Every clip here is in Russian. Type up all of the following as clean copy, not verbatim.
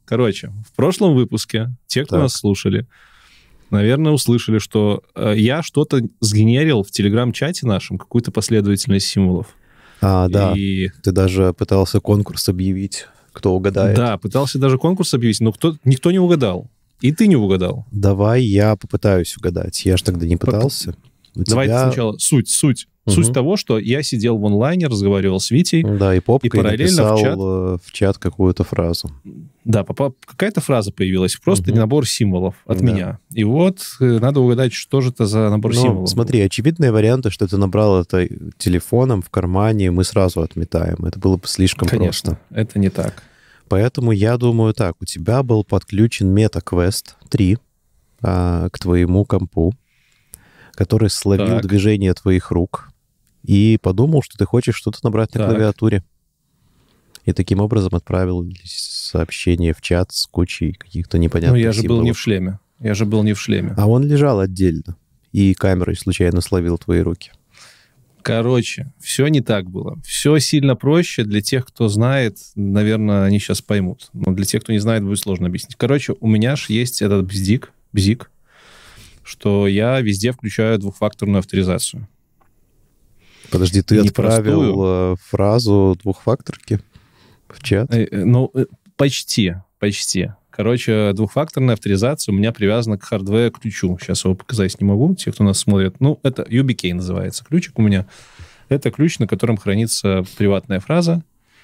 Короче, в прошлом выпуске те, кто нас слушали, наверное, услышали, что я что-то сгенерил в телеграм-чате нашем, какую-то последовательность символов. Да. Ты даже пытался конкурс объявить, кто угадает. Да, пытался даже конкурс объявить, но никто не угадал. И ты не угадал. Давай я попытаюсь угадать. Я же тогда не пытался. Давай сначала суть. Суть того, что я сидел в онлайне, разговаривал с Витей. Да, и попкой параллельно написал в чат какую-то фразу. Да, какая-то фраза появилась, просто набор символов от меня. И вот надо угадать, что же это за набор символов. Смотри, очевидные варианты, что ты набрал это телефоном в кармане, мы сразу отметаем. Это было бы слишком Конечно, просто. это не так. Поэтому я думаю так. У тебя был подключен MetaQuest 3 к твоему компу, который словил движение твоих рук и подумал, что ты хочешь что-то набрать на клавиатуре. И таким образом отправил сообщение в чат с кучей каких-то непонятных символов. Я же был не в шлеме. А он лежал отдельно, и камерой случайно словил твои руки. Короче, все не так было. Все сильно проще. Для тех, кто знает, наверное, они сейчас поймут. Но для тех, кто не знает, будет сложно объяснить. Короче, у меня же есть этот бзик, что я везде включаю двухфакторную авторизацию. Подожди, ты отправил фразу двухфакторки в чат? Почти. Короче, двухфакторная авторизация у меня привязана к hardware-ключу. Сейчас его показать не могу, те, кто нас смотрит. Это YubiKey называется ключик у меня. Это ключ, на котором хранится приватная фраза.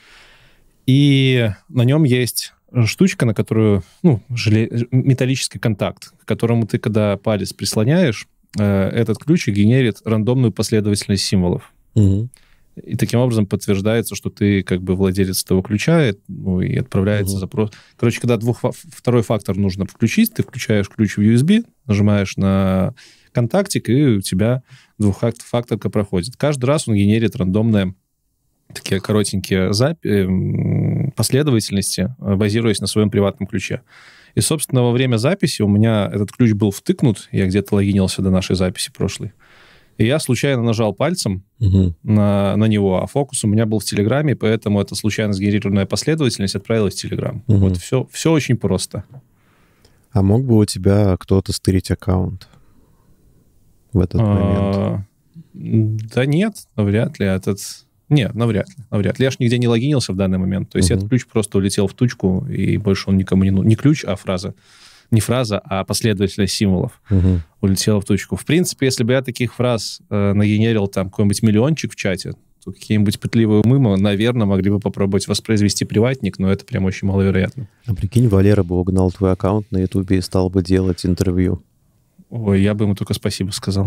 И на нем есть штучка, на которую, металлический контакт, к которому ты, когда палец прислоняешь, этот ключик генерит рандомную последовательность символов. Угу. И таким образом подтверждается, что ты как бы владелец этого ключа, и отправляется запрос. Короче, когда второй фактор нужно включить, ты включаешь ключ в USB, нажимаешь на контактик, и у тебя двухфакторка проходит. Каждый раз он генерит рандомные такие коротенькие последовательности, базируясь на своем приватном ключе. И, собственно, во время записи у меня этот ключ был втыкнут, я где-то логинился до нашей записи прошлой, и я случайно нажал пальцем на него, а фокус у меня был в Телеграме, поэтому эта случайно сгенерированная последовательность отправилась в Телеграм. Вот все очень просто. А мог бы у тебя кто-то стырить аккаунт в этот момент? Да нет, навряд ли. Навряд ли. Я ж нигде не логинился в данный момент. То есть этот ключ просто улетел в тучку, и больше он никому не нужен. Не ключ, а фраза. Не фраза, а последовательность символов улетела в точку. В принципе, если бы я таких фраз нагенерил там какой-нибудь миллиончик в чате, то какие-нибудь пытливые умы, наверное, могли бы попробовать воспроизвести приватник, но это прям очень маловероятно. А прикинь, Валера бы угнал твой аккаунт на Ютубе и стал бы делать интервью. Ой, я бы ему только спасибо сказал.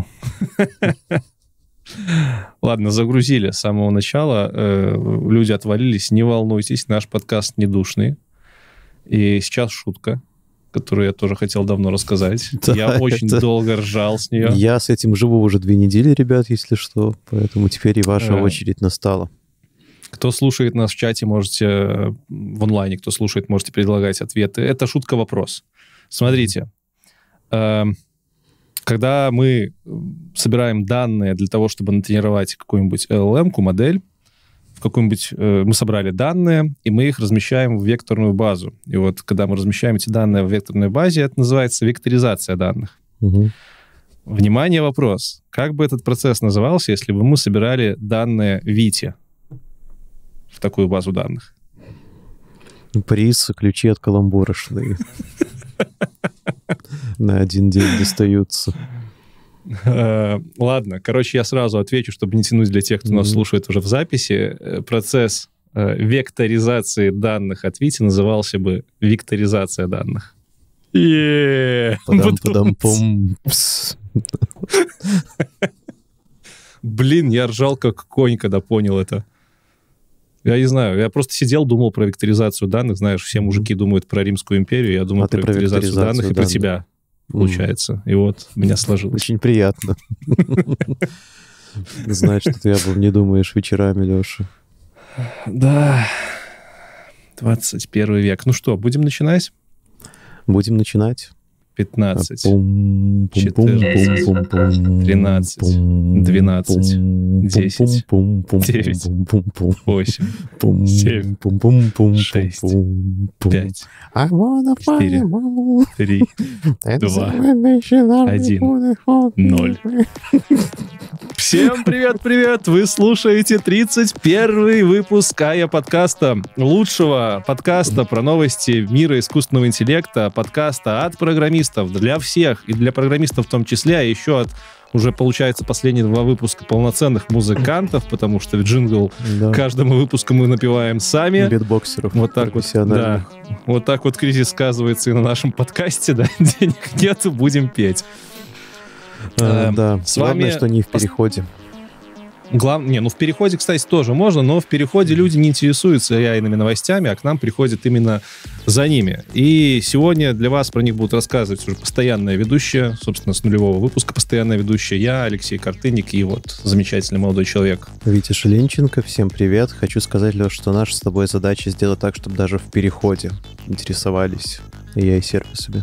Ладно, загрузили с самого начала. Люди отвалились. Не волнуйтесь, наш подкаст не душный. И сейчас шутка, которую я тоже хотел давно рассказать. Да, я очень долго ржал с нее. Я с этим живу уже 2 недели, ребят, если что. Поэтому теперь и ваша очередь настала. Кто слушает нас в чате, можете в онлайне, кто слушает, можете предлагать ответы. Это шутка-вопрос. Смотрите. Когда мы собираем данные для того, чтобы натренировать какую-нибудь LLM-ку, модель, мы собрали данные, и мы их размещаем в векторную базу. И вот когда мы размещаем эти данные в векторной базе, это называется векторизация данных. Внимание, вопрос. Как бы этот процесс назывался, если бы мы собирали данные Вити в такую базу данных? Приз, ключи от каламбурочной. На 1 день достаются. Ладно, короче, я сразу отвечу, чтобы не тянуть для тех, кто нас слушает уже в записи. Процесс векторизации данных от Вити назывался бы векторизация данных. Блин, я ржал как конь, когда понял это. Я не знаю, я просто сидел, думал про векторизацию данных. Знаешь, все мужики думают про Римскую империю, я думаю про векторизацию данных и про тебя, получается. И вот у меня сложилось. Очень приятно знать, что ты об этом не думаешь вечерами, Леша. Да, 21 век. Ну что, будем начинать? Будем начинать. 15, 14, 13, 12, 10, 9, 8, 7, 6, 5, 4, 3, 2, 1, 0. Всем привет-привет! Вы слушаете 31-й выпуск АЯ подкаста, лучшего подкаста про новости мира искусственного интеллекта, подкаста от программистов для всех, и для программистов в том числе, а еще от уже, получается, последние 2 выпуска полноценных музыкантов, потому что джингл каждому выпуску мы напеваем сами. Битбоксеров. Вот так вот, да. Вот так вот кризис сказывается и на нашем подкасте, да, денег нету, будем петь. Да, с вами... Главное, что не в переходе. В переходе, кстати, тоже можно, но в переходе люди не интересуются реальными новостями, а к нам приходят именно за ними. И сегодня для вас про них будут рассказывать уже постоянная ведущая, собственно, с нулевого выпуска постоянная ведущая, я, Алексей Картынник, и вот замечательный молодой человек. Витя Шеленченко, всем привет. Хочу сказать, Леш, что наша с тобой задача сделать так, чтобы даже в переходе интересовались я и сервисами.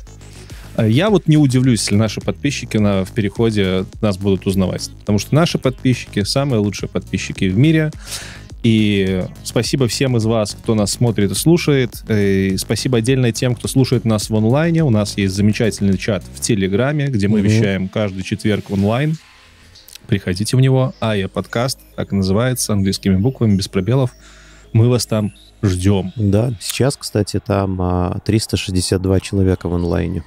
Я вот не удивлюсь, если наши подписчики в переходе нас будут узнавать. Потому что наши подписчики самые лучшие подписчики в мире. И спасибо всем из вас, кто нас смотрит и слушает. И спасибо отдельно тем, кто слушает нас в онлайне. У нас есть замечательный чат в Телеграме, где мы вещаем каждый четверг онлайн. Приходите в него. АЯ подкаст, так и называется, английскими буквами, без пробелов. Мы вас там ждем. Да, сейчас, кстати, там 362 человека в онлайне.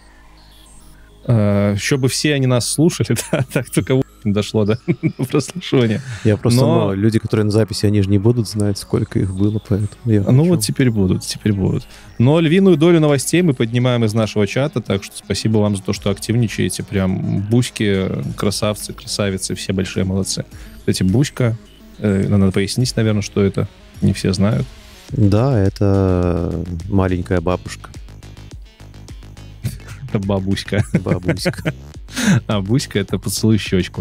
Чтобы все они нас слушали, да, так только дошло до прослушивания. Я просто, люди, которые на записи, они же не будут знать, сколько их было, поэтому вот теперь будут. Но львиную долю новостей мы поднимаем из нашего чата, так что спасибо вам за то, что активничаете. Прям буськи, красавцы, красавицы, все большие молодцы. Кстати, буська, надо пояснить, наверное, что это. Не все знают. Да, это маленькая бабушка. Это бабуська. Бабуська. А буська — это поцелуй щечку.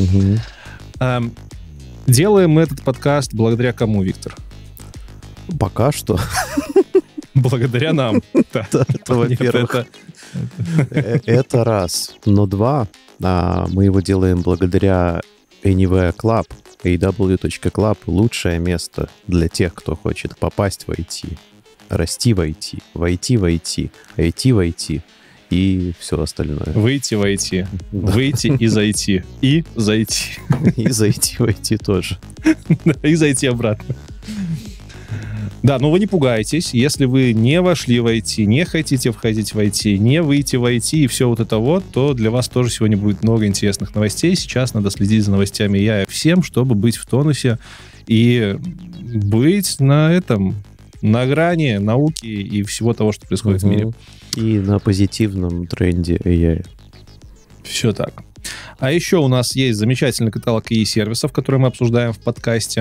Делаем мы этот подкаст благодаря кому, Виктор? Пока что. Благодаря нам. Это, во-первых. Это раз. Но 2, мы его делаем благодаря Anywhere Club. aw.club — лучшее место для тех, кто хочет попасть в IT, расти в IT, войти в IT, IT в IT и все остальное. Выйти в IT, да. Выйти и зайти, и зайти. И зайти в IT тоже. И зайти обратно. Да, но вы не пугайтесь, если вы не вошли в IT, не хотите входить в IT, не выйти в IT и все вот это вот, то для вас тоже сегодня будет много интересных новостей. Сейчас надо следить за новостями я всем, чтобы быть в тонусе и быть на грани науки и всего того, что происходит в мире. И на позитивном тренде AI. Все так. А еще у нас есть замечательный каталог и-сервисов, которые мы обсуждаем в подкасте.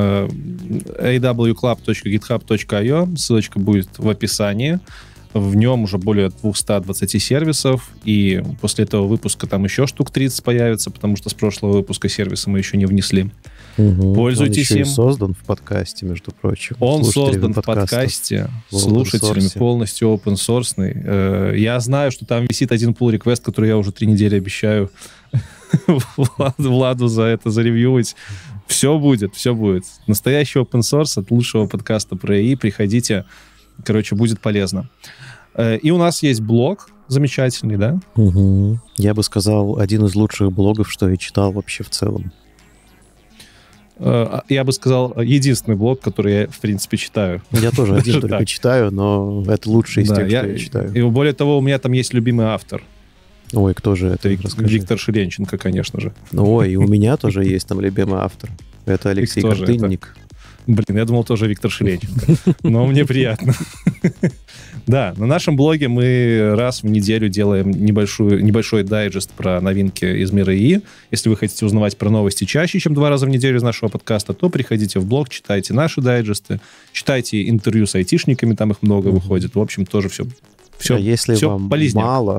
awclub.github.io. Ссылочка будет в описании. В нем уже более 220 сервисов. И после этого выпуска там еще штук 30 появится, потому что с прошлого выпуска сервиса мы еще не внесли. Пользуйтесь им. Он создан в подкасте, между прочим. Он создан в подкасте слушателями, полностью open-source. Я знаю, что там висит один pull request, который я уже 3 недели обещаю Владу за это заревьювать. Все будет. Настоящий open source от лучшего подкаста про ИИ. Приходите. Короче, будет полезно. И у нас есть блог замечательный, да? Я бы сказал, один из лучших блогов, что я читал вообще в целом. Я бы сказал, единственный блог, который я, в принципе, читаю. Я тоже один только читаю, но это лучший из тех, что я читаю. И более того, у меня там есть любимый автор. Ой, кто же это? Виктор Шеленченко, конечно же. Ой, и у меня тоже есть там любимый автор. Это Алексей Картынник. Блин, я думал, тоже Виктор Шеленченко. Но мне приятно. Да, на нашем блоге мы раз в неделю делаем небольшой дайджест про новинки из мира ИИ. Если вы хотите узнавать про новости чаще, чем 2 раза в неделю из нашего подкаста, то приходите в блог, читайте наши дайджесты, читайте интервью с айтишниками, там их много выходит. В общем, тоже все если вам полезнее. Мало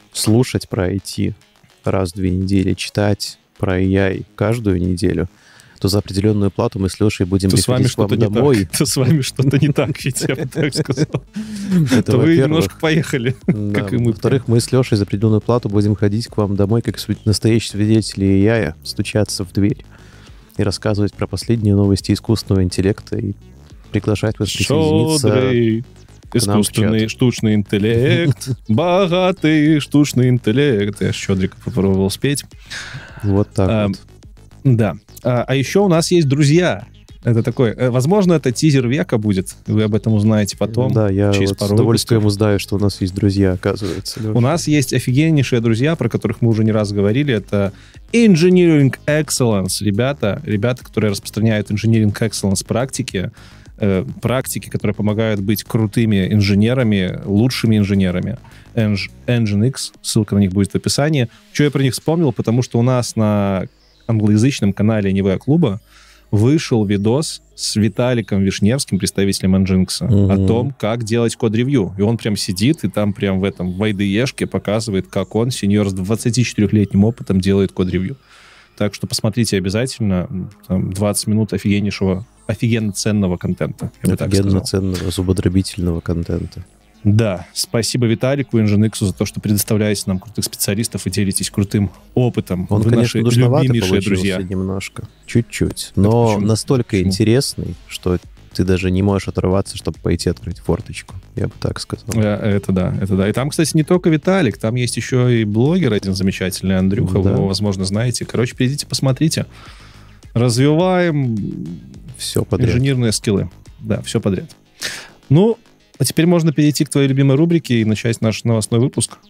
слушать про IT раз в 2 недели, читать про AI каждую неделю, то за определенную плату мы с Лешей будем приходить к вам домой. То с вами что-то не так, ведь я бы так сказал. То вы немножко поехали, как и мы. Во-вторых, мы с Лешей за определенную плату будем ходить к вам домой, как настоящие свидетели AI, стучаться в дверь и рассказывать про последние новости искусственного интеллекта и приглашать вас присоединиться искусственный штучный интеллект, богатый штучный интеллект. Я Щедрика попробовал спеть. Вот так вот. Да. А еще у нас есть друзья. Это такой... Возможно, это тизер века будет. Вы об этом узнаете потом. Да, я вот с удовольствием узнаю, что у нас есть друзья, оказывается. У нас есть офигеннейшие друзья, про которых мы уже не раз говорили. Это Engineering Excellence. Ребята, которые распространяют Engineering Excellence практики, которые помогают быть крутыми инженерами, лучшими инженерами. Nginx, ссылка на них будет в описании. Что я про них вспомнил? Потому что у нас на англоязычном канале Неве Клуба вышел видос с Виталиком Вишневским, представителем Nginx, о том, как делать код-ревью. И он прям сидит и там прям в IDE-шке показывает, как он, сеньор с 24-летним опытом, делает код-ревью. Так что посмотрите обязательно. Там 20 минут офигенно ценного контента. Офигенно ценного, зубодробительного контента. Да, спасибо Виталику и Nginx за то, что предоставляете нам крутых специалистов и делитесь крутым опытом. Он, Вы конечно, наши любимейшие друзья. Немножко, чуть-чуть, но почему? настолько интересный, что ты даже не можешь оторваться, чтобы пойти открыть форточку. Я бы так сказал. Это да. И там, кстати, не только Виталик, там есть еще и блогер один замечательный, Андрюха, вы его, возможно, знаете. Короче, перейдите, посмотрите. Развиваем все подряд. Инженерные скиллы. Да, все подряд. Ну, а теперь можно перейти к твоей любимой рубрике и начать наш новостной выпуск.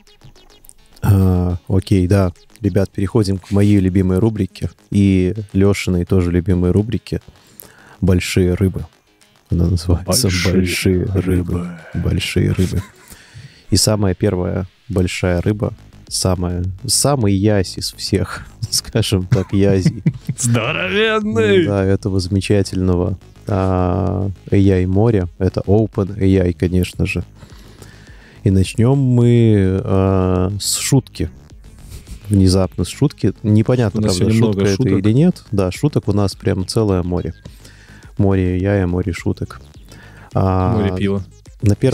Окей, да. Ребят, переходим к моей любимой рубрике и Лешиной тоже любимой рубрике «Большие рыбы». Она называется «Большие рыбы». Большие рыбы. И самая первая большая рыба, самый ясь из всех, скажем так, язей. Здоровенный! Да, этого замечательного AI моря. Это OpenAI, конечно же. И начнем мы с шутки. Внезапно с шутки. Непонятно, правда, шутка это или нет. Да, шуток у нас прям целое море. Море AI, море шуток. Море пива. На 1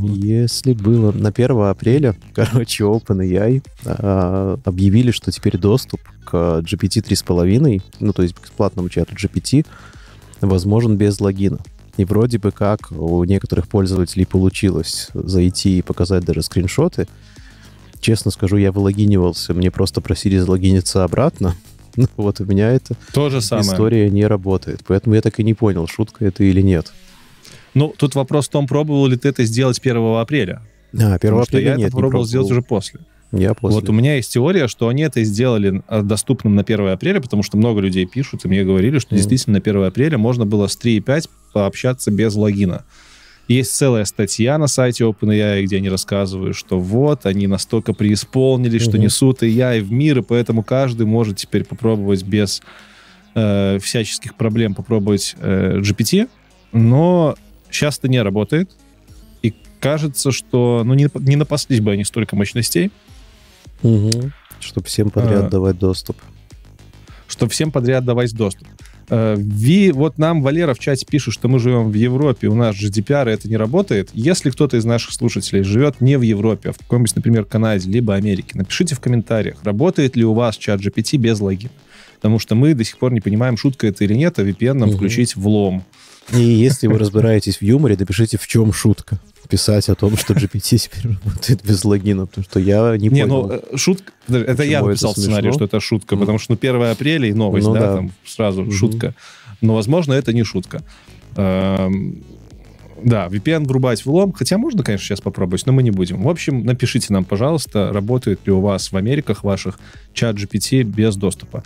апреля, короче, OpenAI объявили, что теперь доступ к GPT 3.5, ну, то есть к бесплатному чату GPT, возможен без логина. И вроде бы как у некоторых пользователей получилось зайти и показать даже скриншоты. Честно скажу, я вылогинивался, мне просто просили залогиниться обратно. Вот у меня эта история не работает. Поэтому я так и не понял, шутка это или нет. Ну, тут вопрос в том, пробовал ли ты это сделать 1 апреля. 1 апреля я это пробовал сделать уже после. Я после. Вот у меня есть теория, что они это сделали доступным на 1 апреля, потому что много людей пишут, и мне говорили, что действительно на 1 апреля можно было с 3.5 пообщаться без логина. Есть целая статья на сайте OpenAI, где они рассказывают, что вот, они настолько преисполнились, что несут AI в мир, и поэтому каждый может теперь попробовать без всяческих проблем попробовать GPT, но сейчас это не работает, и кажется, что не напаслись бы они столько мощностей. Чтобы всем подряд давать доступ. Чтобы всем подряд давать доступ. Вот нам Валера в чате пишет, что мы живем в Европе, у нас GDPR, и это не работает. Если кто-то из наших слушателей живет не в Европе, а в каком-нибудь, например, Канаде, либо Америке, напишите в комментариях, работает ли у вас чат GPT без логина. Потому что мы до сих пор не понимаем, шутка это или нет, а VPN нам включить влом. И если вы разбираетесь в юморе, напишите, в чем шутка. Писать о том, что GPT теперь работает без логина, потому что я не понял. Шутка... Это я написал сценарий, что это шутка, потому что 1 апреля и новость, там сразу шутка. Но, возможно, это не шутка. Да, VPN врубать влом, хотя можно, конечно, сейчас попробовать, но мы не будем. В общем, напишите нам, пожалуйста, работает ли у вас в Америках ваших чат GPT без доступа.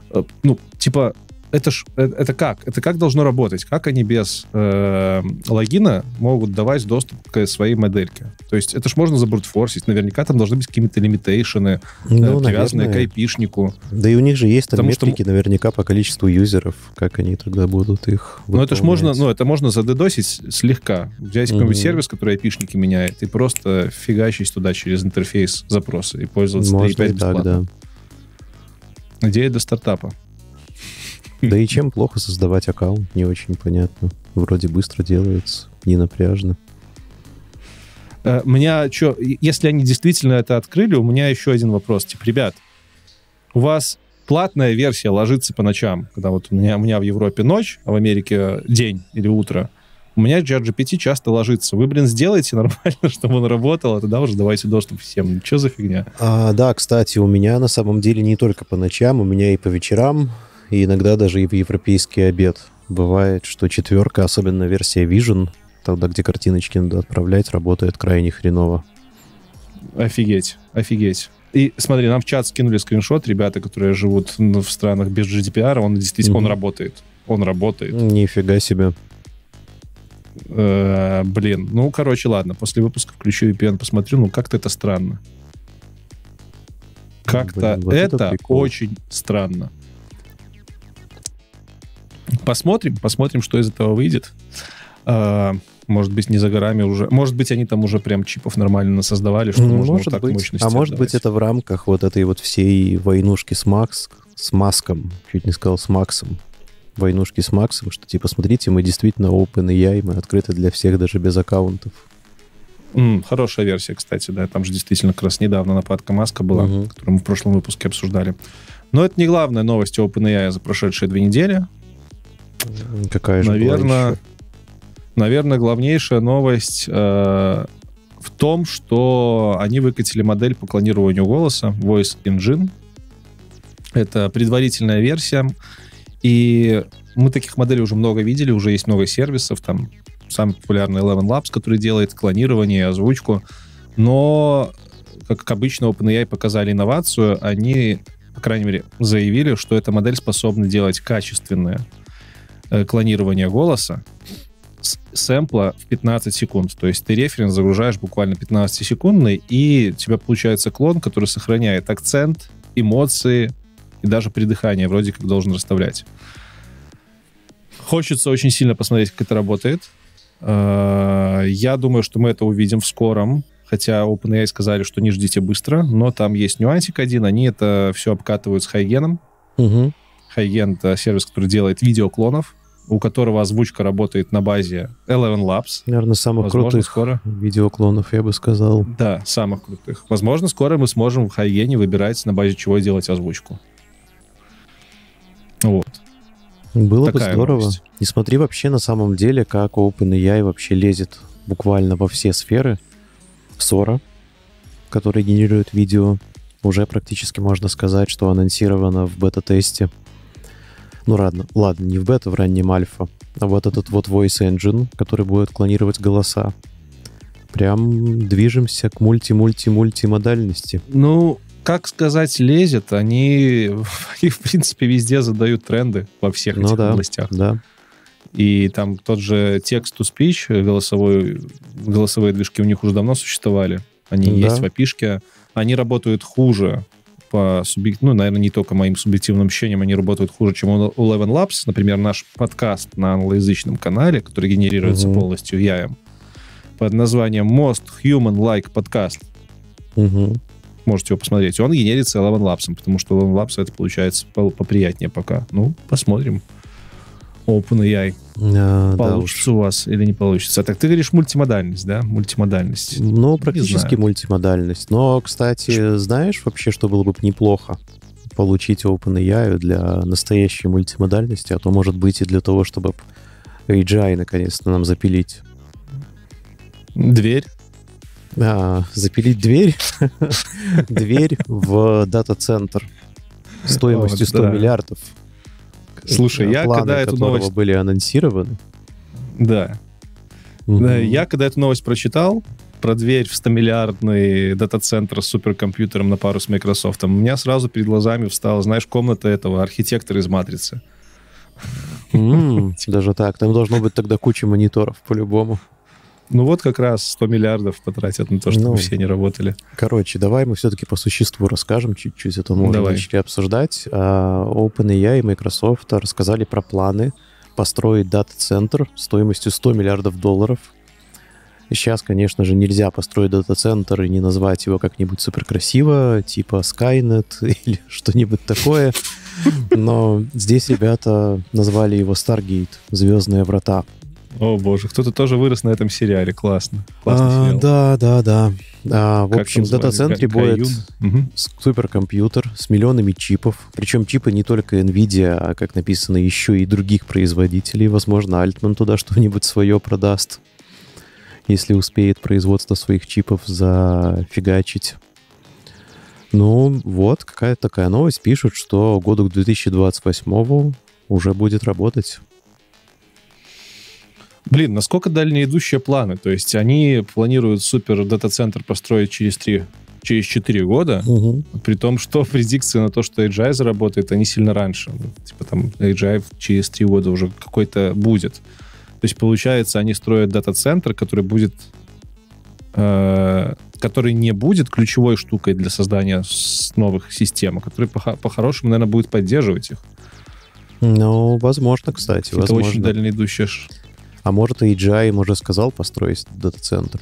Это как? Это как должно работать? Как они без логина могут давать доступ к своей модельке? То есть это ж можно забрутфорсить. Наверняка там должны быть какие-то лимитейшены, привязанные к айпишнику. Да и у них же есть там метрики наверняка по количеству юзеров. Как они тогда будут их выполнять? Это можно задедосить слегка. Взять какой-нибудь сервис, который айпишники меняет, и просто фигачить туда через интерфейс запросы и пользоваться 3.5 бесплатно. Так, да. Идея для стартапа. Да и чем плохо создавать аккаунт, не очень понятно. Вроде быстро делается, не напряжно. Если они действительно это открыли, у меня еще один вопрос. Типа, ребят, у вас платная версия ложится по ночам, когда вот у меня в Европе ночь, а в Америке день или утро. У меня ChatGPT часто ложится. Вы, сделайте нормально, чтобы он работал, а тогда уже давайте доступ всем. Что за фигня? Да, кстати, у меня на самом деле не только по ночам, у меня и по вечерам, и иногда даже и в европейский обед. Бывает, что 4, особенно версия Vision, тогда, где картиночки надо отправлять, работает крайне хреново. Офигеть. И смотри, нам в чат скинули скриншот, ребята, которые живут в странах без GDPR, он действительно, он работает. Нифига себе. Ладно, после выпуска включу VPN, посмотрю, как-то это странно. Как-то это очень странно. Посмотрим, что из этого выйдет. Может быть, не за горами уже. Может быть, они там уже прям чипов нормально насоздавали, что можно вот так мощности отдавать. Может быть, это в рамках вот этой вот всей войнушки с Маском. Чуть не сказал с Максом. Войнушки с Максом, что типа, смотрите, мы действительно OpenAI, мы открыты для всех, даже без аккаунтов. Хорошая версия, кстати, да. Там же действительно как раз недавно нападка Маска была, которую мы в прошлом выпуске обсуждали. Но это не главная новость OpenAI за прошедшие 2 недели. Какая же была еще? Наверное, главнейшая новость в том, что они выкатили модель по клонированию голоса Voice Engine. Это предварительная версия. И мы таких моделей уже много видели, уже есть много сервисов. Там самый популярный Eleven Labs, который делает клонирование и озвучку. Но, как обычно, OpenAI показали инновацию. Они, по крайней мере, заявили, что эта модель способна делать качественное клонирование голоса с сэмпла в 15 секунд. То есть ты референс загружаешь буквально 15-секундный, и у тебя получается клон, который сохраняет акцент, эмоции и даже придыхание вроде как должен расставлять. Хочется очень сильно посмотреть, как это работает. Я думаю, что мы это увидим в скором. Хотя OpenAI сказали, что не ждите быстро, но там есть нюансик один. Они это все обкатывают с Хайгеном. Хайген — это сервис, который делает видеоклонов, у которого озвучка работает на базе Eleven Labs. Наверное, самых крутых видеоклонов, я бы сказал. Да, самых крутых. Возможно, скоро мы сможем в Хайгене выбирать, на базе чего делать озвучку. Вот. Было бы здорово. Новость. И смотри вообще на самом деле, как OpenAI вообще лезет буквально во все сферы. Sora, который генерирует видео, уже практически можно сказать, что анонсировано в бета-тесте. Ну ладно, не в бета, в раннем альфа, а вот этот вот Voice Engine, который будет клонировать голоса. Прям движемся к мультимодальности. Ну, как сказать, лезет, они в принципе, везде задают тренды во всех этих областях. Да. И там тот же text-to-speech, голосовые движки у них уже давно существовали. Они есть в API-шке. Они работают хуже наверное, не только моим субъективным ощущением, они работают хуже, чем у Eleven Labs. Например, наш подкаст на англоязычном канале, который генерируется полностью AI, под названием Most Human-like Podcast. Можете его посмотреть. Он генерится Eleven Labs, потому что Eleven Labs это получается поприятнее пока. Ну, посмотрим. OpenAI. Получится у вас или не получится. Так ты говоришь мультимодальность, да? Мультимодальность. Ну, практически мультимодальность. Но, кстати, знаешь вообще, что было бы неплохо? Получить OpenAI для настоящей мультимодальности, а то, может быть, и для того, чтобы AGI наконец-то нам запилить. Дверь? Запилить дверь? Дверь в дата-центр стоимостью 100 миллиардов. Слушай, я когда эту новость... были анонсированы. Да. Я когда эту новость прочитал про дверь в 100-миллиардный дата-центр с суперкомпьютером на пару с Microsoft, у меня сразу перед глазами встала, знаешь, комната этого архитектора из «Матрицы». Даже так. Там должно быть тогда куча мониторов по-любому. Ну вот как раз 100 миллиардов потратят на то, чтобы все не работали. Короче, давай мы все-таки по существу расскажем чуть-чуть, это мы уже начали обсуждать. OpenAI и Microsoft рассказали про планы построить дата-центр стоимостью 100 миллиардов долларов. Сейчас, конечно же, нельзя построить дата-центр и не назвать его как-нибудь суперкрасиво, типа Skynet или что-нибудь такое. Но здесь ребята назвали его Stargate, «Звездные врата». О, боже, кто-то тоже вырос на этом сериале. Классно. Классный сериал. Да. В общем, в Как дата-центре будет суперкомпьютер с миллионами чипов. Причем чипы не только NVIDIA, а, как написано, еще и других производителей. Возможно, Altman туда что-нибудь свое продаст, если успеет производство своих чипов зафигачить. Ну, вот, какая-то такая новость. Пишут, что году к 2028 уже будет работать. Блин, насколько дальнеидущие планы? То есть они планируют супер дата-центр построить через 4 года, при том, что предикции на то, что AGI заработает, они сильно раньше. Типа там AGI через 3 года уже какой-то будет. То есть, получается, они строят дата-центр, который будет... который не будет ключевой штукой для создания новых систем, а который по-хорошему, наверное, будет поддерживать их. Ну, возможно, кстати. Это возможно. очень дальнеидущее. А может, и AGI им уже сказал построить дата-центр?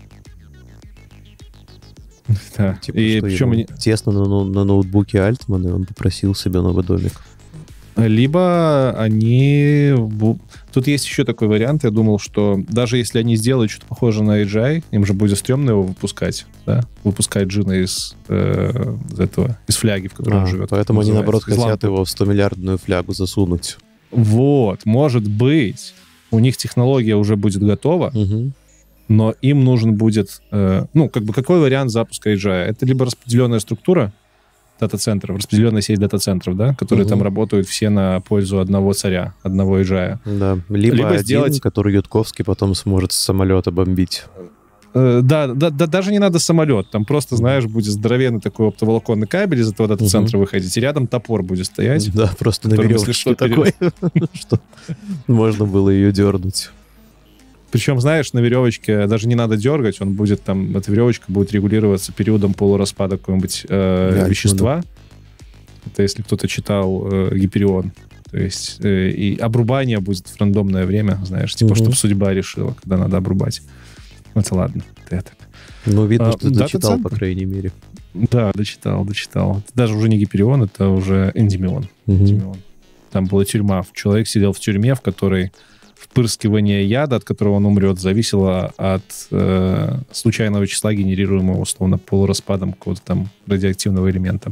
Да. Типа, И причем они... тесно на ноутбуке Altman, и он попросил себе новый домик. Либо они... Тут есть еще такой вариант. Я думал, что даже если они сделают что-то похожее на AGI, им же будет стрёмно его выпускать. Да? Выпускать джина из фляги, в которой он живет. Поэтому они, наоборот, хотят его в 100-миллиардную флягу засунуть. Вот. Может быть, у них технология уже будет готова, но им нужен будет... какой вариант запуска AGI? Это либо распределенная структура дата-центров, распределенная сеть дата-центров, да, которые там работают все на пользу одного царя, одного AGI. Да, либо один, сделать... который Ютковский потом сможет с самолета бомбить. Да, даже не надо самолет. Там просто, знаешь, будет здоровенный такой оптоволоконный кабель из этого дата-центра выходить, и рядом топор будет стоять. Да, просто на веревочке такой, что можно было ее дернуть. Причем, знаешь, на веревочке даже не надо дергать, он будет там, эта веревочка будет регулироваться периодом полураспада какого-нибудь вещества. Это если кто-то читал Гиперион. То есть и обрубание будет в рандомное время, знаешь, типа, чтобы судьба решила, когда надо обрубать. Это ладно. Это. Ну, видно, что ты дочитал, по крайней мере. Да, дочитал. Это даже уже не Гиперион, это уже Эндимион. Там была тюрьма. Человек сидел в тюрьме, в которой впрыскивание яда, от которого он умрет, зависело от случайного числа, генерируемого, условно, полураспадом какого-то там радиоактивного элемента.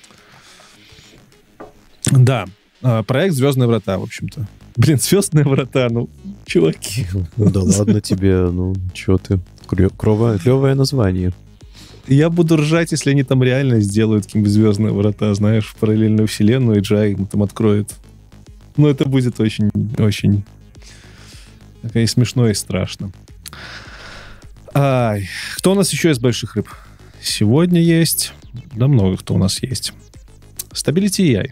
Да. Проект «Звездные врата», в общем-то. Блин, «Звездные врата», ну, чуваки. Да ладно тебе, ну, чё ты. Клевое название. Я буду ржать, если они там реально сделают какие-нибудь «Звездные врата», знаешь, в параллельную вселенную, и AGI им там откроет. Ну, это будет очень и смешно, и страшно. Кто у нас еще из больших рыб? Сегодня есть... Да много кто у нас есть. Stability AI.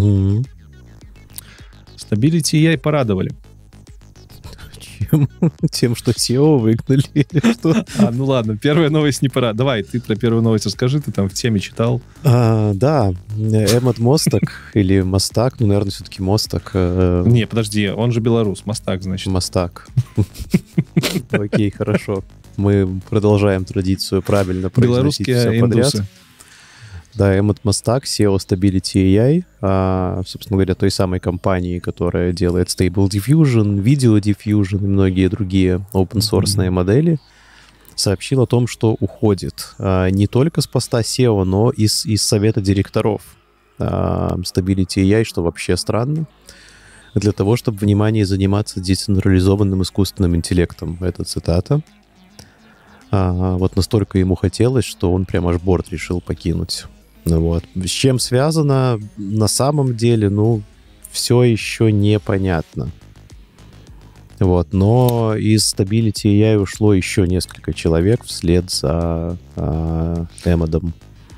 Stability AI порадовали. Чем? Тем, что SEO выгнали или что? Ну ладно, первая новость не пора. Давай, ты про первую новость расскажи, ты там в теме читал. Да, Эммет Мостак или Мостак, ну, наверное, все-таки Мостак. Не, подожди, он же белорус, Мостак, значит. Мостак. Окей, хорошо. Мы продолжаем традицию правильно произносить все подряд. Да, Эммет Мостак, SEO Stability AI, собственно говоря, той самой компании, которая делает Stable Diffusion, Video Diffusion и многие другие open-source модели, сообщил о том, что уходит не только с поста SEO, но и из совета директоров Stability AI, что вообще странно, для того, чтобы, внимание, заниматься децентрализованным искусственным интеллектом. Это цитата. Вот настолько ему хотелось, что он прям аж борт решил покинуть. Вот. С чем связано, на самом деле, ну, все еще непонятно. Вот. Но из Stability AI ушло еще несколько человек вслед за Эммодом.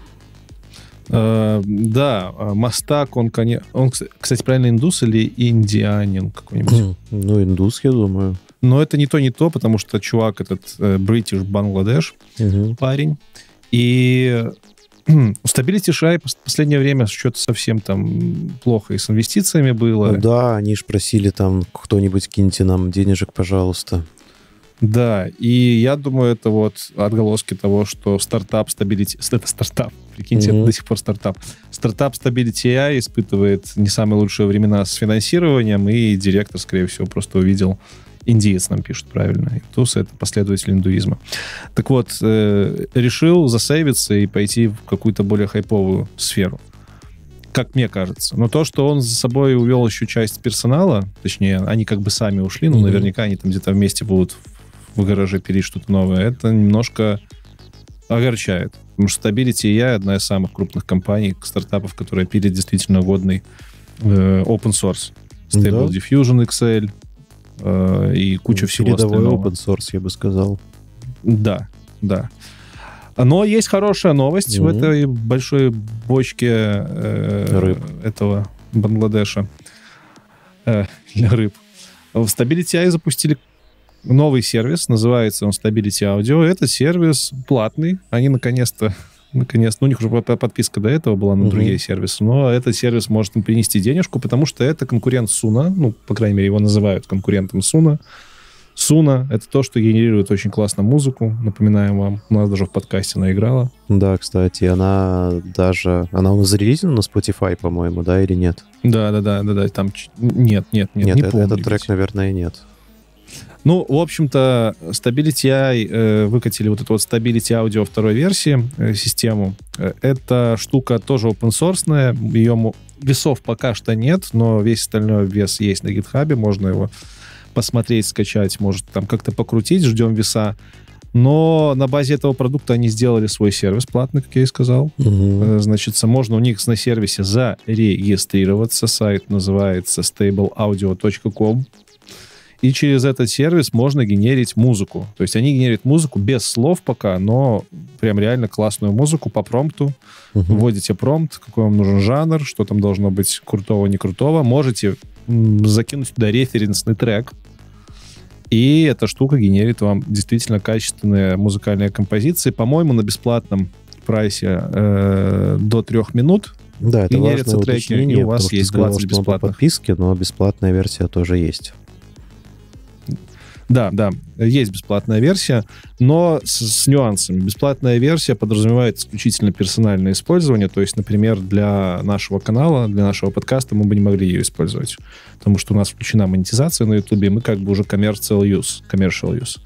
Да, Мостак, он, кстати, правильно, индус или индианин какой-нибудь? Ну, индус, я думаю. Но это не то, потому что чувак этот British Bangladesh парень. И у Stability AI в последнее время что-то совсем там плохо и с инвестициями было. Ну, да, они же просили там, кто-нибудь киньте нам денежек, пожалуйста. Да, и я думаю, это вот отголоски того, что стартап Stability... Это стартап, Прикиньте, это до сих пор стартап. Стартап Stability AI испытывает не самые лучшие времена с финансированием, и директор, скорее всего, просто увидел... Индиец нам пишут, правильно. Индус — это последователь индуизма. Так вот, решил засейвиться и пойти в какую-то более хайповую сферу. Как мне кажется. Но то, что он за собой увел еще часть персонала, точнее, они как бы сами ушли, но наверняка они там где-то вместе будут в гараже пилить что-то новое, это немножко огорчает. Потому что Stability AI — одна из самых крупных компаний, стартапов, которая пилит действительно годный open source. Stable Diffusion XL, и куча всего остального. Open source, я бы сказал. Да. Но есть хорошая новость в этой большой бочке этого Бангладеша для рыб. В Stability AI запустили новый сервис, называется он Stability Audio. Это сервис платный. Они наконец-то, у них уже подписка до этого была на другие сервисы, но этот сервис может им принести денежку, потому что это конкурент Суна, по крайней мере, его называют конкурентом Суна. Суна — это то, что генерирует очень классно музыку, напоминаем вам. У нас даже в подкасте она играла. Да, кстати, она у нас зарелизена на Spotify, по-моему, да, или нет? Да, там нет, не помню. Этот трек, наверное, нет. В общем-то, Stability AI выкатили вот эту вот Stability Audio второй версии систему. Эта штука тоже open-source, ее весов пока что нет, но весь остальной вес есть на GitHub, можно его посмотреть, скачать, может там как-то покрутить, ждем веса. Но на базе этого продукта они сделали свой сервис платный, как я и сказал. Значит, можно у них на сервисе зарегистрироваться. Сайт называется stableaudio.com. И через этот сервис можно генерить музыку. То есть они генерят музыку без слов пока, но прям реально классную музыку по промпту. Вводите промпт, какой вам нужен жанр, что там должно быть крутого, не крутого. Можете закинуть туда референсный трек. И эта штука генерит вам действительно качественные музыкальные композиции. По-моему, на бесплатном прайсе до 3 минут. Да, это генерятся важное треки, и у вас есть 20 бесплатных. По подписке, но бесплатная версия тоже есть. Да, есть бесплатная версия, но с нюансами. Бесплатная версия подразумевает исключительно персональное использование, то есть, например, для нашего канала, для нашего подкаста мы бы не могли ее использовать, потому что у нас включена монетизация на YouTube, мы как бы уже commercial use.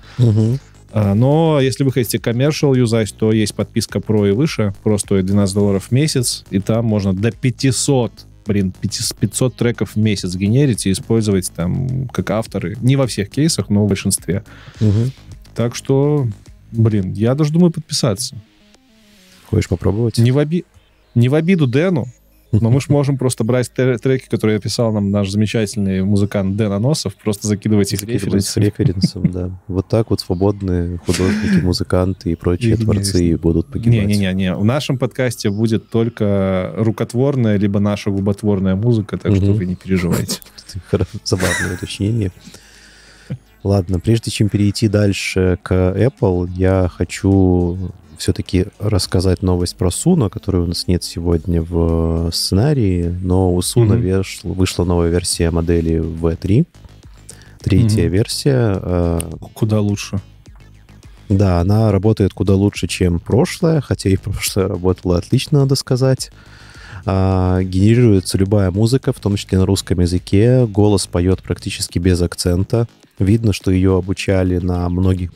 Но если вы хотите commercial юзать, то есть подписка Pro и выше, Pro стоит $12 в месяц, и там можно до 500 треков в месяц генерить и использовать там как авторы. Не во всех кейсах, но в большинстве. Так что, я даже думаю подписаться. Хочешь попробовать? Не в обиду Дэну, но мы же можем просто брать треки, которые описал нам наш замечательный музыкант Дэн Аносов, просто закидывать их референсом, да. Вот так вот свободные художники, музыканты и прочие творцы будут погибать. Не. В нашем подкасте будет только рукотворная, либо наша губотворная музыка, так что вы не переживайте. Забавное уточнение. Ладно, прежде чем перейти дальше к Apple, я хочу все-таки рассказать новость про Суна, которой у нас нет сегодня в сценарии, но у Суна вышла новая версия модели V3, третья версия. Куда лучше. Да, она работает куда лучше, чем прошлая, хотя и прошлая работала отлично, надо сказать. Генерируется любая музыка, в том числе на русском языке. Голос поет практически без акцента. Видно, что ее обучали на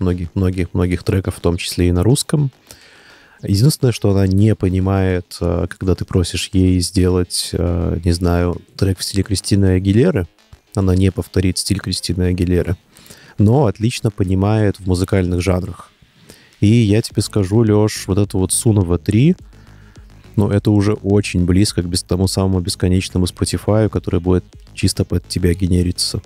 многих треках, в том числе и на русском. Единственное, что она не понимает, когда ты просишь ей сделать, не знаю, трек в стиле Кристины Агилеры, она не повторит стиль Кристины Агилеры, но отлично понимает в музыкальных жанрах. И я тебе скажу, Леш, вот это вот Suno V3, это уже очень близко к тому самому бесконечному Spotify, который будет чисто под тебя генериться.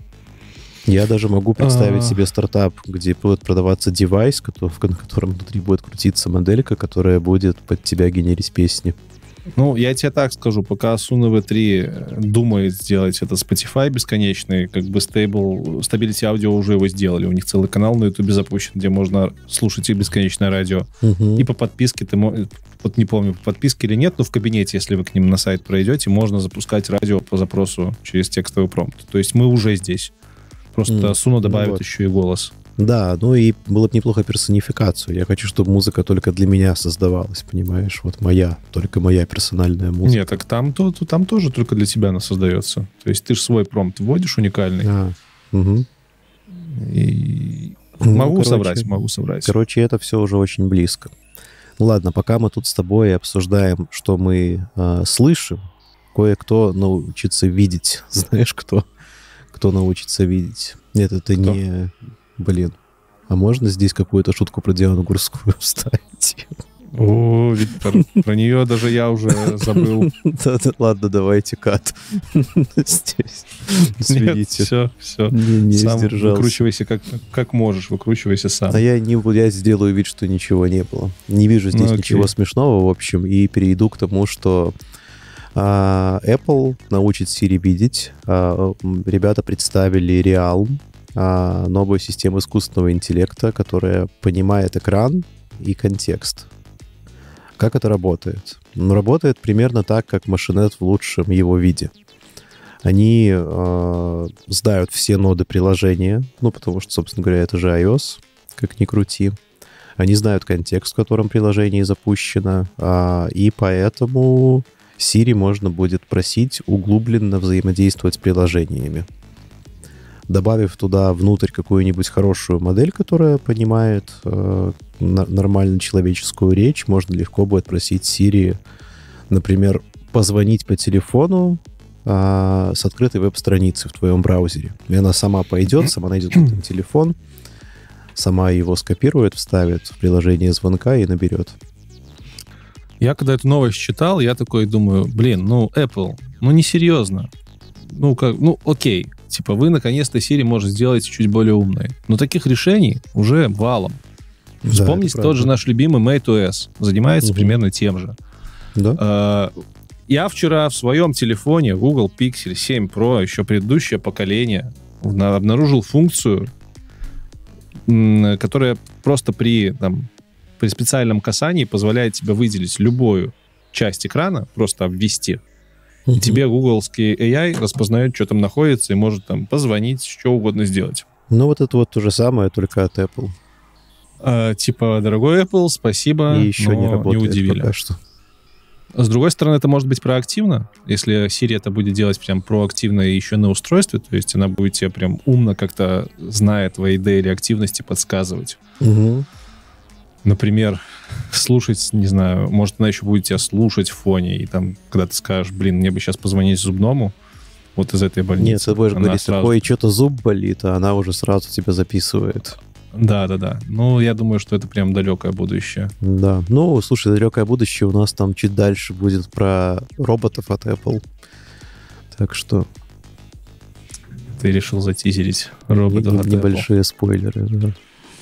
Я даже могу представить себе стартап, где будет продаваться девайс, в котором внутри будет крутиться моделька, которая будет под тебя генерить песни. Я тебе так скажу, пока Suno V3 думает сделать это Spotify бесконечный, как бы Stability Audio уже его сделали. У них целый канал на YouTube запущен, где можно слушать их бесконечное радио. И по подписке не помню, по подписке или нет, но в кабинете, если вы к ним на сайт пройдете, можно запускать радио по запросу через текстовый промпт. То есть мы уже здесь. Просто Suno добавит еще и голос. Да, ну и было бы неплохо персонификацию. Я хочу, чтобы музыка только для меня создавалась, понимаешь? Вот только моя персональная музыка. Нет, так там тоже только для тебя она создается. То есть ты же свой промпт вводишь уникальный. Угу. И могу соврать. Короче, это все уже очень близко. Ну ладно, пока мы тут с тобой обсуждаем, что мы слышим, кое-кто научится видеть. Знаешь, кто научится видеть? Нет, это кто? Не... Блин, а можно здесь какую-то шутку про Диану Гурскую вставить? О, Виктор, про нее даже я уже забыл. Ладно, давайте кат. Извините. Все. Не сдержался. Выкручивайся как можешь, выкручивайся сам. А я сделаю вид, что ничего не было. Не вижу здесь ничего смешного, в общем, и перейду к тому, что Apple научит Siri видеть. Ребята представили Realm, новую систему искусственного интеллекта, которая понимает экран и контекст. Как это работает? Ну, работает примерно так, как Машинет в лучшем его виде. Они знают все ноды приложения, потому что, собственно говоря, это же iOS, как ни крути. Они знают контекст, в котором приложение запущено, и поэтому Siri можно будет просить углубленно взаимодействовать с приложениями. Добавив туда внутрь какую-нибудь хорошую модель, которая понимает нормальную человеческую речь, можно легко будет просить Siri, например, позвонить по телефону с открытой веб-страницы в твоем браузере. И она сама пойдет, сама найдет этот телефон, сама его скопирует, вставит в приложение звонка и наберет. Я когда эту новость читал, я такой думаю, Apple, несерьезно. Окей. Типа, вы, наконец-то, Siri может сделать чуть более умной. Но таких решений уже валом. Вспомните тот же наш любимый MateOS. Занимается примерно тем же. Да? Я вчера в своем телефоне Google Pixel 7 Pro, еще предыдущее поколение, обнаружил функцию, которая просто при специальном касании позволяет тебе выделить любую часть экрана, просто обвести. И тебе гугловский AI распознает, что там находится, и может позвонить, что угодно сделать. Это то же самое, только от Apple. Дорогой Apple, спасибо, и еще не работает, не удивили. Пока что. С другой стороны, это может быть проактивно. Если Siri это будет делать прям проактивно и еще на устройстве, то есть она будет тебе прям умно как-то, зная твои daily активности, подсказывать. Например, слушать, не знаю, может, она еще будет тебя слушать в фоне, и когда ты скажешь, мне бы сейчас позвонить зубному, вот из этой больницы. Нет, ты будешь говорить, такое, что-то зуб болит, а она уже сразу тебя записывает. Да. Я думаю, что это прям далекое будущее. Да. Слушай, далекое будущее у нас там чуть дальше будет про роботов от Apple. Так что... Ты решил затизерить роботов от Apple. Небольшие спойлеры, да.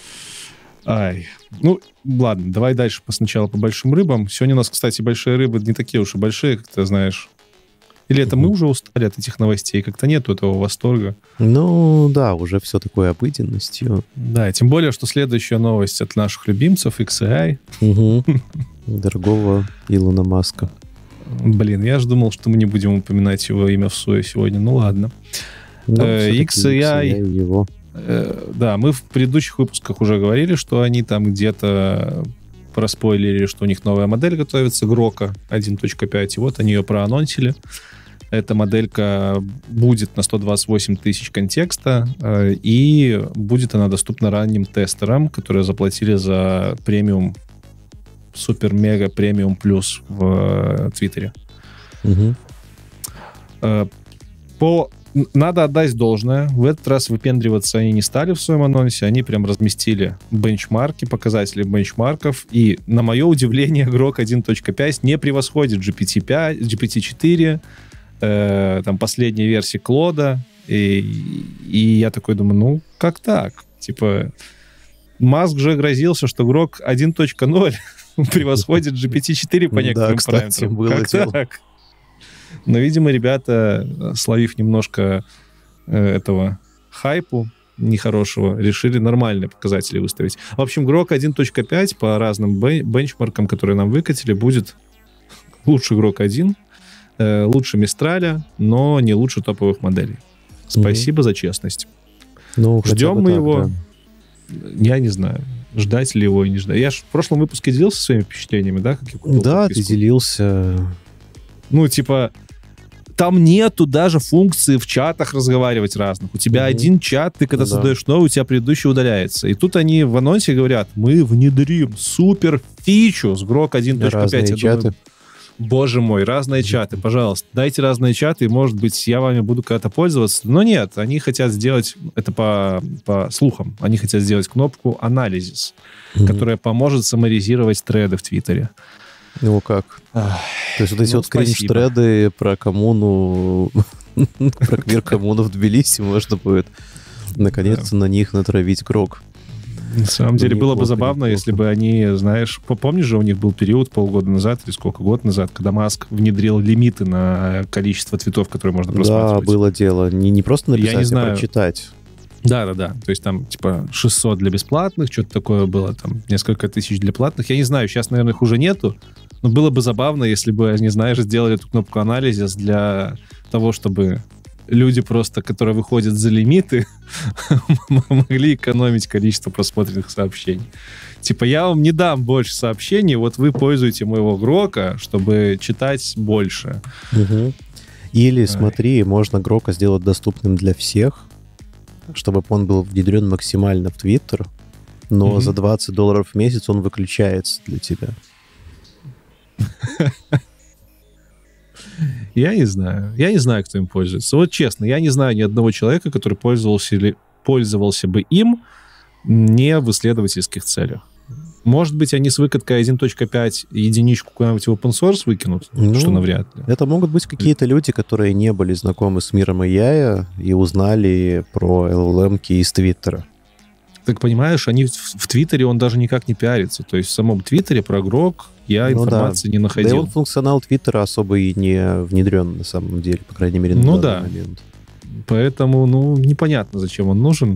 Ладно, давай дальше сначала по большим рыбам. Сегодня у нас, кстати, большие рыбы не такие уж и большие, как ты знаешь. Или это мы уже устали от этих новостей, как-то нету этого восторга. Да, уже все такое обыденностью. Да, тем более, что следующая новость от наших любимцев, XAI. Дорогого Илона Маска. Я же думал, что мы не будем упоминать его имя в СУЕ сегодня. Ладно. XAI... его. Да, мы в предыдущих выпусках уже говорили, что они там где-то проспойлерили, что у них новая модель готовится, Грока 1.5, и вот они ее проанонсили. Эта моделька будет на 128 тысяч контекста, и будет она доступна ранним тестерам, которые заплатили за премиум, супер-мега премиум плюс в Твиттере. Надо отдать должное. В этот раз выпендриваться они не стали в своем анонсе. Они прям разместили бенчмарки, показатели бенчмарков. И, на мое удивление, Grok 1.5 не превосходит GPT-5, GPT-4, последней версии Клода. И я такой думаю, как так? Маск же грозился, что Grok 1.0 превосходит GPT-4 по некоторым параметрам. Было дело. Так? Но, видимо, ребята, словив немножко этого хайпу нехорошего, решили нормальные показатели выставить. В общем, Grok 1.5 по разным бенчмаркам, которые нам выкатили, будет лучше Grok 1, лучше Мистраля, но не лучше топовых моделей. Спасибо за честность. Ждем мы его. я не знаю, ждать ли его и не ждать. Я же в прошлом выпуске делился своими впечатлениями, да? Как я купил Да, подписку. ты делился. Ну, типа, там нету даже функции в чатах разговаривать разных. У тебя один чат, ты когда создаешь новый, у тебя предыдущий удаляется. И тут они в анонсе говорят, мы внедрим супер фичу с Grok 1.5. Разные чаты. Думаю, боже мой, разные чаты, пожалуйста, дайте разные чаты, и, может быть, я вами буду когда-то пользоваться. Но нет, они хотят сделать, это по слухам, они хотят сделать кнопку «Анализис», которая поможет саммаризировать треды в Твиттере. Ну как? То есть вот эти вот кринж-треды про коммуну, про квир-коммуну в Тбилиси можно будет наконец-то на них натравить Grok. На самом деле было бы забавно, если бы они, знаешь, помнишь же, у них был период полгода назад или сколько, год назад, когда Маск внедрил лимиты на количество твитов, которые можно просматривать. Да, было дело. Не просто написать, а прочитать. Да. То есть там типа 600 для бесплатных, что-то такое было, там несколько тысяч для платных. Я не знаю, сейчас, наверное, их уже нету, но было бы забавно, если бы, не знаешь, сделали эту кнопку «Анализис» для того, чтобы люди просто, которые выходят за лимиты, могли экономить количество просмотренных сообщений. Типа, я вам не дам больше сообщений, вот вы пользуете моего Грока, чтобы читать больше. Или, смотри, можно Грока сделать доступным для всех, чтобы он был внедрен максимально в Твиттер, но за $20 в месяц он выключается для тебя. Я не знаю, кто им пользуется. Вот честно, я не знаю ни одного человека, который пользовался бы им не в исследовательских целях. Может быть, они с выкаткой 1.5 единичку куда-нибудь в open source выкинут, что навряд ли. Это могут быть какие-то люди, которые не были знакомы с миром AI и узнали про LLM-ки из Твиттера. Так понимаешь, они в Твиттере, он даже никак не пиарится. То есть в самом Твиттере про Grok я информации не находил. Да и он функционал Твиттера особо и не внедрен на самом деле, по крайней мере, на данный момент. Поэтому, непонятно, зачем он нужен.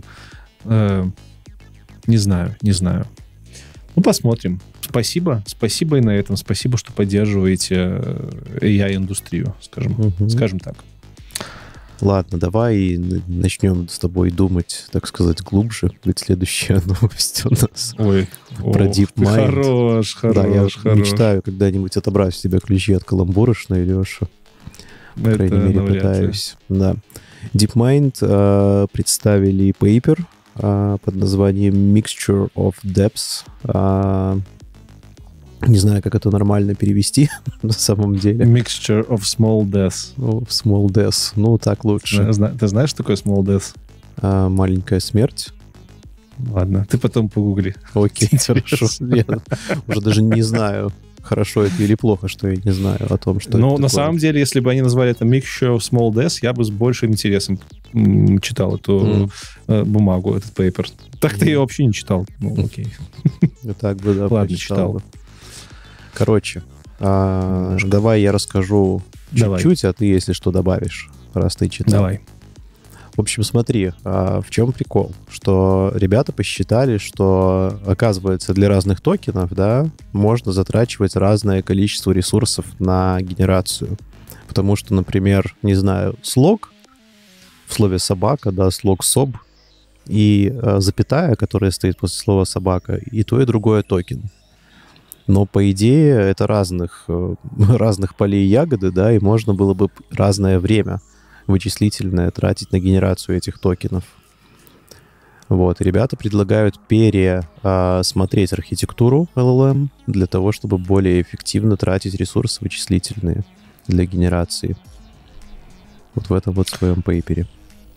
Не знаю. Ну, посмотрим. Спасибо и на этом. Спасибо, что поддерживаете AI-индустрию, скажем так. Ладно, давай начнем с тобой думать, так сказать, глубже. Ведь следующая новость у нас про DeepMind. Хорош. Да, я мечтаю когда-нибудь отобрать у тебя ключи от каламбурочной, Леша. По крайней мере, пытаюсь. Да. DeepMind представили пейпер под названием Mixture of Depths. Не знаю, как это нормально перевести на самом деле. Mixture of Small Death. Small Death. Ну, так лучше. Ты знаешь, что такое Small Death? Маленькая смерть. Ладно, ты потом погугли. Окей, хорошо. Я уже даже не знаю, хорошо это или плохо, что я не знаю о том, что это такое. На самом деле, если бы они назвали это Mixture of Small Death, я бы с большим интересом читал эту бумагу, этот пейпер. Так-то я вообще не читал. Окей. Так бы, да, ладно, читал. Короче, давай я расскажу чуть-чуть, а ты, если что, добавишь, раз ты читал. Давай. В общем, смотри, в чем прикол? Что ребята посчитали, что, оказывается, для разных токенов, да, можно затрачивать разное количество ресурсов на генерацию. Потому что, например, не знаю, слог, в слове собака, да, слог sob, и запятая, которая стоит после слова собака, и то, и другое токен. Но, по идее, это разных полей ягоды, да, и можно было бы разное время вычислительное тратить на генерацию этих токенов. Вот, ребята предлагают пересмотреть архитектуру LLM для того, чтобы более эффективно тратить ресурсы вычислительные для генерации. Вот в этом вот своем пейпере.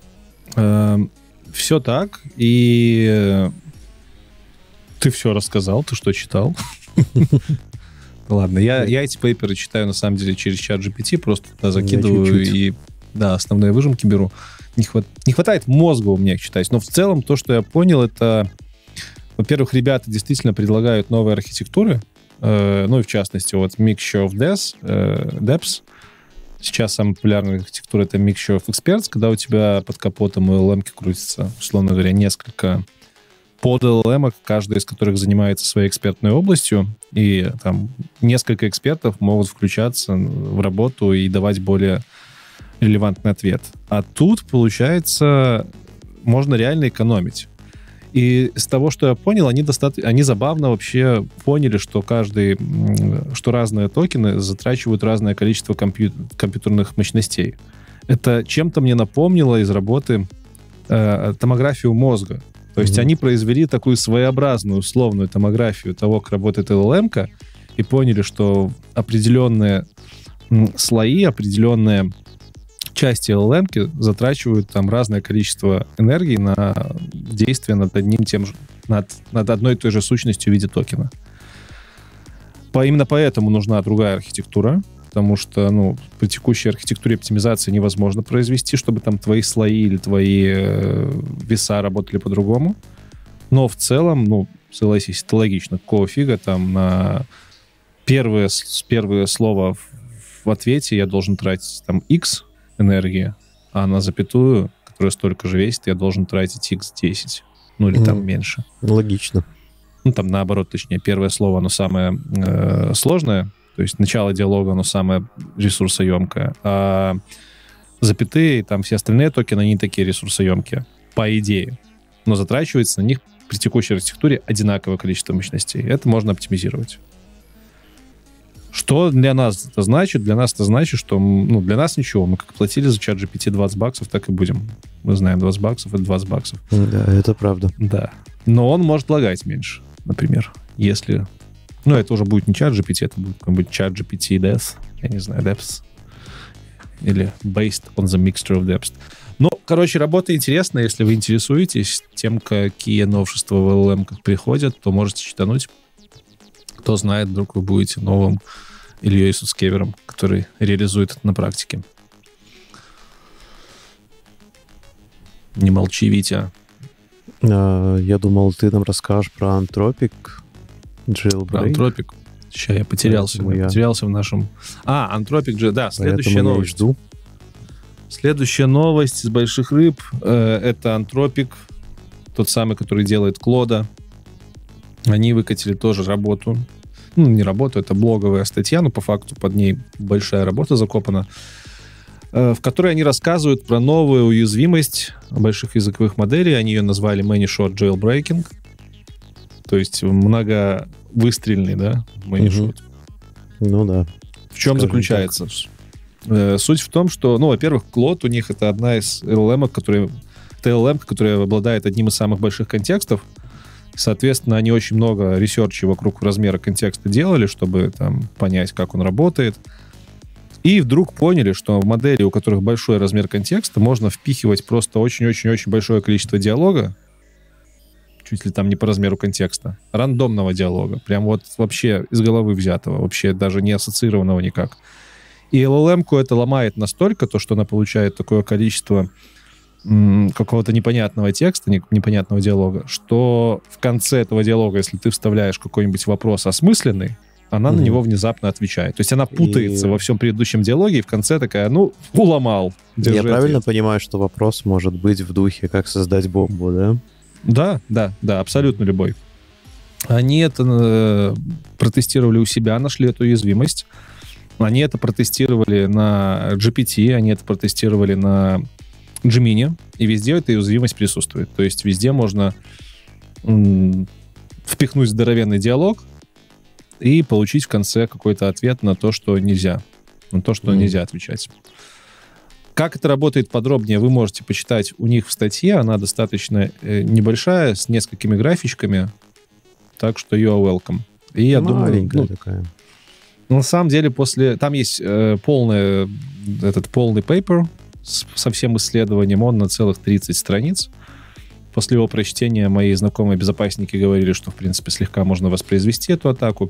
Все так, и ты все рассказал, ты что читал? Ладно, я эти пейперы читаю, на самом деле, через чат GPT, просто туда закидываю и, да, основные выжимки беру. Не хватает мозга у меня их читать, но в целом то, что я понял, это, во-первых, ребята действительно предлагают новые архитектуры, ну и в частности, вот Mixture of Depths. Сейчас самая популярная архитектура — это Mixture of Experts, когда у тебя под капотом LLM-ки крутится, условно говоря, несколько под LLM, каждая из которых занимается своей экспертной областью, и там несколько экспертов могут включаться в работу и давать более релевантный ответ. А тут, получается, можно реально экономить. И с того, что я понял, они забавно вообще поняли, что что разные токены затрачивают разное количество компьютерных мощностей. Это чем-то мне напомнило из работы томографию мозга. То есть они произвели такую своеобразную условную томографию того, как работает LLM-ка, и поняли, что определенные слои, определенные части LLM-ки затрачивают там разное количество энергии на действие над над одной и той же сущностью в виде токена. Именно поэтому нужна другая архитектура, потому что, по текущей архитектуре оптимизации невозможно произвести, чтобы там твои слои или твои веса работали по-другому. Но в целом, согласись, это логично. Какого фига там на первое слово в ответе я должен тратить там x энергии, а на запятую, которая столько же весит, я должен тратить x10. Или там меньше. Логично. Там наоборот, точнее, первое слово, оно самое сложное, то есть начало диалога, оно самое ресурсоемкое, а запятые, там все остальные токены, они такие ресурсоемкие, по идее. Но затрачивается на них при текущей архитектуре одинаковое количество мощностей. Это можно оптимизировать. Что для нас это значит? Для нас это значит, что для нас ничего. Мы как платили за чат GPT $20, так и будем. Мы знаем, $20 — это $20. Да, это правда. Да. Но он может лагать меньше, например. Если... это уже будет не чат GPT, это будет какой-нибудь чат GPT Depth. Я не знаю, Depth. Или Based on the Mixture of Depth. Работа интересная. Если вы интересуетесь тем, какие новшества в LLM-ках приходят, то можете читануть. Кто знает, вдруг вы будете новым Ильей Суцкевером, который реализует это на практике. Не молчи, Витя. Я думал, ты нам расскажешь про Anthropic Jailbreak. Про Anthropic. Сейчас я потерялся. Потерялся в нашем... Anthropic, да, следующая новость. Жду. Следующая новость из больших рыб — это Anthropic, тот самый, который делает Клода. Они выкатили тоже работу. Не работу, это блоговая статья, но по факту под ней большая работа закопана, в которой они рассказывают про новую уязвимость больших языковых моделей. Они ее назвали Many Shot Jailbreaking. То есть многовыстрельный, да, Many Shot. Да. В чем заключается? Суть в том, что, во-первых, Claude у них это одна из LLM, которая обладает одним из самых больших контекстов. Соответственно, они очень много ресерчей вокруг размера контекста делали, чтобы там понять, как он работает. И вдруг поняли, что в модели, у которых большой размер контекста, можно впихивать просто очень-очень-очень большое количество диалога, чуть ли там не по размеру контекста, рандомного диалога, прям вообще из головы взятого, вообще даже не ассоциированного никак. И LLM-ку это ломает настолько, что она получает такое количество какого-то непонятного текста, непонятного диалога, что в конце этого диалога, если ты вставляешь какой-нибудь вопрос осмысленный, она на него внезапно отвечает. То есть она путается во всем предыдущем диалоге, и в конце такая, уломал. Я правильно понимаю, что вопрос может быть в духе, как создать бомбу, да? Да, абсолютно любой. Они это протестировали у себя, нашли эту уязвимость. Они это протестировали на GPT, они это протестировали на Gemini, и везде эта уязвимость присутствует. То есть везде можно впихнуть здоровенный диалог и получить в конце какой-то ответ на то, что нельзя. На то, что нельзя отвечать. Как это работает подробнее, вы можете почитать у них в статье. Она достаточно небольшая, с несколькими графичками. Так что you are welcome. И я думаю... такая. На самом деле, там есть полный paper со всем исследованием, он на целых 30 страниц. После его прочтения мои знакомые безопасники говорили, что, в принципе, слегка можно воспроизвести эту атаку.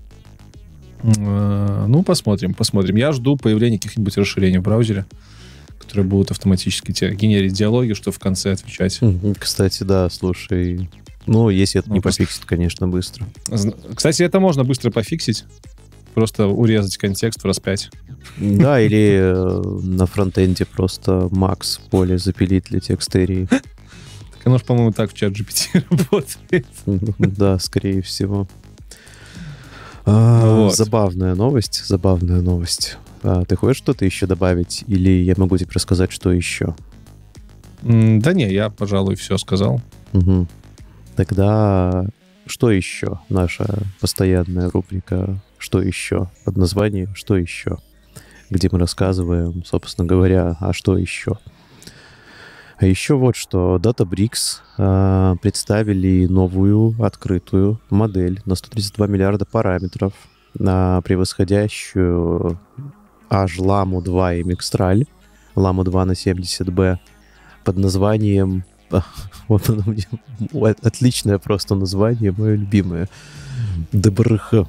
Посмотрим. Я жду появления каких-нибудь расширений в браузере, которые будут автоматически генерить диалоги, чтобы в конце отвечать. Кстати, да, слушай... если это не пофиксит, конечно, быстро. Кстати, это можно быстро пофиксить. Просто урезать контекст в раз 5. Да, или на фронтенде просто Max поле запилить для текстерии. Так оно же, по-моему, так в чат GPT работает. Да, скорее всего. Забавная новость. Ты хочешь что-то еще добавить? Или я могу тебе рассказать, что еще? Да не, я, пожалуй, все сказал. Тогда что еще? Наша постоянная рубрика «Что еще?» под названием «Что еще?», где мы рассказываем, собственно говоря, а что еще. А еще вот что. Databricks представили новую открытую модель на 132 миллиарда параметров, превосходящую аж Llama 2 и Mixtral, Llama 2 на 70B, под названием... Вот оно мне... Отличное просто название, мое любимое. Databricks.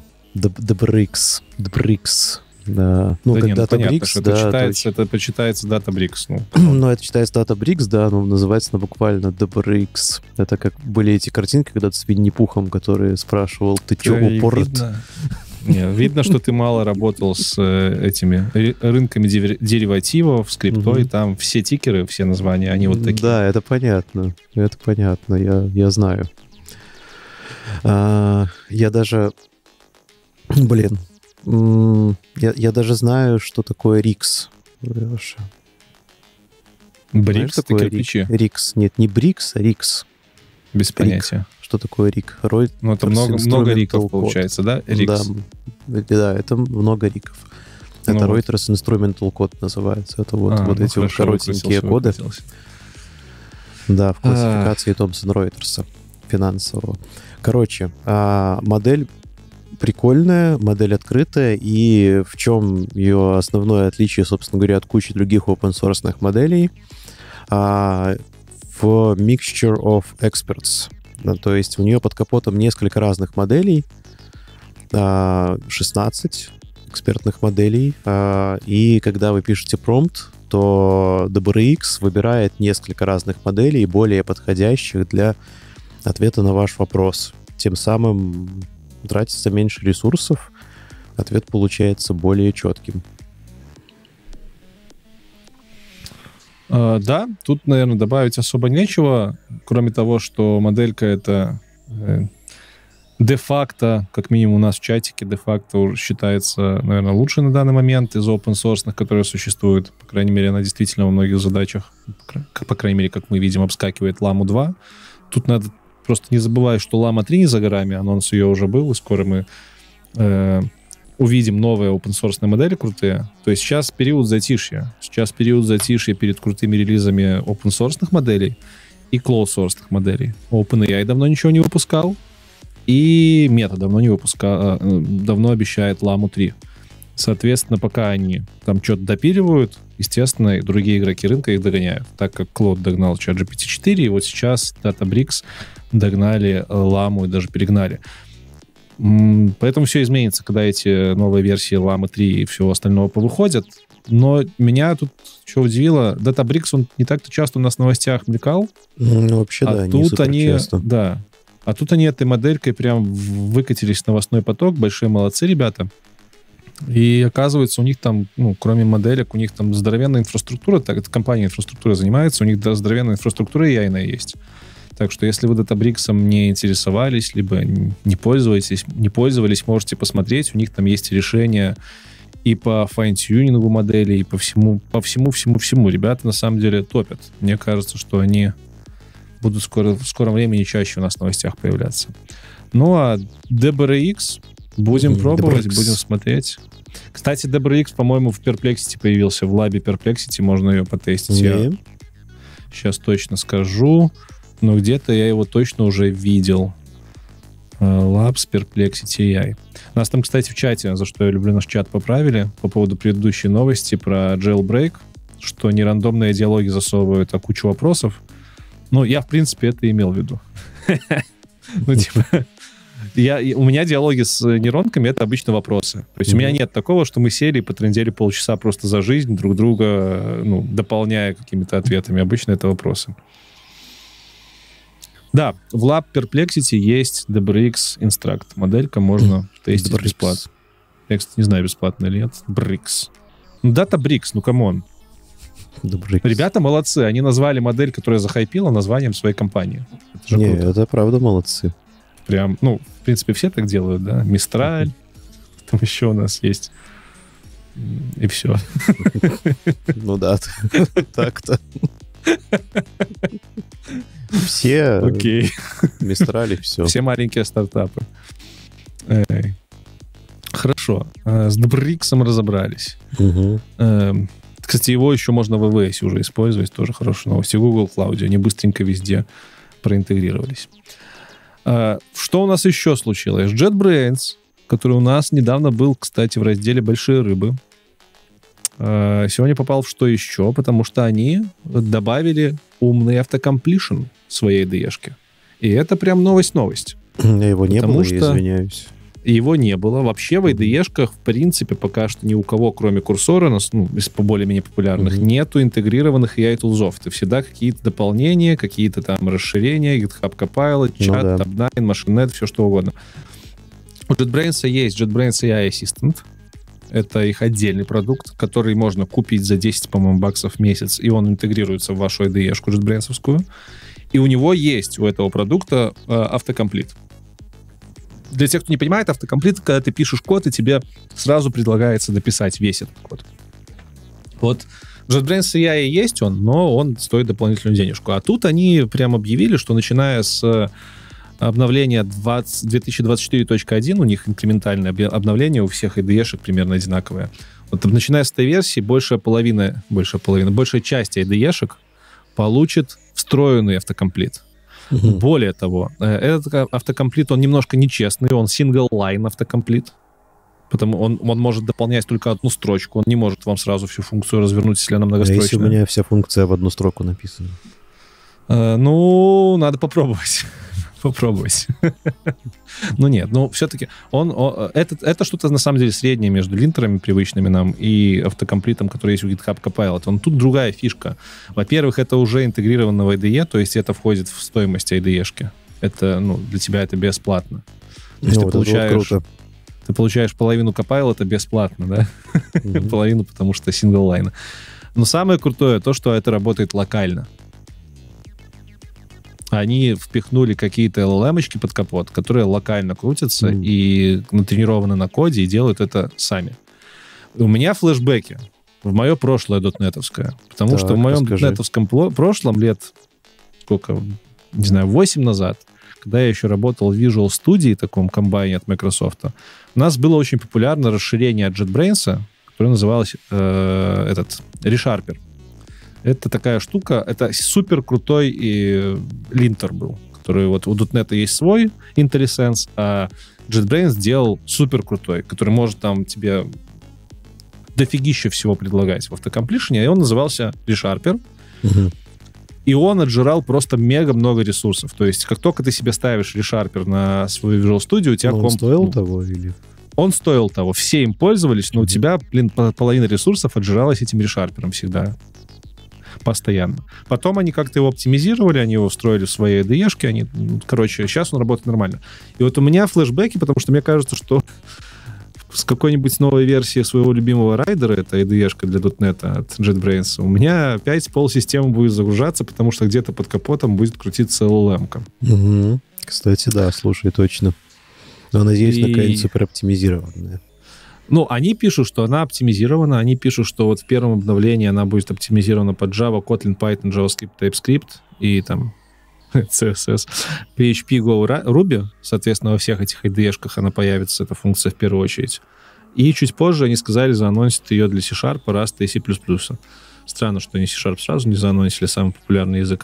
Да. Ну, да как не, Databricks, что да. это почитается Databricks. Ну, это читается Databricks, да, но называется она буквально Databricks. Это как были эти картинки когда-то с Винни-Пухом, который спрашивал, ты чё, упорот? Видно, что ты мало работал с этими рынками деривативов, с криптой, там все тикеры, все названия, они вот такие. Да, это понятно, я знаю. Я даже... Блин. Я даже знаю, что такое RIX. Брикс, ты кирпичи? RIX. Нет, не Брикс, а RIX. Без понятия. Что такое RIG? Ну, это много риков получается, да? RIX. Да, это много риков. Это Reuters Instrumental Code называется. Это вот эти вот коротенькие коды. Да, в классификации Thomson Reuters финансового. Короче, модель прикольная, модель открытая, и в чем ее основное отличие, собственно говоря, от кучи других open-source моделей? В mixture of experts. То есть у нее под капотом несколько разных моделей, 16 экспертных моделей, и когда вы пишете промпт, то DBRX выбирает несколько разных моделей, более подходящих для ответа на ваш вопрос. Тем самым тратится меньше ресурсов, ответ получается более четким. Да, тут, наверное, добавить особо нечего, кроме того, что моделька это де-факто, как минимум у нас в чатике, де-факто считается, наверное, лучшей на данный момент из open-source, которые существуют. По крайней мере, она действительно во многих задачах, по крайней мере, как мы видим, обскакивает Llama 2. Тут надо просто не забывать, что Llama 3 не за горами, анонс ее уже был, и скоро мы увидим новые open-source модели крутые. То есть сейчас период затишья. Сейчас период затишья перед крутыми релизами open-source моделей и closed-source моделей. OpenAI давно ничего не выпускал, и Meta давно не выпускал, давно обещает Llama 3. Соответственно, пока они там что-то допиливают, естественно, и другие игроки рынка их догоняют. Так как Claude догнал ChatGPT 4, и вот сейчас Databricks догнали Llama и даже перегнали. Поэтому все изменится, когда эти новые версии Llama 3 и всего остального повыходят. Но меня тут что удивило, Databricks, он не так-то часто у нас в новостях мелькал. Ну, вообще, да, не супер часто. Да. А тут они этой моделькой прям выкатились в новостной поток. Большие молодцы, ребята. И оказывается, у них там, кроме моделек, у них там здоровенная инфраструктура, так эта компания инфраструктурой занимается, у них здоровенная инфраструктура AI есть. Так что если вы Databricks не интересовались, либо не пользовались, можете посмотреть. У них там есть решения и по файн-тюнингу моделей, и по всему. Ребята на самом деле топят. Мне кажется, что они будут в скором времени чаще у нас в новостях появляться. Ну а DBRX будем пробовать, будем смотреть. Кстати, DBRX, по-моему, в Perplexity появился, в лабе Perplexity, можно ее потестить. Я сейчас точно скажу. Но где-то я его точно уже видел. Labs Perplexity AI. Нас там, кстати, в чате, за что я люблю наш чат, поправили по поводу предыдущей новости про jailbreak, что не рандомные диалоги засовывают, а кучу вопросов. Ну, я, в принципе, это имел в виду. Ну, типа... У меня диалоги с нейронками — это обычно вопросы. То есть у меня нет такого, что мы сели и потрындели полчаса просто за жизнь, друг друга, дополняя какими-то ответами. Обычно это вопросы. Да, в Lab Perplexity есть DBRX Instruct. Моделька можно тестить бесплатно. Я, кстати, не знаю, бесплатно или нет. DBRX. Databricks, камон. Ребята молодцы. Они назвали модель, которая захайпила, названием своей компании. Это же круто. Это правда молодцы. Прям, в принципе, все так делают, да? Мистраль. Там еще у нас есть. И все. Ну да, так-то. Все Окей. Мистрали, все. Все маленькие стартапы. Хорошо. С Dbrix'ом разобрались. Угу. Кстати, его еще можно в AWS уже использовать. Тоже хорошая новость. И Google Cloud. Они быстренько везде проинтегрировались. Что у нас еще случилось? JetBrains, который у нас недавно был, кстати, в разделе «Большие рыбы», сегодня попал в «Что еще?», потому что они добавили умный автокомплишн в своей IDE-шке. И это прям новость-новость. Его не было, я извиняюсь. Его не было. Вообще в IDE-шках, в принципе, пока что ни у кого, кроме курсора, из более-менее популярных, нету интегрированных AI-тулзов. Это всегда какие-то дополнения, какие-то там расширения, GitHub Copilot, чат, Tabnine, MachineNet, все что угодно. У JetBrains есть JetBrains AI Assistant. Это их отдельный продукт, который можно купить за 10, по-моему, баксов в месяц, и он интегрируется в вашу IDE-шку JetBrains-овскую. И у него есть, у этого продукта, автокомплит. Для тех, кто не понимает, автокомплит, когда ты пишешь код, и тебе сразу предлагается дописать весь этот код. Вот JetBrains AI есть он, но он стоит дополнительную денежку. А тут они прям объявили, что начиная с обновления 2024.1, у них инкрементальное обновление, у всех IDE-шек примерно одинаковое. Вот начиная с этой версии, большая часть IDE-шек получит встроенный автокомплит. Более того, этот автокомплит, он немножко нечестный, он single-line автокомплит, потому он может дополнять только одну строчку, он не может вам сразу всю функцию развернуть, если она многострочная. А если у меня вся функция в одну строку написана? Надо попробовать. Попробовать. Ну нет, все-таки это что-то на самом деле среднее между линтерами привычными нам и автокомплитом, который есть у GitHub Copilot. Тут другая фишка. Во-первых, это уже интегрировано в IDE, то есть это входит в стоимость IDE-шки. Это, для тебя это бесплатно. То есть ты получаешь половину Copilot бесплатно, да? Половину, потому что single-line. Но самое крутое то, что это работает локально. Они впихнули какие-то LLM-очки под капот, которые локально крутятся и натренированы на коде и делают это сами. У меня флешбеки в мое прошлое дотнетовское. Потому что в моем дотнетовском прошлом лет, 8 назад, когда я еще работал в Visual Studio, таком комбайне от Microsoft, у нас было очень популярное расширение от JetBrains, которое называлось ReSharper. Это такая штука, это супер крутой линтер был, который вот у .NET есть свой IntelliSense, а JetBrains сделал супер крутой, который может там тебе дофигища всего предлагать в автокомплишене, и он назывался ReSharper. И он отжирал просто мега много ресурсов. То есть как только ты себе ставишь ReSharper на свой Visual Studio, у тебя он стоил того или... Он стоил того. Все им пользовались, но у тебя, половина ресурсов отжиралась этим ReSharper'ом всегда. Постоянно. Потом они как-то его оптимизировали, они его встроили в свои IDE-шки, сейчас он работает нормально. И вот у меня флешбеки, потому что мне кажется, что с какой-нибудь новой версии своего любимого райдера, это IDE-шка для .NET от JetBrains, у меня опять полсистемы будет загружаться, потому что где-то под капотом будет крутиться LLM-ка. Кстати, да, слушай, точно. Но, надеюсь, на какая-нибудь супероптимизированная. Они пишут, что она оптимизирована, они пишут, что вот в первом обновлении она будет оптимизирована под Java, Kotlin, Python, JavaScript, TypeScript и там CSS, PHP, Go, Ruby. Соответственно, во всех этих IDE-шках она появится, эта функция в первую очередь. И чуть позже они сказали, заанонсят ее для C-Sharp, Rust и C++. Странно, что они C-Sharp сразу не заанонсили, самый популярный язык.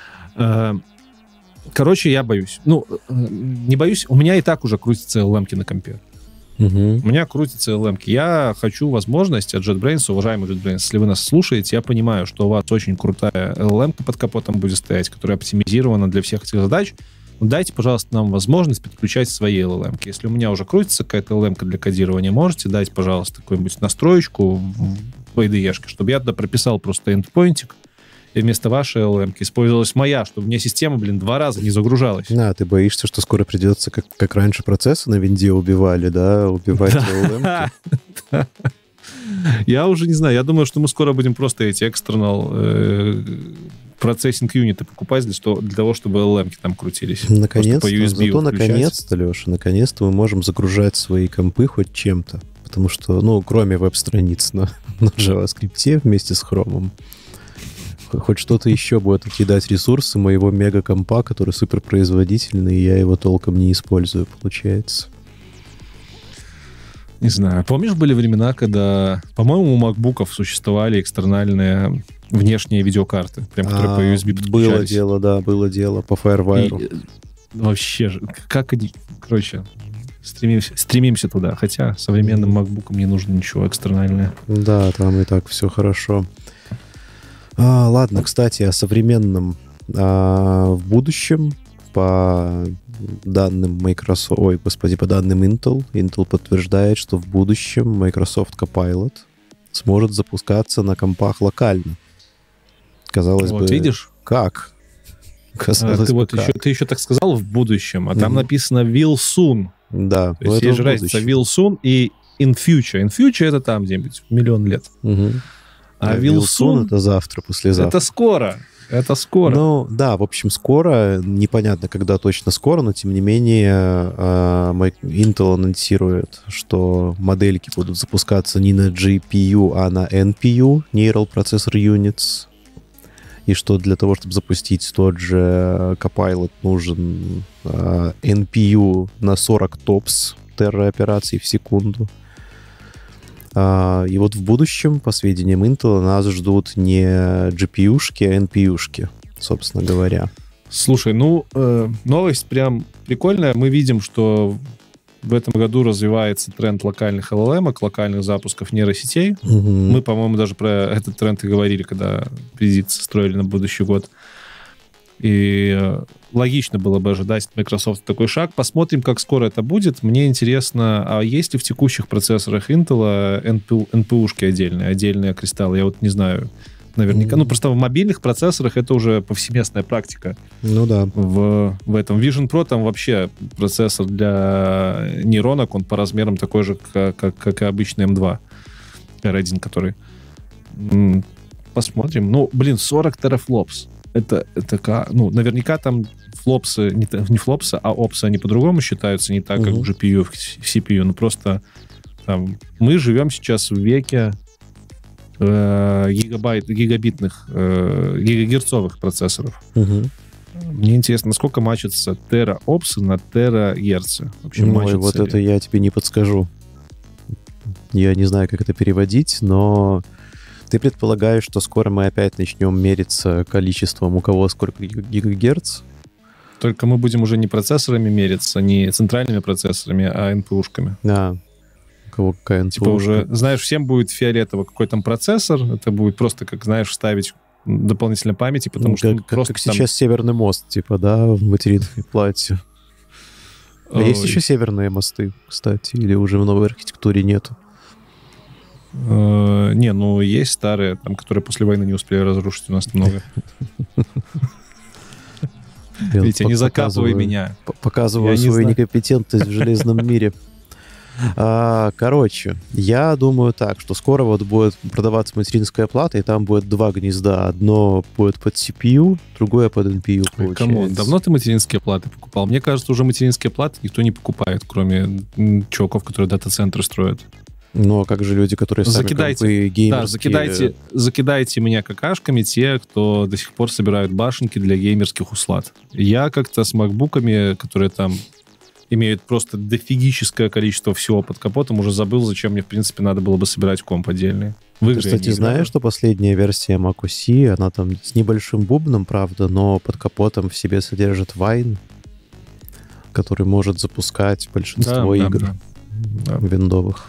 Короче, я боюсь. Не боюсь, у меня и так уже крутятся LLM-ки на компе. У меня крутятся LLM-ки. Я хочу возможность от JetBrains, уважаемый JetBrains, если вы нас слушаете, я понимаю, что у вас очень крутая LLM-ка под капотом будет стоять, которая оптимизирована для всех этих задач. Дайте, пожалуйста, нам возможность подключать свои LLM-ки. Если у меня уже крутится какая-то LLM-ка для кодирования, можете дать, пожалуйста, какую-нибудь настроечку в IDE-шке, чтобы я туда прописал просто эндпоинтик, и вместо вашей LLM-ки использовалась моя, чтобы мне система, 2 раза не загружалась. Ты боишься, что скоро придется, как раньше процессы на винде убивали, да? Убивать LLM-ки? Я уже не знаю. Я думаю, что мы скоро будем просто эти external процессинг-юниты покупать для того, чтобы LLM-ки там крутились. Наконец-то, наконец-то, Леша, наконец-то мы можем загружать свои компы хоть чем-то. Потому что, кроме веб-страниц на JavaScript вместе с Chrome, Хоть что-то еще будет отъедать ресурсы моего мегакомпа, который суперпроизводительный, и я его толком не использую, получается. Не знаю. Помнишь, были времена, когда, по-моему, у макбуков существовали экстернальные внешние видеокарты, прям которые по USB подключались? Было дело по FireWire. Вообще же, как они... Короче, стремимся туда. Хотя современным макбукам не нужно ничего экстернальное. Да, там и так все хорошо. Ладно, кстати, о современном. В будущем, по данным Microsoft, по данным Intel подтверждает, что в будущем Microsoft Copilot сможет запускаться на компах локально. Казалось бы, видишь? Как? Казалось бы, как? Ты еще так сказал в будущем, а там написано will soon. Да. То есть есть же разница will soon и in future. In future это там где-нибудь миллион лет. А will soon это завтра, послезавтра. Это скоро. Ну, да, в общем, скоро. Непонятно, когда точно скоро, но, тем не менее, Intel анонсирует, что модельки будут запускаться не на GPU, а на NPU, Neural Processor Units. И что для того, чтобы запустить тот же Copilot, нужен NPU на 40 TOPS терроопераций в секунду. И вот в будущем, по сведениям Intel, нас ждут не GPU-шки, а NPU-шки, собственно говоря. Слушай, новость прям прикольная. Мы видим, что в этом году развивается тренд локальных LLM-ок, локальных запусков нейросетей. Мы, по-моему, даже про этот тренд и говорили, когда предикции строили на будущий год. И логично было бы ожидать от Microsoft такой шаг. Посмотрим, как скоро это будет. Мне интересно, а есть ли в текущих процессорах Intel NPU-шки отдельные кристаллы? Я вот не знаю наверняка. Просто в мобильных процессорах это уже повсеместная практика. Ну да. В этом Vision Pro там вообще процессор для нейронок, он по размерам такой же, как и обычный M2 R1, который... Посмотрим. 40 терафлопс. Это наверняка там флопсы, не флопсы, а опсы, они по-другому считаются, не так, как в GPU, в CPU. Просто там, мы живем сейчас в веке гигабитных, гигагерцовых процессоров. Мне интересно, насколько мачатся тераопсы на терагерцы. Вот это я тебе не подскажу. Я не знаю, как это переводить, но... Ты предполагаешь, что скоро мы опять начнем мериться количеством, у кого сколько гигагерц? Только мы будем уже не процессорами мериться, не центральными процессорами, а NPU-шками. Да. У кого какая NPU-шка? Типа уже, знаешь, всем будет фиолетово, какой там процессор. Это будет просто, как, знаешь, вставить дополнительной памяти, потому что... Как там... сейчас Северный мост, типа, да, в материнской плате. А есть еще северные мосты, кстати, или уже в новой архитектуре нету? Есть старые, там, которые после войны не успели разрушить, у нас много. Витя, не закапывай меня. Показываю свою некомпетентность в железном мире. Короче, я думаю так, что скоро вот будет продаваться материнская плата, и там будет два гнезда. Одно будет под CPU, другое под NPU, получается. Камон, давно ты материнские платы покупал? Мне кажется, уже материнские платы никто не покупает, кроме чуваков, которые дата-центры строят. Ну, а как же люди, которые сами компы геймерские... Да, закидайте меня какашками те, кто до сих пор собирают башенки для геймерских услад. Я как-то с макбуками, которые там имеют просто дофигическое количество всего под капотом, уже забыл, зачем мне, в принципе, надо было бы собирать комп отдельный. Ты, кстати, знаешь, что последняя версия Mac OS, она там с небольшим бубном, правда, но под капотом в себе содержит Wine, который может запускать большинство игр виндовых.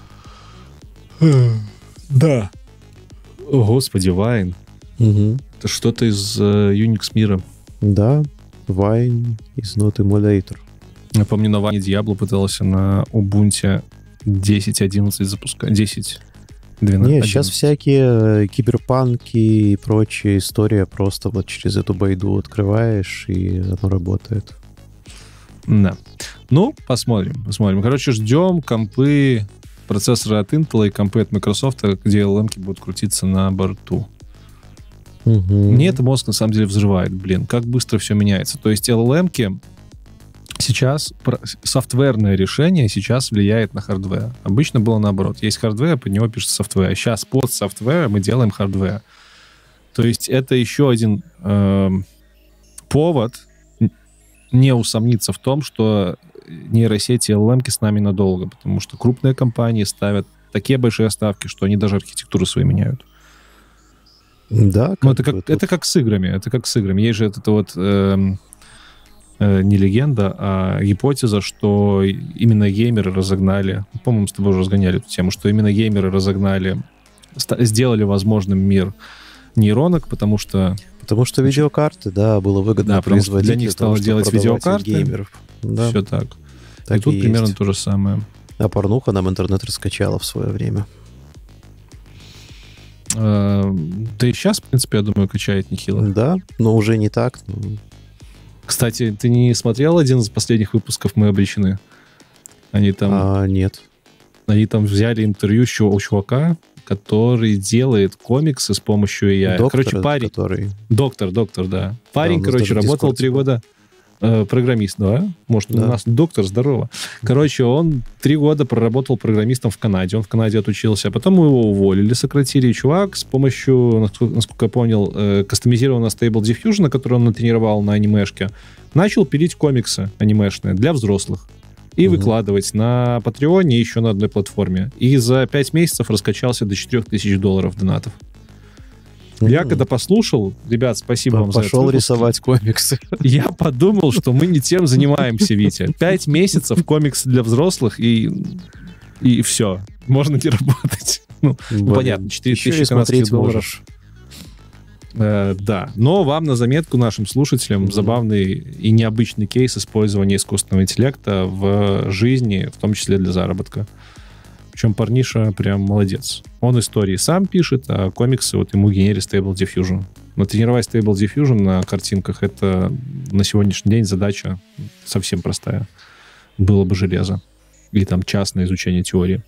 Да. О, господи, Wine. Это что-то из Unix мира. Да, Wine is not emulator. Я помню, на Wine Diablo пытался на Ubuntu 10.11 запускать. 10.12. Нет, сейчас всякие киберпанки и прочая история просто вот через эту байду открываешь, и оно работает. Да. Посмотрим. Короче, ждем компы, процессоры от Intel и компы от Microsoft, где LLM-ки будут крутиться на борту. Мне это мозг на самом деле взрывает. Как быстро все меняется. То есть LLM-ки сейчас, софтверное решение сейчас влияет на хардвер. Обычно было наоборот. Есть хардвер, под него пишется софтвер. Сейчас под софтвер мы делаем хардвер. То есть это еще один повод не усомниться в том, что нейросети и LLM-ки с нами надолго, потому что крупные компании ставят такие большие ставки, что они даже архитектуру свою меняют. Да. Ну, это как с играми. Это как с играми. Есть же это вот не легенда, а гипотеза, что именно геймеры разогнали, по-моему, с тобой уже разгоняли эту тему, что именно геймеры разогнали, сделали возможным мир нейронок, потому что... Потому что видеокарты, да, было выгодно производить. Для них стало делать видеокарты. Геймеров. Да. Все так. И тут примерно то же самое. А порнуха нам интернет раскачала в свое время. Да и сейчас, в принципе, я думаю, качает нехило. Да, но уже не так. Кстати, ты не смотрел один из последних выпусков «Мы обречены»? Они там... Нет. Они там взяли интервью у чувака, который делает комиксы с помощью AI. Доктор, парень... который... Доктор, да. Парень, работал 3 года... Программист, да? Может, да. У нас доктор, здорово. Он 3 года проработал программистом в Канаде. Он в Канаде отучился. А потом его уволили, сократили. И чувак с помощью, насколько я понял, кастомизированного Stable Diffusion, который он натренировал на анимешке, начал пилить комиксы анимешные для взрослых. И выкладывать на Патреоне и еще на одной платформе. И за 5 месяцев раскачался до $4000 донатов. Я когда послушал, ребят, спасибо вам за это. Пошел рисовать комиксы. Я подумал, что мы не тем занимаемся, Витя. 5 месяцев комиксы для взрослых, и все. Можно не работать. Понятно, $4000 да. Но вам на заметку, нашим слушателям, забавный и необычный кейс использования искусственного интеллекта в жизни, в том числе для заработка. Причем парниша прям молодец. Он истории сам пишет, а комиксы вот ему генерит Stable Diffusion. Но тренировать Stable Diffusion на картинках — это на сегодняшний день задача совсем простая. Было бы железо. И там частное изучение теории.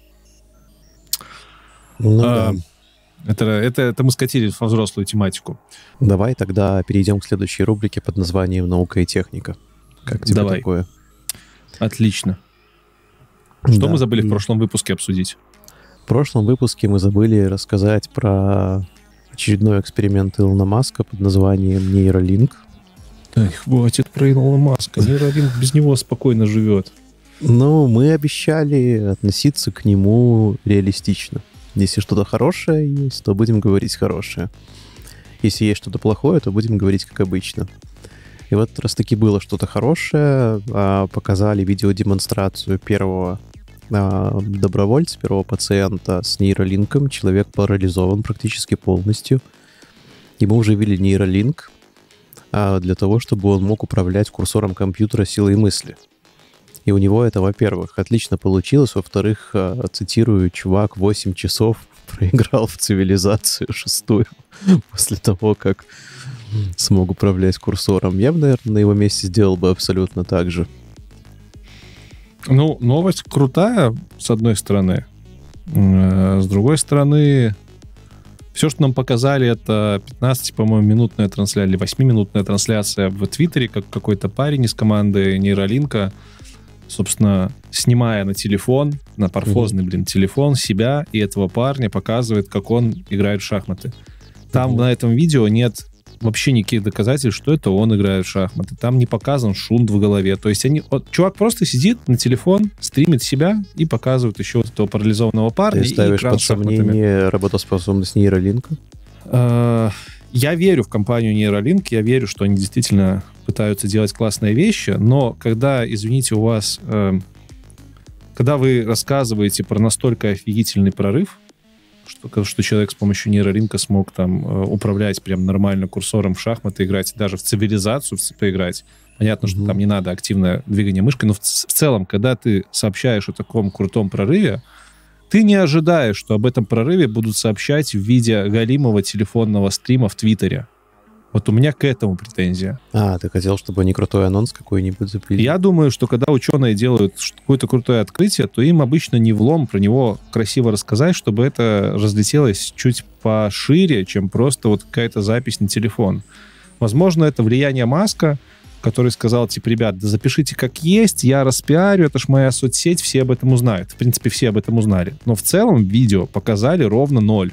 Да. Это мы скатились во взрослую тематику. Давай тогда перейдем к следующей рубрике под названием «Наука и техника». Как тебе такое? Отлично. Что мы забыли в прошлом выпуске обсудить? В прошлом выпуске мы забыли рассказать про очередной эксперимент Илона Маска под названием нейролинк. Ай, хватит про Илона Маска. Нейролинк без него спокойно живет. Ну, мы обещали относиться к нему реалистично. Если что-то хорошее есть, то будем говорить хорошее. Если есть что-то плохое, то будем говорить как обычно. И вот раз таки было что-то хорошее, показали видеодемонстрацию первого добровольца, первого пациента с нейролинком. Человек парализован практически полностью. Ему вживили нейролинк для того, чтобы он мог управлять курсором компьютера силой мысли. И у него это, во-первых, отлично получилось. Во-вторых, цитирую, чувак 8 часов проиграл в цивилизацию 6 после того, как смог управлять курсором. Я бы, наверное, на его месте сделал бы абсолютно так же. Ну, новость крутая, с одной стороны. С другой стороны, все, что нам показали, это 15, по-моему, минутная трансляция, или 8-минутная трансляция в Твиттере, как какой-то парень из команды нейролинка, собственно, снимая на телефон, на парфозный, телефон, себя и этого парня, показывает, как он играет в шахматы. Там на этом видео нет вообще никаких доказательств, что это он играет в шахматы. Там не показан шунт в голове. То есть чувак просто сидит на телефон, стримит себя и показывает еще вот этого парализованного парня. Ты ставишь под сомнение работоспособность нейролинка? Я верю в компанию Neuralink, я верю, что они действительно пытаются делать классные вещи, но когда, извините, у вас... Когда вы рассказываете про настолько офигительный прорыв, что человек с помощью нейролинка смог там управлять прям нормально курсором в шахматы, играть, даже в цивилизацию поиграть. Понятно, что там не надо активное двигание мышкой, но в целом, когда ты сообщаешь о таком крутом прорыве, ты не ожидаешь, что об этом прорыве будут сообщать в виде галимого телефонного стрима в Твиттере. Вот у меня к этому претензия. Ты хотел, чтобы они крутой анонс какой-нибудь запилили? Я думаю, что когда ученые делают какое-то крутое открытие, то им обычно не влом про него красиво рассказать, чтобы это разлетелось чуть пошире, чем просто вот какая-то запись на телефон. Возможно, это влияние Маска, который сказал, типа, ребят, да запишите как есть, я распиарю, это ж моя соцсеть, все об этом узнают. В принципе, все об этом узнали. Но в целом видео показали ровно 0.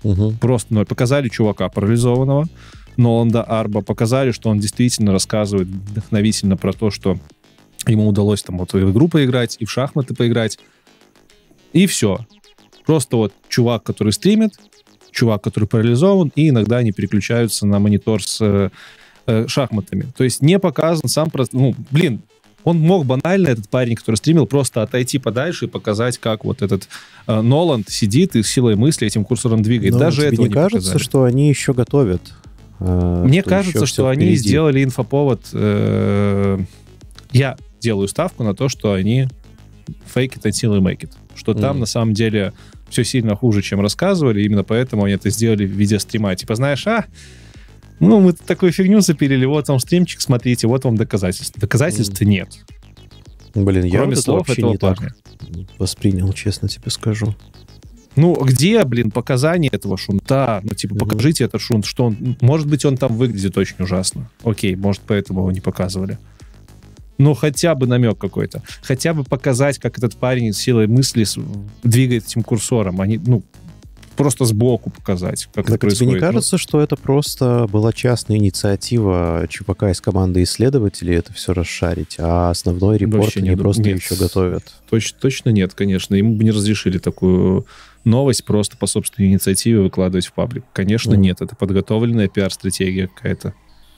Просто ноль. Показали чувака парализованного, Ноланда Арба, показали, что он действительно рассказывает вдохновительно про то, что ему удалось там вот в игру поиграть, и в шахматы поиграть. И все. Просто вот чувак, который стримит, чувак, который парализован, и иногда они переключаются на монитор с шахматами. То есть не показан сам... он мог банально, этот парень, который стримил, просто отойти подальше и показать, как вот этот Ноланд сидит и силой мысли этим курсором двигает. Но даже этого не кажется, показали. Что они еще готовят? Мне кажется, что они сделали инфоповод. Я делаю ставку на то, что они fake it until you make it. Что там на самом деле все сильно хуже, чем рассказывали, именно поэтому они это сделали в виде стрима. Типа, знаешь, мы такую фигню запилили, вот вам стримчик, смотрите, вот вам доказательства. Доказательств нет. Блин, я вот слов вообще не парня. Так воспринял, честно тебе скажу. Где, показания этого шунта? Покажите этот шунт, что он... Может быть, он там выглядит очень ужасно. Окей, может, поэтому его не показывали. Хотя бы намек какой-то. Хотя бы показать, как этот парень силой мысли двигает этим курсором. Они, просто сбоку показать, как это происходит. Тебе не кажется, что это просто была частная инициатива чувака из команды исследователей это все расшарить, а основной репорт они просто еще готовят? Точно нет, конечно. Ему бы не разрешили такую новость просто по собственной инициативе выкладывать в паблик. Конечно, нет. Это подготовленная пиар-стратегия какая-то.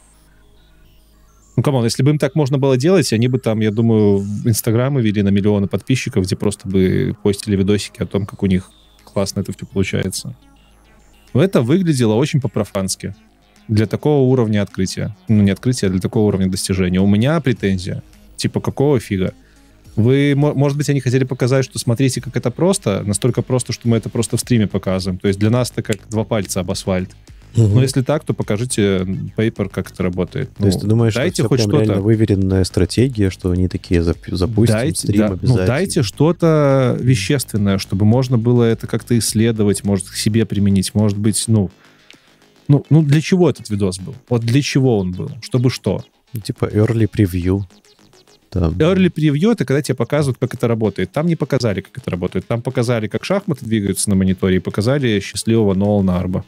Камон, если бы им так можно было делать, они бы там, я думаю, в Инстаграмы вели на миллионы подписчиков, где просто бы постили видосики о том, как у них классно это все получается. Это выглядело очень по-профански. Для такого уровня открытия. Не открытия, а для такого уровня достижения. У меня претензия. Какого фига? Может быть, они хотели показать, что смотрите, как это просто. Настолько просто, что мы это просто в стриме показываем. То есть для нас это как 2 пальца об асфальт. Но если так, то покажите пейпер, как это работает. То есть ты думаешь, что это хоть прям реально выверенная стратегия, что они такие запустим стрим обязательно? Дайте что-то вещественное, чтобы можно было это как-то исследовать, может, к себе применить. Может быть, для чего этот видос был? Вот для чего он был? Чтобы что? Early preview. Early preview — это когда тебе показывают, как это работает. Там не показали, как это работает. Там показали, как шахматы двигаются на мониторе, и показали счастливого Нолана Арба.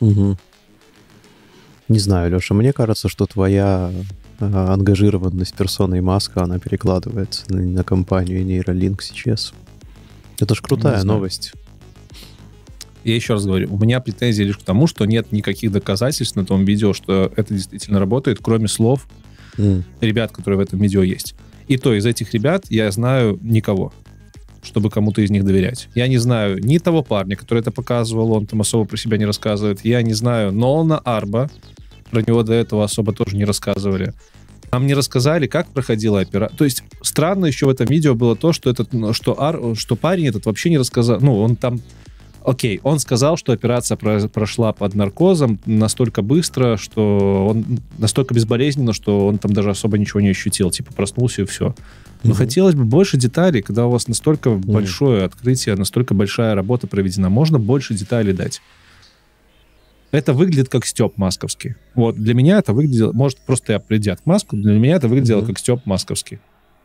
Не знаю, Леша, мне кажется, что твоя ангажированность персоной Маска, она перекладывается на компанию Neuralink сейчас. Это ж крутая новость. Я еще раз говорю, у меня претензии лишь к тому, что нет никаких доказательств на том видео, что это действительно работает, кроме слов ребят, которые в этом видео есть. И то из этих ребят я знаю никого, чтобы кому-то из них доверять. Я не знаю ни того парня, который это показывал, он там особо про себя не рассказывает. Я не знаю Нолана Арба, про него до этого особо тоже не рассказывали. Нам не рассказали, как проходила операция. То есть странно еще в этом видео было то, что парень этот вообще не рассказал. Он там... Окей, он сказал, что операция прошла под наркозом настолько быстро, что он настолько безболезненно, что он там даже особо ничего не ощутил. Проснулся и все. Но хотелось бы больше деталей, когда у вас настолько большое открытие, настолько большая работа проведена. Можно больше деталей дать. Это выглядит как стёб масковский. Вот, для меня это выглядело... Может, просто я придят к Маску, для меня это выглядело как стёб масковский.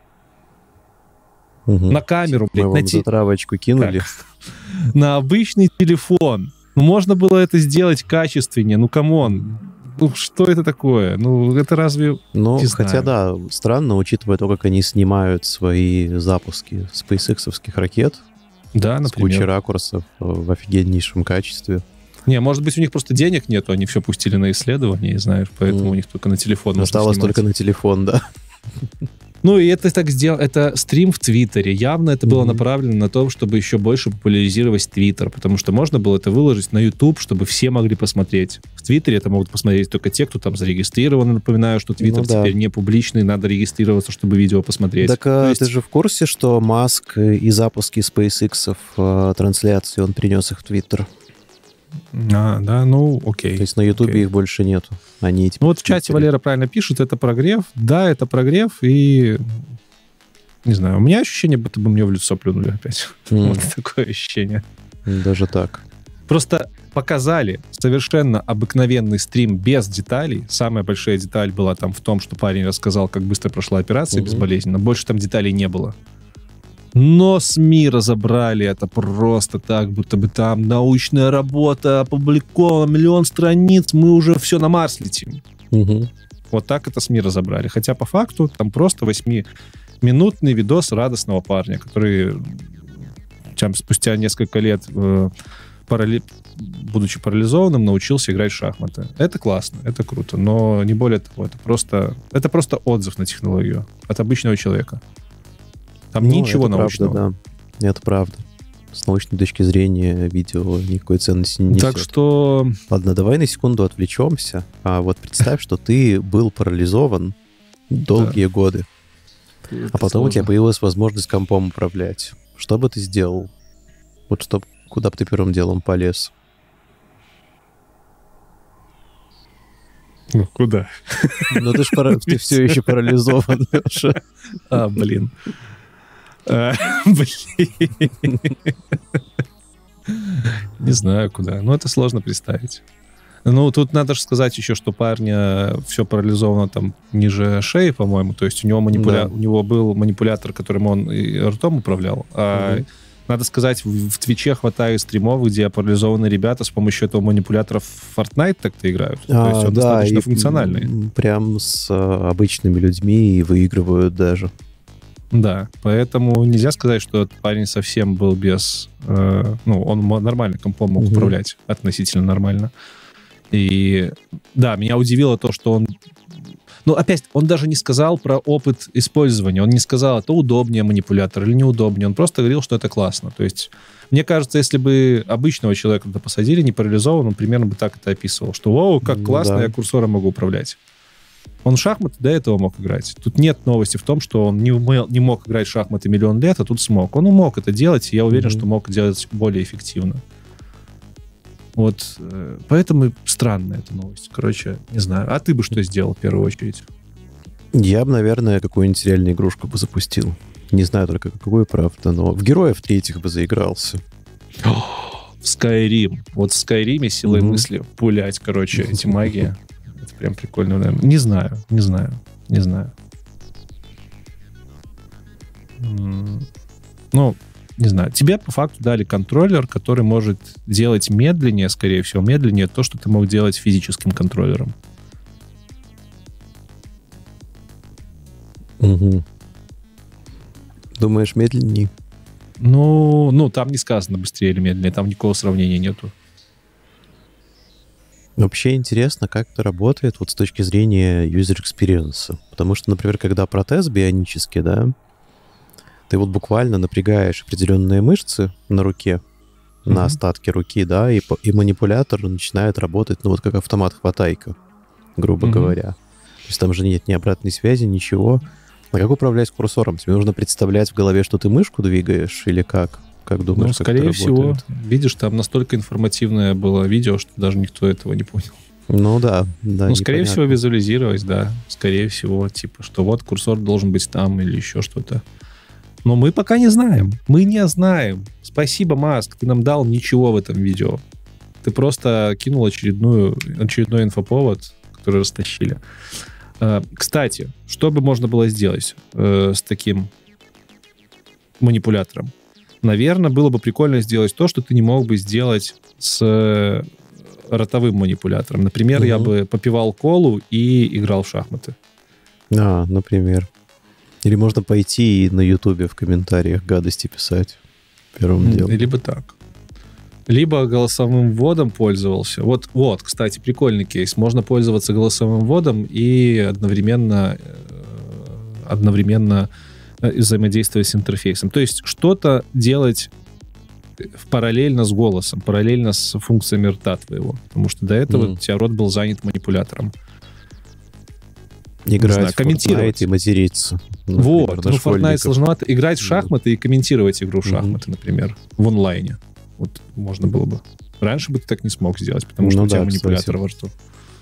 На камеру, блядь. Мы вам затравочку кинули. На обычный телефон. Можно было это сделать качественнее. Камон. Что это такое? Это разве... хотя да, странно, учитывая то, как они снимают свои запуски SpaceX-овских ракет. Да, например. С кучей ракурсов в офигеннейшем качестве. Не, может быть, у них просто денег нету, они все пустили на исследование, знаешь, поэтому у них только на телефон осталось только на телефон, да. И это так сделано, это стрим в Твиттере. Явно это было направлено на то, чтобы еще больше популяризировать Твиттер, потому что можно было это выложить на YouTube, чтобы все могли посмотреть. В Твиттере это могут посмотреть только те, кто там зарегистрирован. Напоминаю, что Твиттер теперь не публичный, надо регистрироваться, чтобы видео посмотреть. Так ты же в курсе, что Маск и запуски SpaceX трансляции, он принес их в Твиттер? Да, окей. То есть на Ютубе их больше нету. Они в чате Валера правильно пишет, это прогрев. Да, это прогрев, и... Не знаю, у меня ощущение, будто бы мне в лицо плюнули опять. Вот такое ощущение. Даже так. Просто показали совершенно обыкновенный стрим без деталей. Самая большая деталь была там в том, что парень рассказал, как быстро прошла операция безболезненно. Больше там деталей не было. Но СМИ разобрали это просто так, будто бы там научная работа опубликована, 1 000 000 страниц, мы уже все на Марс летим. Угу. Вот так это СМИ разобрали. Хотя по факту там просто 8-минутный видос радостного парня, который там, спустя несколько лет, будучи парализованным, научился играть в шахматы. Это классно, это круто, но не более того. Это просто отзыв на технологию от обычного человека. Там ничего это научного. Правда, да. Это правда. С научной точки зрения видео никакой ценности не несет. Так что... Ладно, давай на секунду отвлечемся. А вот представь, что ты был парализован долгие годы, а потом у тебя появилась возможность компом управлять. Что бы ты сделал? Вот куда бы ты первым делом полез? Ну, куда? Ну, ты все еще парализован, Леша. Блин. Блин. Не знаю, куда. Ну, это сложно представить. Ну, тут надо же сказать еще, что парня все парализовано там ниже шеи, по-моему. То есть у него был манипулятор, которым он и ртом управлял. Надо сказать, в Твиче хватает стримов, где парализованные ребята с помощью этого манипулятора в Fortnite так-то играют. То есть он достаточно функциональный. Прям с обычными людьми и выигрывают даже. Да, поэтому нельзя сказать, что этот парень совсем был без... он нормально компом мог управлять, относительно нормально. И да, меня удивило то, что он... Ну, опять, он даже не сказал про опыт использования. Он не сказал, это удобнее манипулятор или неудобнее. Он просто говорил, что это классно. То есть, мне кажется, если бы обычного человека туда посадили, не парализован, он примерно бы так это описывал, что «Воу, как классно, я курсором могу управлять». Он в шахматы до этого мог играть. Тут нет новости в том, что он не мог играть в шахматы 1 000 000 лет, а тут смог. Он мог это делать, и я уверен, что мог делать более эффективно. Вот, поэтому странная эта новость. Короче, не знаю. А ты бы что сделал в первую очередь? Я бы, наверное, какую-нибудь реальную игрушку бы запустил. Не знаю только какую, правда, но в Героев 3 бы заигрался. В Skyrim. Вот в Skyrim силой мысли пулять, короче, эти магии. Это прям прикольно, наверное. Не знаю. Ну, не знаю. Тебе по факту дали контроллер, который может делать медленнее, скорее всего, медленнее то, что ты мог делать физическим контроллером. Угу. Думаешь, медленнее? Ну, там не сказано быстрее или медленнее, там никакого сравнения нету. Вообще интересно, как это работает вот с точки зрения user experience. Потому что, например, когда протез бионический, да, ты вот буквально напрягаешь определенные мышцы на руке, на остатки руки, да, и манипулятор начинает работать, ну вот как автомат-хватайка, грубо говоря. То есть там же нет ни обратной связи, ничего. А как управлять курсором? Тебе нужно представлять в голове, что ты мышку двигаешь, или как? Как думаешь, ну, скорее всего, видишь, там настолько информативное было видео, что даже никто этого не понял. Ну да. Ну, скорее всего, визуализировать, да. Скорее всего, типа, что вот курсор должен быть там или еще что-то. Но мы пока не знаем. Мы не знаем. Спасибо, Маск, ты нам дал ничего в этом видео. Ты просто кинул очередной инфоповод, который растащили. Кстати, что бы можно было сделать с таким манипулятором? Наверное, было бы прикольно сделать то, что ты не мог бы сделать с ротовым манипулятором. Например, я бы попивал колу и играл в шахматы. Например. Или можно пойти и на Ютубе в комментариях гадости писать первым делом. Либо так. Либо голосовым вводом пользовался. Вот, кстати, прикольный кейс. Можно пользоваться голосовым вводом и одновременно взаимодействовать с интерфейсом. То есть что-то делать параллельно с голосом, параллельно с функциями рта твоего. Потому что до этого у тебя рот был занят манипулятором. Играть в Fortnite и материться. Например, Fortnite сложновато. Играть в шахматы и комментировать игру в шахматы, например, в онлайне. Вот можно было бы. Раньше бы ты так не смог сделать, потому что у тебя манипулятор во рту.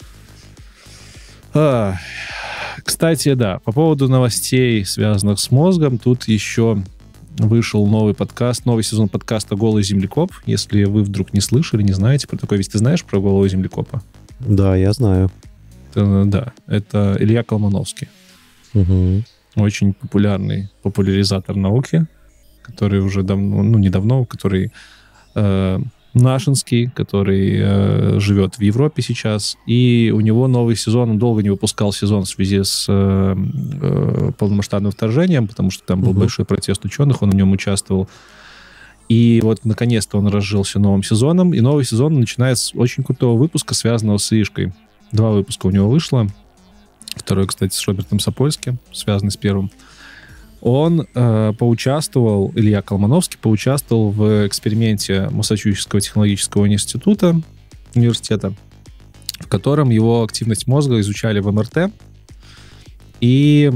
Кстати, да, по поводу новостей, связанных с мозгом, тут еще вышел новый сезон подкаста «Голый землекоп». Если вы вдруг не слышали, не знаете про такой, ведь ты знаешь про «Голого землекопа»? Да, я знаю. Да, это Илья Колмановский. Очень популярный популяризатор науки. который уже давно, недавно, который нашинский, который живет в Европе сейчас, и у него новый сезон, он долго не выпускал сезон в связи с полномасштабным вторжением, потому что там был большой протест ученых, он в нем участвовал. И вот, наконец-то, он разжился новым сезоном, и новый сезон начинается с очень крутого выпуска, связанного с яишкой. 2 выпуска у него вышло. Второй, кстати, с Робертом Сапольски, связанный с первым. Он поучаствовал, Илья Колмановский поучаствовал в эксперименте Массачусетского технологического университета, в котором его активность мозга изучали в МРТ. И,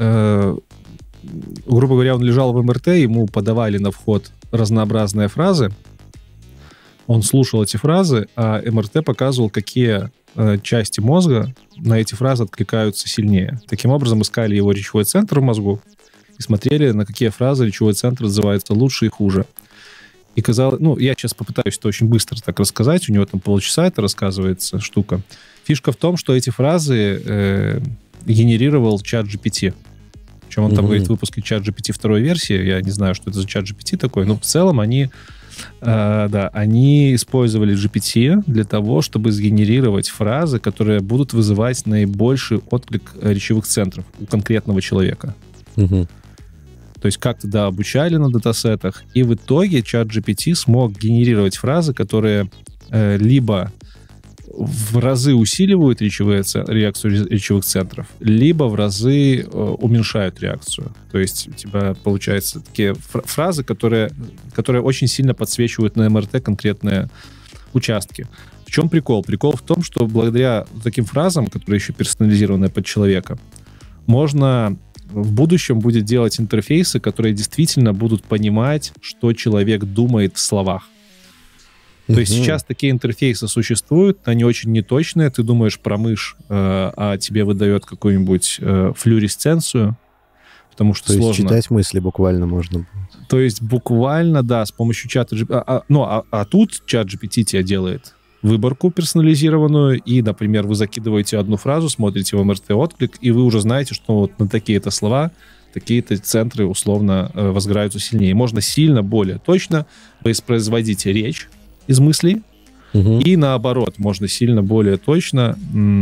грубо говоря, он лежал в МРТ, ему подавали на вход разнообразные фразы. Он слушал эти фразы, а МРТ показывал, какие части мозга на эти фразы откликаются сильнее. Таким образом, искали его речевой центр в мозгу и смотрели, на какие фразы речевой центр отзывается лучше и хуже. И казалось... я сейчас попытаюсь это очень быстро так рассказать. У него там полчаса это рассказывается штука. Фишка в том, что эти фразы генерировал чат GPT. Причем он там говорит в выпуске чат GPT второй версии. Я не знаю, что это за чат GPT такой, но в целом они использовали GPT для того, чтобы сгенерировать фразы, которые будут вызывать наибольший отклик речевых центров у конкретного человека. То есть как-то, обучали на датасетах, и в итоге чат GPT смог генерировать фразы, которые либо в разы усиливают реакцию речевых центров, либо в разы уменьшают реакцию. То есть у тебя получаются такие фразы, которые очень сильно подсвечивают на МРТ конкретные участки. В чем прикол? Прикол в том, что благодаря таким фразам, которые еще персонализированы под человека, можно в будущем будет делать интерфейсы, которые действительно будут понимать, что человек думает в словах. То есть сейчас такие интерфейсы существуют, они очень неточные. Ты думаешь про мышь, а тебе выдает какую-нибудь флюоресценцию, потому что сложно. То есть читать мысли буквально можно будет. То есть буквально, да, с помощью чата GPT. Тут чат GPT тебе делает выборку персонализированную, и, например, вы закидываете одну фразу, смотрите в МРТ отклик, и вы уже знаете, что вот на такие-то слова такие-то центры условно возгораются сильнее. Можно сильно более точно воспроизводить речь из мыслей, и наоборот, можно сильно более точно,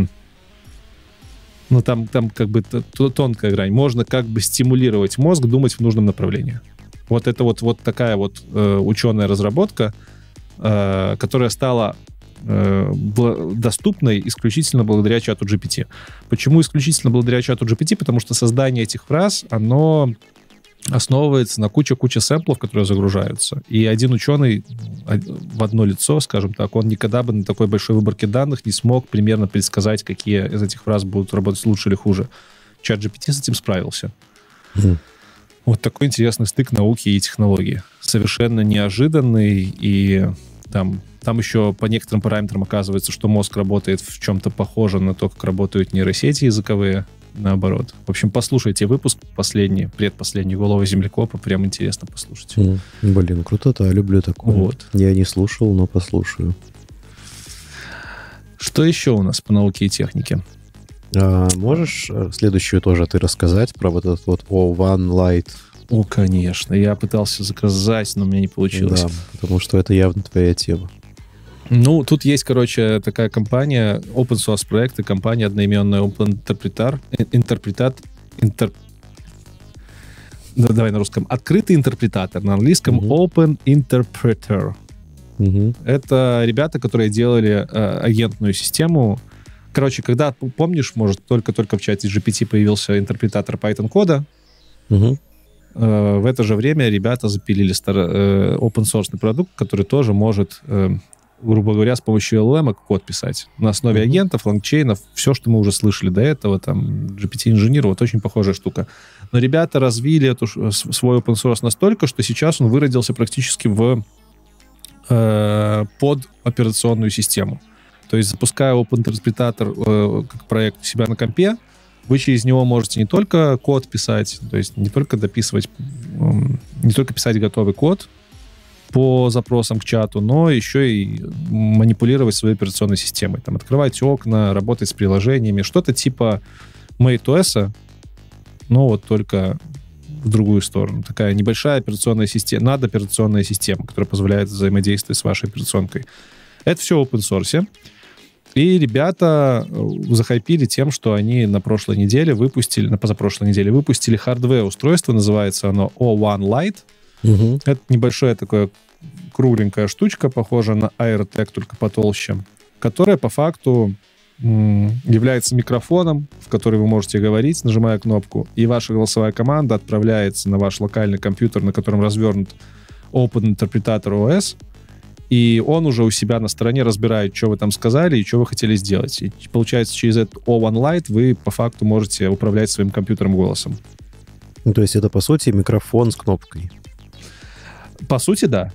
там как бы тонкая грань, можно как бы стимулировать мозг думать в нужном направлении. Вот это вот такая вот ученая разработка, которая стала доступной исключительно благодаря чату GPT. Почему исключительно благодаря чату GPT? Потому что создание этих фраз, оно основывается на куче сэмплов, которые загружаются. И один ученый в одно лицо, скажем так, он никогда бы на такой большой выборке данных не смог примерно предсказать, какие из этих фраз будут работать лучше или хуже. Чат GPT с этим справился. Вот такой интересный стык науки и технологии. Совершенно неожиданный, и там еще по некоторым параметрам оказывается, что мозг работает в чем-то похоже на то, как работают нейросети языковые, наоборот. В общем, послушайте выпуск предпоследний «Голова землекопа», прям интересно послушать. Блин, круто-то, люблю такое. Вот. Я не слушал, но послушаю. Что еще у нас по науке и технике? Можешь следующую тоже ты рассказать про вот этот вот O1 Lite? О, конечно. Я пытался заказать, но у меня не получилось. Да, потому что это явно твоя тема. Тут есть, такая компания, open source проект, и компания одноименная Open давай на русском. Открытый интерпретатор. На английском Open Interpreter. Это ребята, которые делали агентную систему. Когда, помнишь, может, только в чате GPT появился интерпретатор Python-кода, в это же время ребята запилили open-source продукт, который тоже может, грубо говоря, с помощью LLM код писать. На основе агентов, лангчейнов, все, что мы уже слышали до этого, там, GPT-инженер, вот очень похожая штука. Но ребята развили свой open-source настолько, что сейчас он выродился практически под операционную систему. То есть, запуская OpenInterpretator как проект у себя на компе, вы через него можете не только код писать, то есть не только писать готовый код по запросам к чату, но еще и манипулировать своей операционной системой. Там, открывать окна, работать с приложениями, что-то типа macOS, но вот только в другую сторону. Такая небольшая операционная система, надоперационная система, которая позволяет взаимодействовать с вашей операционкой. Это все open source. И ребята захайпили тем, что они на позапрошлой неделе выпустили хардвер-устройство, называется оно O1 Lite. Угу. Это небольшое такое кругленькая штучка, похожая на AirTag, только потолще, которая по факту является микрофоном, в который вы можете говорить, нажимая кнопку, и ваша голосовая команда отправляется на ваш локальный компьютер, на котором развернут Open интерпретатор OS, и он уже у себя на стороне разбирает, что вы там сказали и что вы хотели сделать. И получается, через этот O1 Lite вы по факту можете управлять своим компьютером голосом. Ну, то есть это, по сути, микрофон с кнопкой? По сути, да.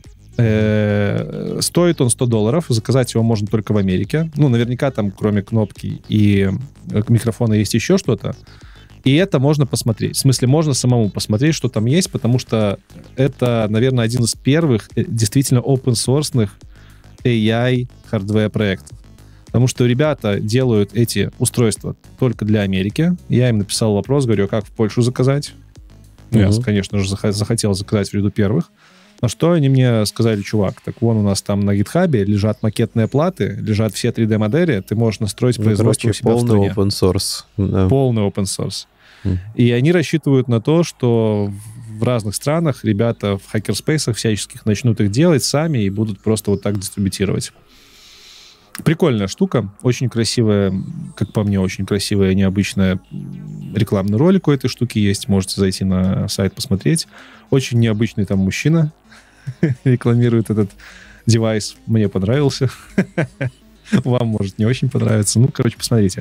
Стоит он $100, заказать его можно только в Америке. Ну, наверняка там, кроме кнопки и микрофона, есть еще что-то. И это можно посмотреть. В смысле, можно самому посмотреть, что там есть, потому что это, наверное, один из первых действительно open-source AI hardware проектов. Потому что ребята делают эти устройства только для Америки. Я им написал вопрос, говорю, как в Польшу заказать? Я, конечно же, захотел заказать в ряду первых. На что они мне сказали, чувак, так вон у нас там на гитхабе лежат макетные платы, лежат все 3D-модели, ты можешь настроить производство у себя в стране. Полный open source. Да. Полный open source. И они рассчитывают на то, что в разных странах ребята в хакерспейсах всяческих начнут их делать сами и будут просто вот так дистрибутировать. Прикольная штука, очень красивая, как по мне, очень красивая, необычная рекламный ролик у этой штуки есть, можете зайти на сайт посмотреть. Очень необычный там мужчина рекламирует этот девайс, мне понравился. Вам, может, не очень понравится. Ну, короче, посмотрите.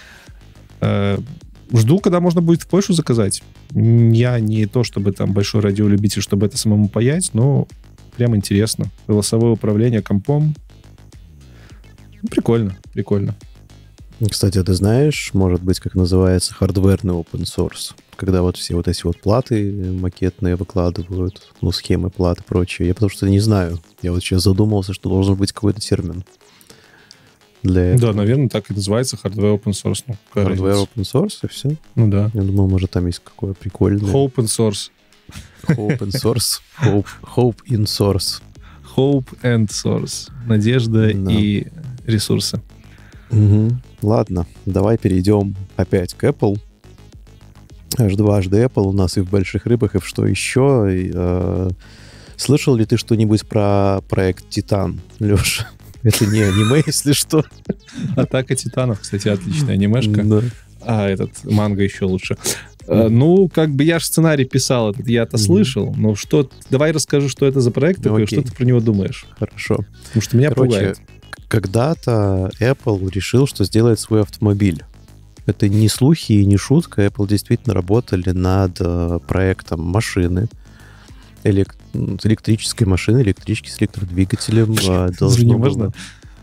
Жду, когда можно будет в Польшу заказать. Я не то, чтобы там большой радиолюбитель, чтобы это самому паять, но прям интересно. Голосовое управление компом. Прикольно, прикольно. Кстати, а ты знаешь, может быть, как называется хардверный open source? Когда вот все вот эти вот платы макетные выкладывают, ну, схемы плат и прочее. Я потому что не знаю. Я вот сейчас задумался, что должен быть какой-то термин для этого. Да, наверное, так и называется hardware open source. Ну, hardware open source и все? Ну да. Я думал, может, там есть какое прикольное. Open source. Open source. Hope in source. Hope and source. Надежда и ресурсы. Угу. Ладно, давай перейдем опять к Apple. H2, Apple у нас и в больших рыбах, и в что еще. Слышал ли ты что-нибудь про проект Титан, Леша? Это не аниме, если что. Атака титанов, кстати, отличная анимешка. Да. А этот манга еще лучше. Ну, как бы я же сценарий писал, этот я-то слышал, но что... Давай расскажи, что это за проект такой, что ты про него думаешь. Хорошо. Потому что меня пугает. Когда-то Apple решил, что сделает свой автомобиль. Это не слухи и не шутка. Apple действительно работали над проектом машины, электрической машины, электрички с электродвигателем. Извини, можно?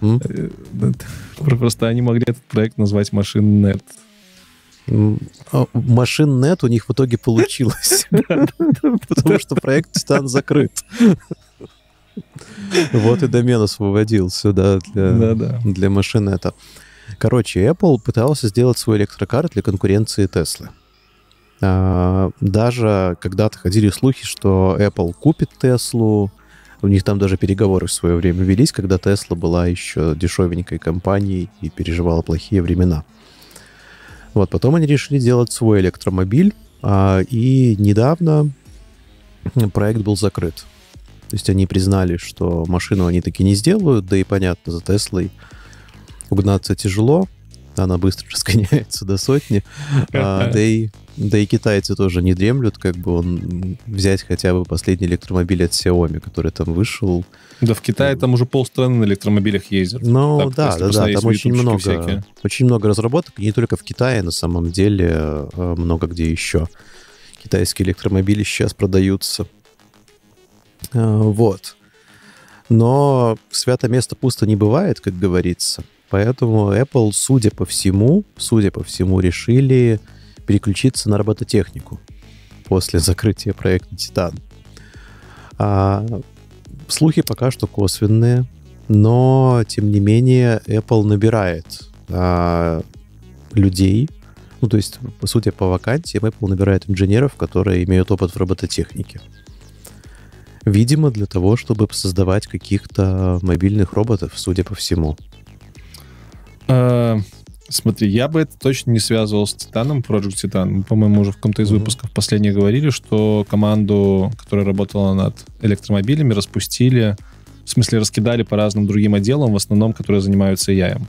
Просто они могли этот проект назвать Машин.нет. Машин.нет у них в итоге получилось. Потому что проект Титан закрыт. Вот и домен освободился, да, для Машин.нет. Короче, Apple пытался сделать свой электрокар для конкуренции Tesla. Даже когда-то ходили слухи, что Apple купит Теслу. У них там даже переговоры в свое время велись, когда Tesla была еще дешевенькой компанией и переживала плохие времена. Вот, потом они решили делать свой электромобиль, и недавно проект был закрыт. То есть они признали, что машину они таки не сделают, да и понятно, за Теслой угнаться тяжело, она быстро разгоняется до 100, да и китайцы тоже не дремлют, как бы взять хотя бы последний электромобиль от Xiaomi, который там вышел. Да, в Китае там уже полстраны на электромобилях ездят. Ну, да, там очень много разработок, и не только в Китае, на самом деле, много где еще. Китайские электромобили сейчас продаются. Вот. Но свято место пусто не бывает, как говорится. Поэтому Apple, судя по всему, решили переключиться на робототехнику после закрытия проекта Титан. Слухи пока что косвенные, но, тем не менее, Apple набирает людей Ну, то есть, по сути, по вакансиям Apple набирает инженеров, которые имеют опыт в робототехнике. Видимо, для того, чтобы создавать каких-то мобильных роботов, судя по всему. Смотри, я бы это точно не связывал с Титаном, Project Titan. Мы, по-моему, уже в каком-то из выпусков последних говорили, что команду, которая работала над электромобилями, распустили, в смысле раскидали по разным другим отделам, в основном, которые занимаются AI.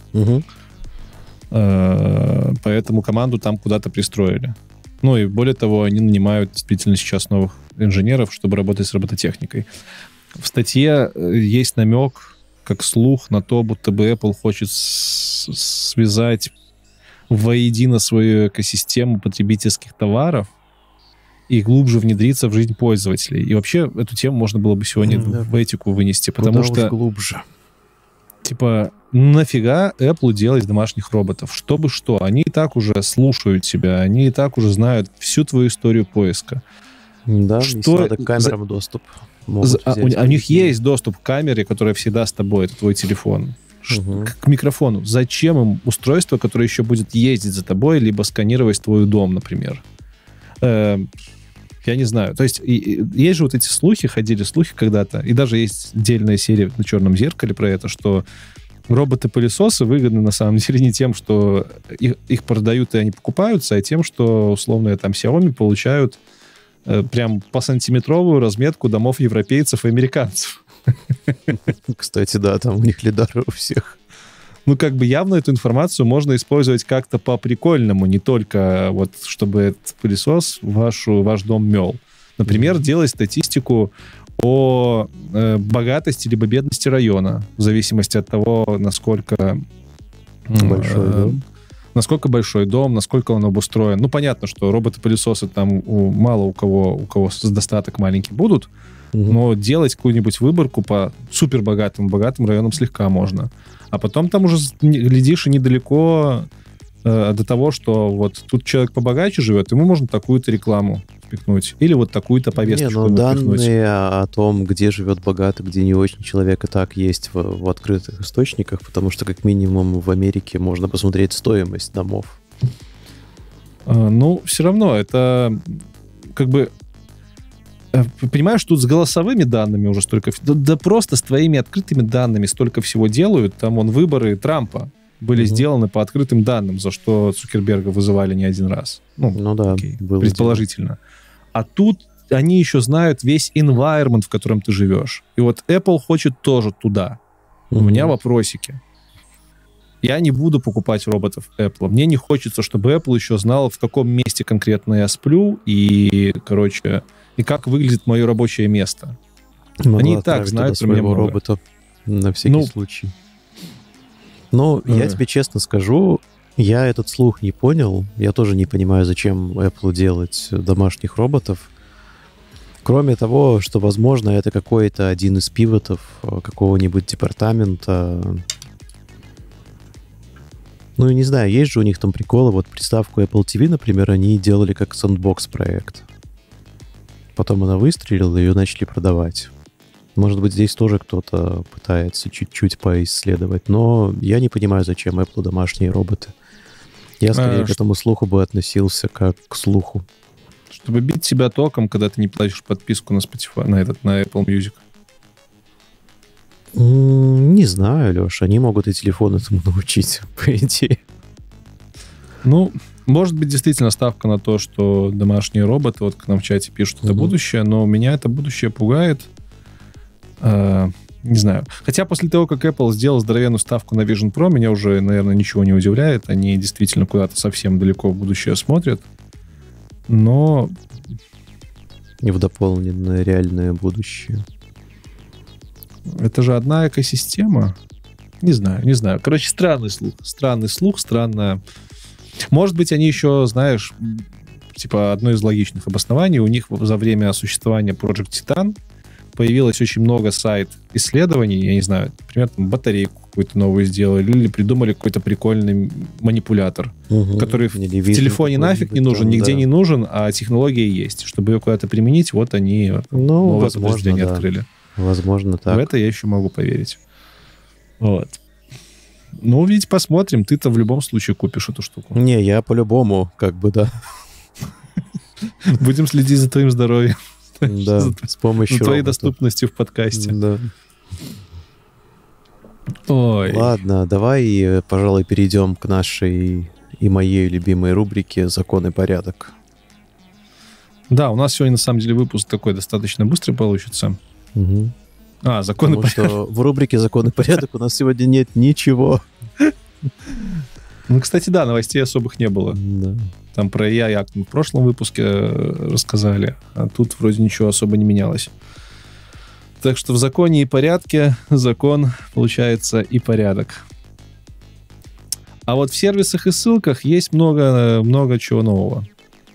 Поэтому команду там куда-то пристроили. Ну и более того, они нанимают действительно сейчас новых инженеров, чтобы работать с робототехникой. В статье есть намек, как слух на то, будто бы Apple хочет связать воедино свою экосистему потребительских товаров и глубже внедриться в жизнь пользователей. И вообще эту тему можно было бы сегодня в этику вынести, потому что... глубже. Типа, нафига Apple делать домашних роботов? Чтобы что? Они и так уже слушают тебя, они и так уже знают всю твою историю поиска. Да, что... надо к камерам доступ. У них есть доступ к камере, которая всегда с тобой, это твой телефон. К микрофону. Зачем им устройство, которое еще будет ездить за тобой, либо сканировать твой дом, например? Я не знаю. То есть есть же вот эти слухи, ходили слухи когда-то, и даже есть отдельная серия на «Черном зеркале» про это, что роботы-пылесосы выгодны на самом деле не тем, что их продают и они покупаются, а тем, что условно там Xiaomi получают прям по сантиметровую разметку домов европейцев и американцев. Кстати, да, там у них лидары у всех. Ну, как бы явно эту информацию можно использовать как-то по-прикольному, не только вот, чтобы этот пылесос ваш дом мел. Например, делать статистику о богатости либо бедности района, в зависимости от того, насколько большой дом, насколько он обустроен. Ну, понятно, что роботы-пылесосы там мало у кого достаток маленький будут, но делать какую-нибудь выборку по супербогатым районам слегка можно. А потом там уже, глядишь, и недалеко до того, что вот тут человек побогаче живет, ему можно такую-то рекламу впихнуть. Или вот такую-то повесточку впихнуть. Данные о том, где живет богатый, где не очень человек, и так есть в открытых источниках, потому что, как минимум, в Америке можно посмотреть стоимость домов. Ну, все равно, это как бы... Понимаешь, тут с голосовыми данными уже столько... Да просто с твоими открытыми данными столько всего делают. Там выборы Трампа были сделаны по открытым данным, за что Цукерберга вызывали не один раз. Ну да, предположительно. Дело. А тут они еще знают весь environment, в котором ты живешь. И вот Apple хочет тоже туда. У меня вопросики. Я не буду покупать роботов Apple. Мне не хочется, чтобы Apple еще знал, в каком месте конкретно я сплю и, и как выглядит мое рабочее место. Они и так знают про меня много. Робота на всякий случай. Но я тебе честно скажу, я этот слух не понял. Я тоже не понимаю, зачем Apple делать домашних роботов. Кроме того, что, возможно, это какой-то один из пивотов какого-нибудь департамента. Ну, не знаю, есть же у них там приколы. Вот приставку Apple TV, например, они делали как сэндбокс-проект. Потом она выстрелила, ее начали продавать. Может быть, здесь тоже кто-то пытается чуть-чуть поисследовать. Но я не понимаю, зачем Apple домашние роботы. Я скорее к этому слуху бы относился как к слуху. Чтобы бить себя током, когда ты не платишь подписку на Spotify, на Apple Music. Не знаю, Леш. Они могут и телефон этому научить, по идее. Ну, может быть, действительно ставка на то, что домашние роботы, вот к нам в чате пишут, это будущее, но меня это будущее пугает. Не знаю. Хотя после того, как Apple сделал здоровенную ставку на Vision Pro, меня уже, наверное, ничего не удивляет. Они действительно куда-то совсем далеко в будущее смотрят. Но... И в дополненное реальное будущее. Это же одна экосистема. Не знаю. Короче, странный слух, странно. Может быть, они еще, знаешь, типа одно из логичных обоснований, у них за время существования Project Titan появилось очень много сайт-исследований, я не знаю, например, там батарейку какую-то новую сделали или придумали какой-то прикольный манипулятор, который в телефоне нафиг не нужен, нигде не нужен, а технология есть. Чтобы ее куда-то применить, вот они новое подразделение открыли. Возможно, так. В это я еще могу поверить. Вот. Ну, ведь посмотрим. Ты-то в любом случае купишь эту штуку. Не, я по-любому, да. Будем следить за твоим здоровьем. Да, с помощью за твоей доступностью в подкасте. Да. Ой. Ладно, давай, пожалуй, перейдем к нашей и моей любимой рубрике «Закон и порядок». Да, у нас сегодня, на самом деле, выпуск такой достаточно быстрый получится. Угу. Закон и порядок. Потому что в рубрике «Закон и порядок» у нас сегодня нет ничего. Ну, кстати, да, новостей особых не было. Да. Там про AI в прошлом выпуске рассказали, а тут вроде ничего особо не менялось. Так что в законе и порядке закон, получается, и порядок. А вот в сервисах и ссылках есть много чего нового.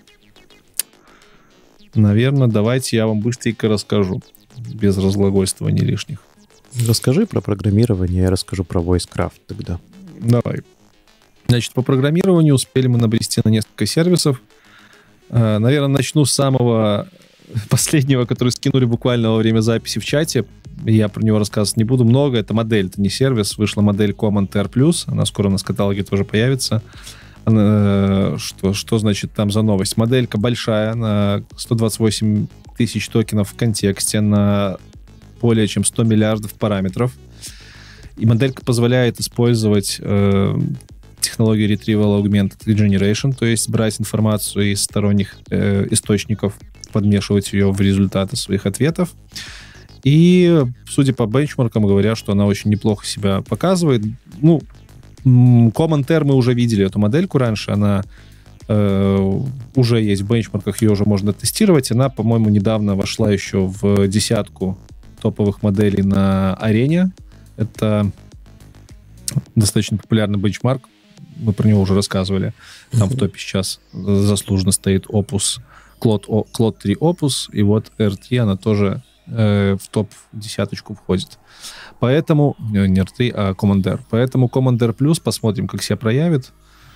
Наверное, давайте я вам быстренько расскажу, без разглагольствований лишних. Расскажи про программирование, я расскажу про VoiceCraft тогда. Давай. Значит, по программированию успели мы набрести на несколько сервисов. Наверное, начну с самого последнего, который скинули буквально во время записи в чате. Я про него рассказывать не буду много. Это модель, это не сервис. Вышла модель Command R+. Она скоро у нас в каталоге тоже появится. Что значит там за новость? Моделька большая, на 128 тысяч токенов в контексте, на более чем 100 миллиардов параметров. И моделька позволяет использовать технологию Retrieval Augmented Generation, то есть брать информацию из сторонних источников, подмешивать ее в результаты своих ответов. И, судя по бенчмаркам, говорят, что она очень неплохо себя показывает. Ну, Command R мы уже видели эту модельку раньше, она уже есть в бенчмарках, ее уже можно тестировать. Она, по-моему, недавно вошла еще в десятку топовых моделей на арене. Это достаточно популярный бенчмарк. Мы про него уже рассказывали. Там в топе сейчас заслуженно стоит Opus, Claude 3 Opus, и вот R3, она тоже в топ-10 входит. Поэтому, не R3, а Command R. Поэтому Command R+, посмотрим, как себя проявит.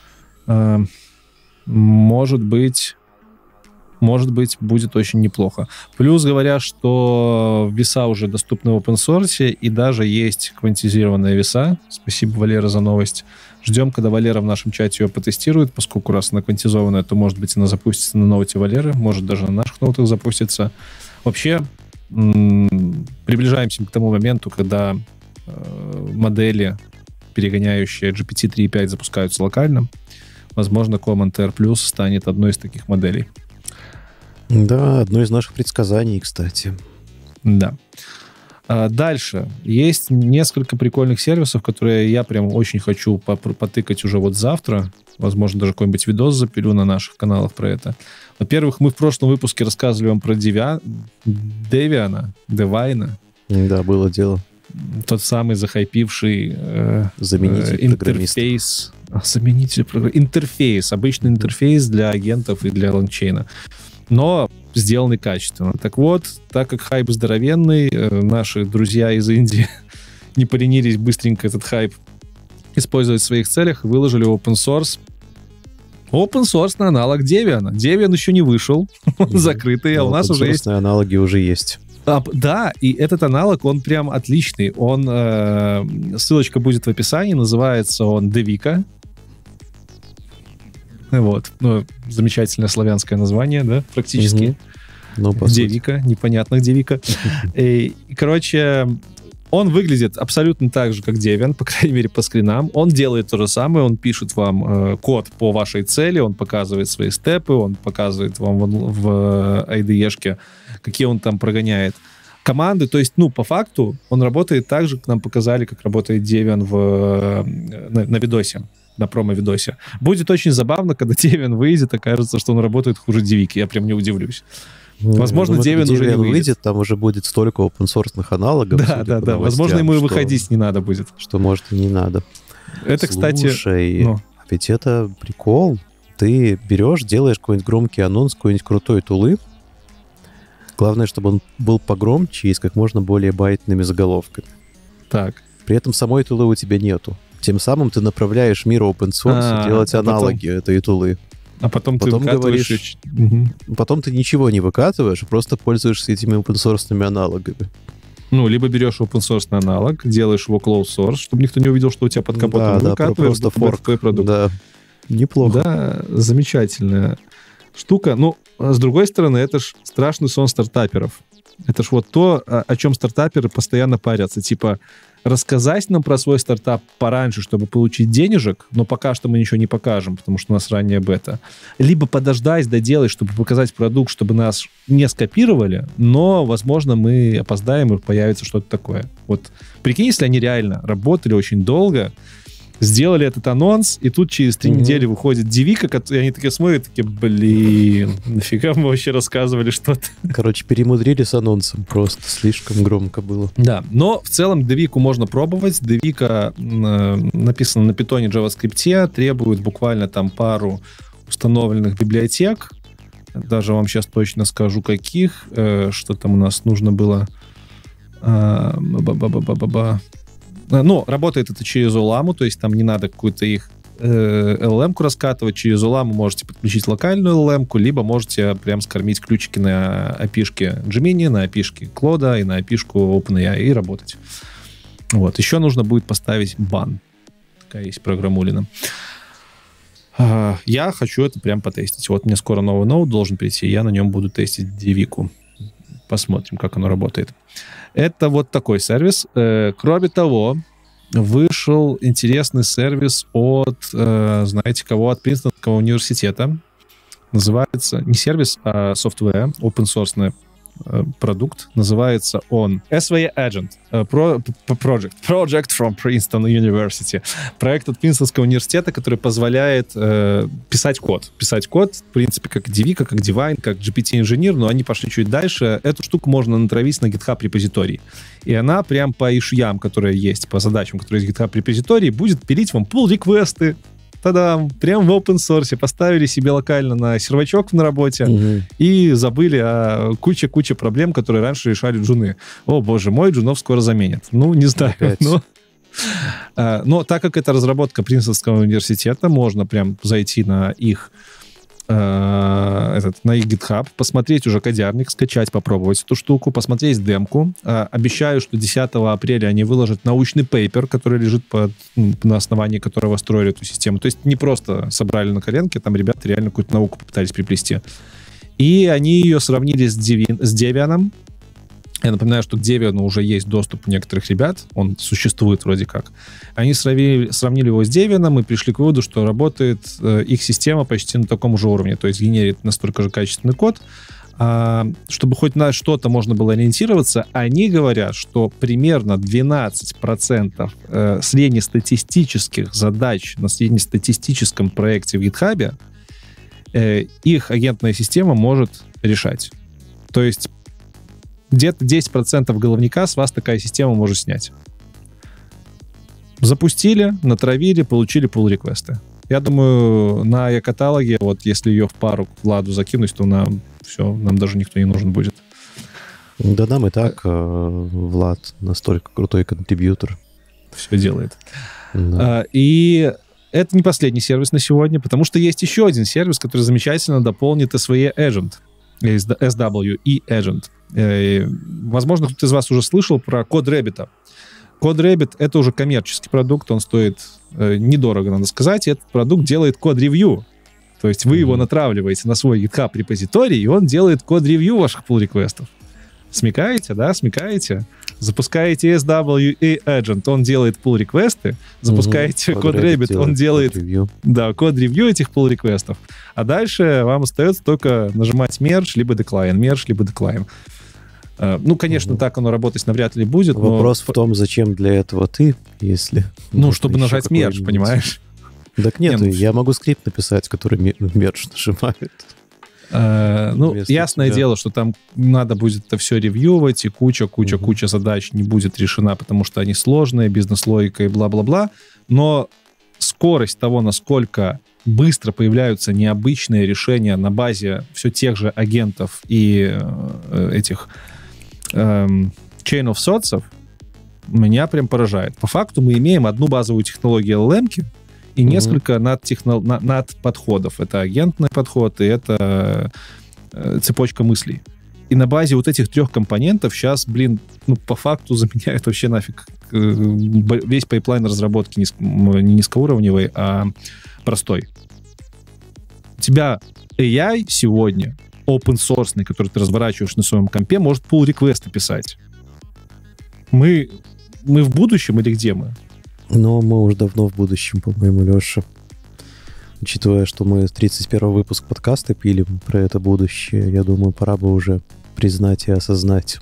Может быть, будет очень неплохо. Плюс говорят, что веса уже доступны в open source, и даже есть квантизированные веса. Спасибо, Валера, за новость. Ждем, когда Валера в нашем чате ее потестирует, поскольку раз она квантизованная, то, может быть, она запустится на ноуте Валеры, может, даже на наших ноутах запустится. Вообще, приближаемся к тому моменту, когда модели, перегоняющие GPT 3.5, запускаются локально. Возможно, Command R+ станет одной из таких моделей. Да, одно из наших предсказаний, кстати. Да. Дальше. Есть несколько прикольных сервисов, которые я прям очень хочу потыкать уже вот завтра. Возможно, даже какой-нибудь видос запилю на наших каналах про это. Во-первых, мы в прошлом выпуске рассказывали вам про Deviana. Да, было дело. Тот самый захайпивший заменитель интерфейс. Заменитель программиста. Интерфейс. Обычный интерфейс для агентов и для лончейна. Но сделанный качественно. Так вот, так как хайп здоровенный, наши друзья из Индии не поленились быстренько этот хайп использовать в своих целях и выложили open source. Open source на аналог Debian. Debian еще не вышел, он закрытый, а у нас уже есть... аналоги уже есть. Да, и этот аналог, он прям отличный. Он, ссылочка будет в описании, называется он Devika. Вот. Ну, замечательное славянское название, да, практически. Ну, Девика, непонятно где Вика. Короче, он выглядит абсолютно так же, как Debian, по крайней мере, по скринам. Он делает то же самое, он пишет вам код по вашей цели, он показывает свои степы, он показывает вам в IDE-шке, какие он там прогоняет команды. То есть, ну, по факту, он работает так же, как нам показали, как работает Debian на видосе. На промо-видосе. Будет очень забавно, когда Debian выйдет, окажется, что он работает хуже Девики. Я прям не удивлюсь. Возможно, Debian уже не выйдет. Там уже будет столько open-source аналогов. Да. Возможно, ему и выходить не надо будет. Что, может, и не надо. Это, кстати... Слушай, ведь это прикол. Ты берешь, делаешь какой-нибудь громкий анонс, какой-нибудь крутой тулы. Главное, чтобы он был погромче и с как можно более байтными заголовками. Так. При этом самой тулы у тебя нету. Тем самым ты направляешь мир open source делать аналоги этой тулы. А потом ты говоришь... Потом ты ничего не выкатываешь, просто пользуешься этими open source аналогами. Ну, либо берешь open-source аналог, делаешь его closed-source, чтобы никто не увидел, что у тебя под капотом выкатываешь твой продукт. Да, неплохо. Да, замечательная штука. Ну, с другой стороны, это ж страшный сон стартаперов. Это ж вот то, о чем стартаперы постоянно парятся. Типа, рассказать нам про свой стартап пораньше, чтобы получить денежек, но пока что мы ничего не покажем, потому что у нас ранняя бета. Либо подождать, доделать, чтобы показать продукт, чтобы нас не скопировали, но, возможно, мы опоздаем, и появится что-то такое. Вот прикинь, если они реально работали очень долго, сделали этот анонс, и тут через 3 недели выходит Девика, и они такие смотрят, такие, блин, нафига мы вообще рассказывали что-то? Короче, перемудрили с анонсом, просто слишком громко было. Да, но в целом Девику можно пробовать. Девика написана на Python, JavaScript, требует буквально там пару установленных библиотек. Даже вам сейчас точно скажу, каких. Что там у нас нужно было... Ну, работает это через OLAM, то есть там не надо какую-то их LLM-ку раскатывать. Через OLAM можете подключить локальную LLM-ку, либо можете прям скормить ключики на API-шке Gemini, на API-шке Claude и на API-шку OpenAI и работать. Вот. Еще нужно будет поставить бан. Такая есть программулина. Я хочу это прям потестить. Вот мне скоро новый ноут должен прийти, я на нем буду тестить Девику. Посмотрим, как оно работает. Это вот такой сервис. Кроме того, вышел интересный сервис от, знаете кого, от Принстонского университета. Называется не сервис, а software, open-source продукт. Называется он SVE Agent Project from Princeton University. Проект от Принстонского университета, который позволяет писать код. Писать код, в принципе, как Девика, как Divine, как GPT-инженер, но они пошли чуть дальше. Эту штуку можно натравить на GitHub репозиторий. И она прям по ишьям, которые есть, по задачам, которые есть в GitHub репозитории, будет пилить вам pull-реквесты. Та-дам! Прям в open source поставили себе локально на сервачок на работе и забыли о куче проблем, которые раньше решали джуны. О, боже мой, джунов скоро заменят. Ну, не знаю. Но так как это разработка Принстонского университета, можно прям зайти на их на их GitHub, посмотреть уже кодярник, скачать, попробовать эту штуку, посмотреть демку. Обещаю, что 10 апреля они выложат научный пейпер, который лежит на основании которого строили эту систему. То есть не просто собрали на коленке, там ребята реально какую-то науку попытались приплести. И они ее сравнили с Debian. Я напоминаю, что к Debian уже есть доступ у некоторых ребят, он существует вроде как. Они сравнили его с Debian и пришли к выводу, что работает их система почти на таком же уровне, то есть генерит настолько же качественный код. Чтобы хоть на что-то можно было ориентироваться, они говорят, что примерно 12% среднестатистических задач на среднестатистическом проекте в GitHub их агентная система может решать. То есть где-то 10% головника с вас такая система может снять. Запустили, натравили, получили pull-реквесты. Я думаю, на e-каталоге, вот если ее в пару к Владу закинуть, то нам даже никто не нужен будет. Да нам и так Влад настолько крутой контрибьютор. Все делает. Да. И это не последний сервис на сегодня, потому что есть еще один сервис, который замечательно дополнит SVE Agent. SWE Agent. Возможно, кто-то из вас уже слышал про CodeRabbit. CodeRabbit — это уже коммерческий продукт, он стоит недорого, надо сказать, и этот продукт делает код-ревью. То есть вы его натравливаете на свой GitHub репозиторий, и он делает код-ревью ваших pull-реквестов. Смекаете, да? Смекаете? Запускаете SWE Agent, он делает pull-реквесты. Запускаете CodeRabbit, он делает код-ревью этих pull-реквестов. А дальше вам остается только нажимать merge, либо decline. Ну, конечно, так оно работать навряд ли будет. Вопрос в том, зачем для этого ты, если... Ну, чтобы нажать merge, понимаешь? Так нет, я могу скрипт написать, который merge нажимает. Ясное дело, что там надо будет это все ревьювать, и куча задач не будет решена, потому что они сложные, бизнес-логика и бла-бла-бла. Но скорость того, насколько быстро появляются необычные решения на базе все тех же агентов и этих chain of thoughts, меня прям поражает. По факту мы имеем одну базовую технологию LLM-ки, и несколько над подходов. Это агентный подход, и это цепочка мыслей. И на базе вот этих 3 компонентов сейчас, по факту заменяют вообще нафиг весь пайплайн разработки не низкоуровневый, а простой. У тебя AI сегодня, open-source, который ты разворачиваешь на своем компе, может pull-реквесты писать. Мы в будущем или где мы? Но мы уже давно в будущем, по-моему, Леша. Учитывая, что мы 31 выпуск подкаста пилим про это будущее, я думаю, пора бы уже признать и осознать.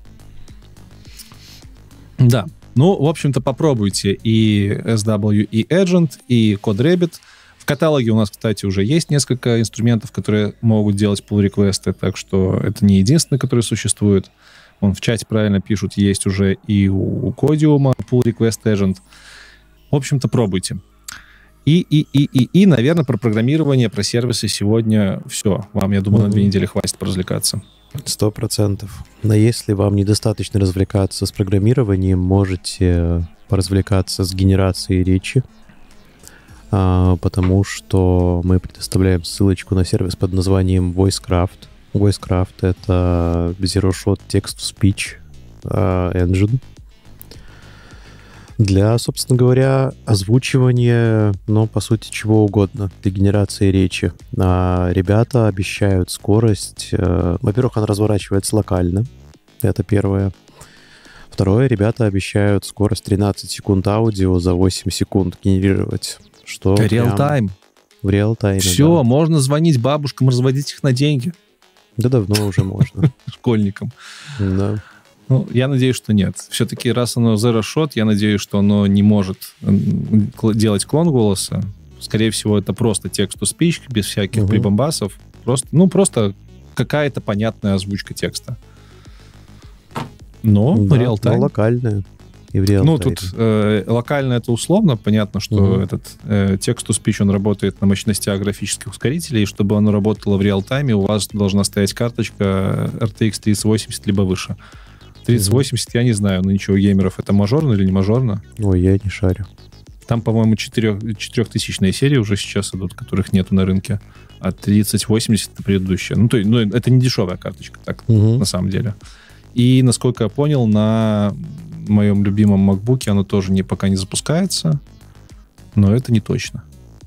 Да. В общем-то, попробуйте и SW, и Agent, и CodeRabbit. В каталоге у нас, кстати, уже есть несколько инструментов, которые могут делать pull-реквесты, так что это не единственный, который существует. В чате правильно пишут, есть уже и у Codium pull-request Agent. В общем-то, пробуйте. И, наверное, про программирование, про сервисы сегодня все. Вам, я думаю, на 2 недели хватит поразвлекаться. 100%. Но если вам недостаточно развлекаться с программированием, можете поразвлекаться с генерацией речи, потому что мы предоставляем ссылочку на сервис под названием VoiceCraft. VoiceCraft — это Zero-Shot Text-to-Speech Engine для, собственно говоря, озвучивания, по сути, чего угодно, для генерации речи. Ребята обещают скорость. Во-первых, она разворачивается локально. Это первое. Второе, ребята обещают скорость 13 секунд аудио за 8 секунд генерировать. Что реал-тайм. В реал-тайме, все, да. Можно звонить бабушкам, разводить их на деньги. Да давно уже можно. Школьникам. Да. Я надеюсь, что нет. Все-таки, раз оно Zero Shot, я надеюсь, что оно не может делать клон голоса. Скорее всего, это просто text-to-speech, без всяких прибамбасов. Просто какая-то понятная озвучка текста. Но реал-тайм. Локальная. И в реал-тайме. Тут локально это условно. Понятно, что этот text-to-speech, он работает на мощностях графических ускорителей, и чтобы оно работало в реал-тайме, у вас должна стоять карточка RTX 3080 либо выше. 3080, я не знаю, но ничего, геймеров, это мажорно или не мажорно? Ой, я не шарю. Там, по-моему, 4000-е серии уже сейчас идут, которых нету на рынке. А 3080 это предыдущая. Это не дешевая карточка, так, на самом деле. И, насколько я понял, на моем любимом MacBook'е оно тоже пока не запускается, но это не точно.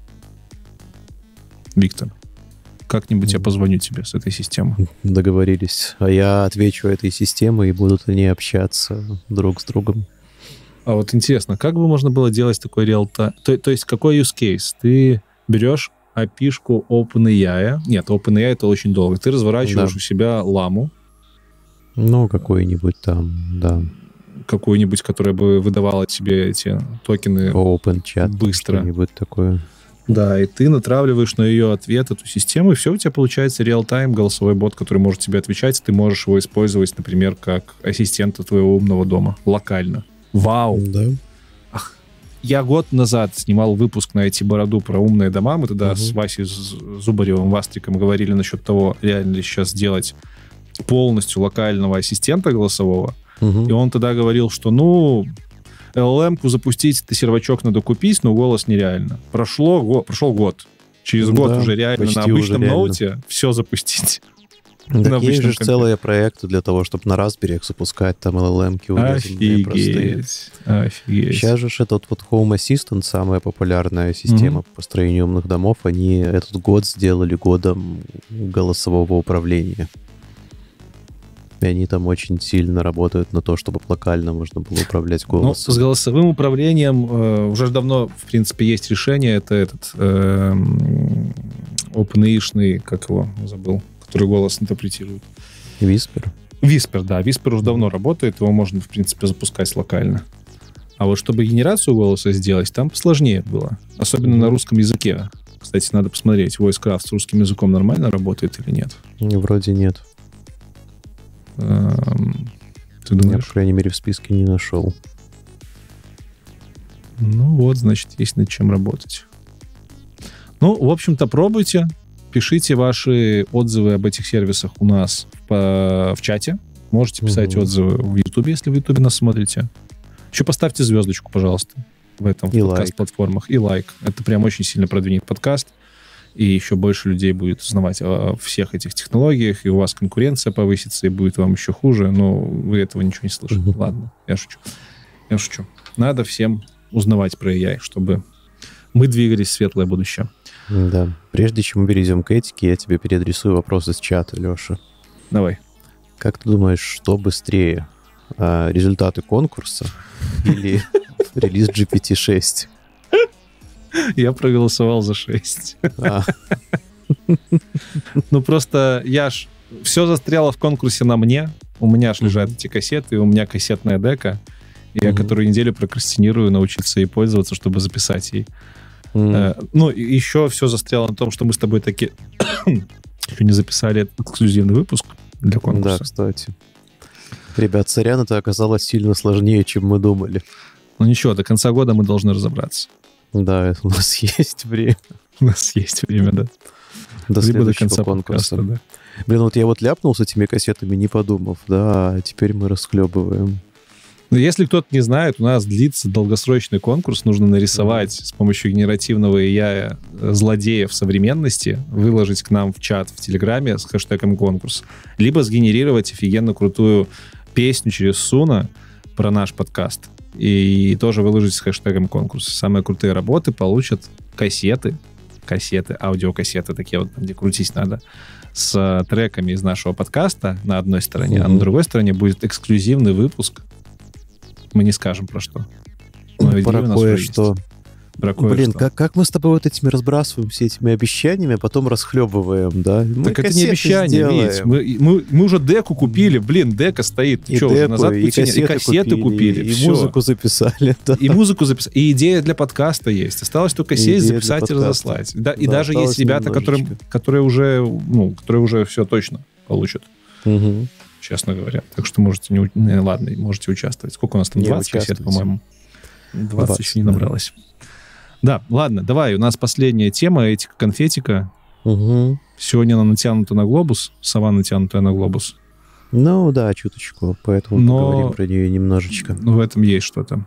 Виктор, как-нибудь я позвоню тебе с этой системы. Договорились. А я отвечу этой системе, и будут они общаться друг с другом. А вот интересно, как бы можно было делать такой реал-тайм? То есть какой use case? Ты берешь API-шку OpenAI. Нет, OpenAI это очень долго. Ты разворачиваешь у себя ламу. Какой-нибудь там, да. Какую-нибудь, которая бы выдавала тебе эти токены OpenChat, быстро. Что-нибудь такое. Да, и ты натравливаешь на ее ответ эту систему, и все, у тебя получается реал-тайм голосовой бот, который может тебе отвечать, и ты можешь его использовать, например, как ассистента твоего умного дома, локально. Вау! Да. Я год назад снимал выпуск на эти бороду про умные дома. Мы тогда с Васей Зубаревым, Вастриком говорили насчет того, реально ли сейчас сделать полностью локального ассистента голосового. И он тогда говорил, что, LLM-ку запустить, это сервачок надо купить, но голос нереально. Прошел год. Через год уже реально на обычном ноуте все запустить. Так есть же целые проекты для того, чтобы на Raspberry запускать там LLM-ки урезанные простые. Офигеть. Сейчас же этот Home Assistant, самая популярная система по построению умных домов, они этот год сделали годом голосового управления. И они там очень сильно работают на то, чтобы локально можно было управлять голосом. С голосовым управлением уже давно, в принципе, есть решение. Это этот OpenAI-шный, как его забыл, который голос интерпретирует. Whisper? Whisper, да. Whisper уже давно работает, его можно, в принципе, запускать локально. А вот чтобы генерацию голоса сделать, там посложнее было. Особенно на русском языке. Кстати, надо посмотреть, VoiceCraft с русским языком нормально работает или нет. Вроде нет. Ты думаешь? Я, по крайней мере, в списке не нашел. Значит, есть над чем работать. В общем-то, пробуйте. Пишите ваши отзывы об этих сервисах у нас в чате. Можете писать отзывы в YouTube, если в YouTube нас смотрите. Еще поставьте звездочку, пожалуйста, в подкаст-платформах. И лайк. Это прям очень сильно продвинет подкаст. и еще больше людей будет узнавать о всех этих технологиях, и у вас конкуренция повысится, и будет вам еще хуже, но вы этого ничего не слышите. Ладно, я шучу. Надо всем узнавать про AI, чтобы мы двигались в светлое будущее. Да. Прежде чем мы перейдем к этике, я тебе переадресую вопрос из чата, Леша. Давай. Как ты думаешь, что быстрее? Результаты конкурса или релиз GPT-6? Я проголосовал за 6. Ну, просто все застряло в конкурсе на мне. У меня аж лежат эти кассеты, у меня кассетная дека. Я которую неделю прокрастинирую научиться ей пользоваться, чтобы записать ей. Ну, еще все застряло на том, что мы с тобой таки еще не записали эксклюзивный выпуск для конкурса. Да, кстати. Ребят, сорян, это оказалось сильно сложнее, чем мы думали. Ну ничего, до конца года мы должны разобраться. Да, у нас есть время. У нас есть время, да. До Либо следующего до конца конкурса. подкаста, да. Блин, вот я ляпнул с этими кассетами, не подумав, да, а теперь мы расхлебываем. Но если кто-то не знает, у нас длится долгосрочный конкурс. Нужно нарисовать с помощью генеративного AI злодеев современности, выложить к нам в чат в Телеграме с хэштегом конкурс, либо сгенерировать офигенно крутую песню через Суна про наш подкаст и тоже выложить с хэштегом конкурс. Самые крутые работы получат кассеты, аудиокассеты такие вот, где крутить надо, с треками из нашего подкаста на одной стороне, а на другой стороне будет эксклюзивный выпуск. Мы не скажем про что. Про кое-что. Блин, что. как мы с тобой вот этими разбрасываемся этими обещаниями, а потом расхлебываем, да? Так это не обещание, ведь. Мы уже деку купили. Блин, дека стоит. И деку, уже назад и кассеты купили. И музыку записали. Да. И музыку записали. И идея для подкаста есть. Осталось только сесть, записать и разослать. Да, и даже есть ребята, которые уже все точно получат. Честно говоря. Так что можете можете участвовать. Сколько у нас там? 20 кассет, по-моему? 20 еще не набралось. Да, ладно, давай, у нас последняя тема, этика-конфетика. Сегодня она натянута на глобус, сова натянутая на глобус. Ну да, чуточку, поэтому поговорим про нее немножечко. В этом есть что-то.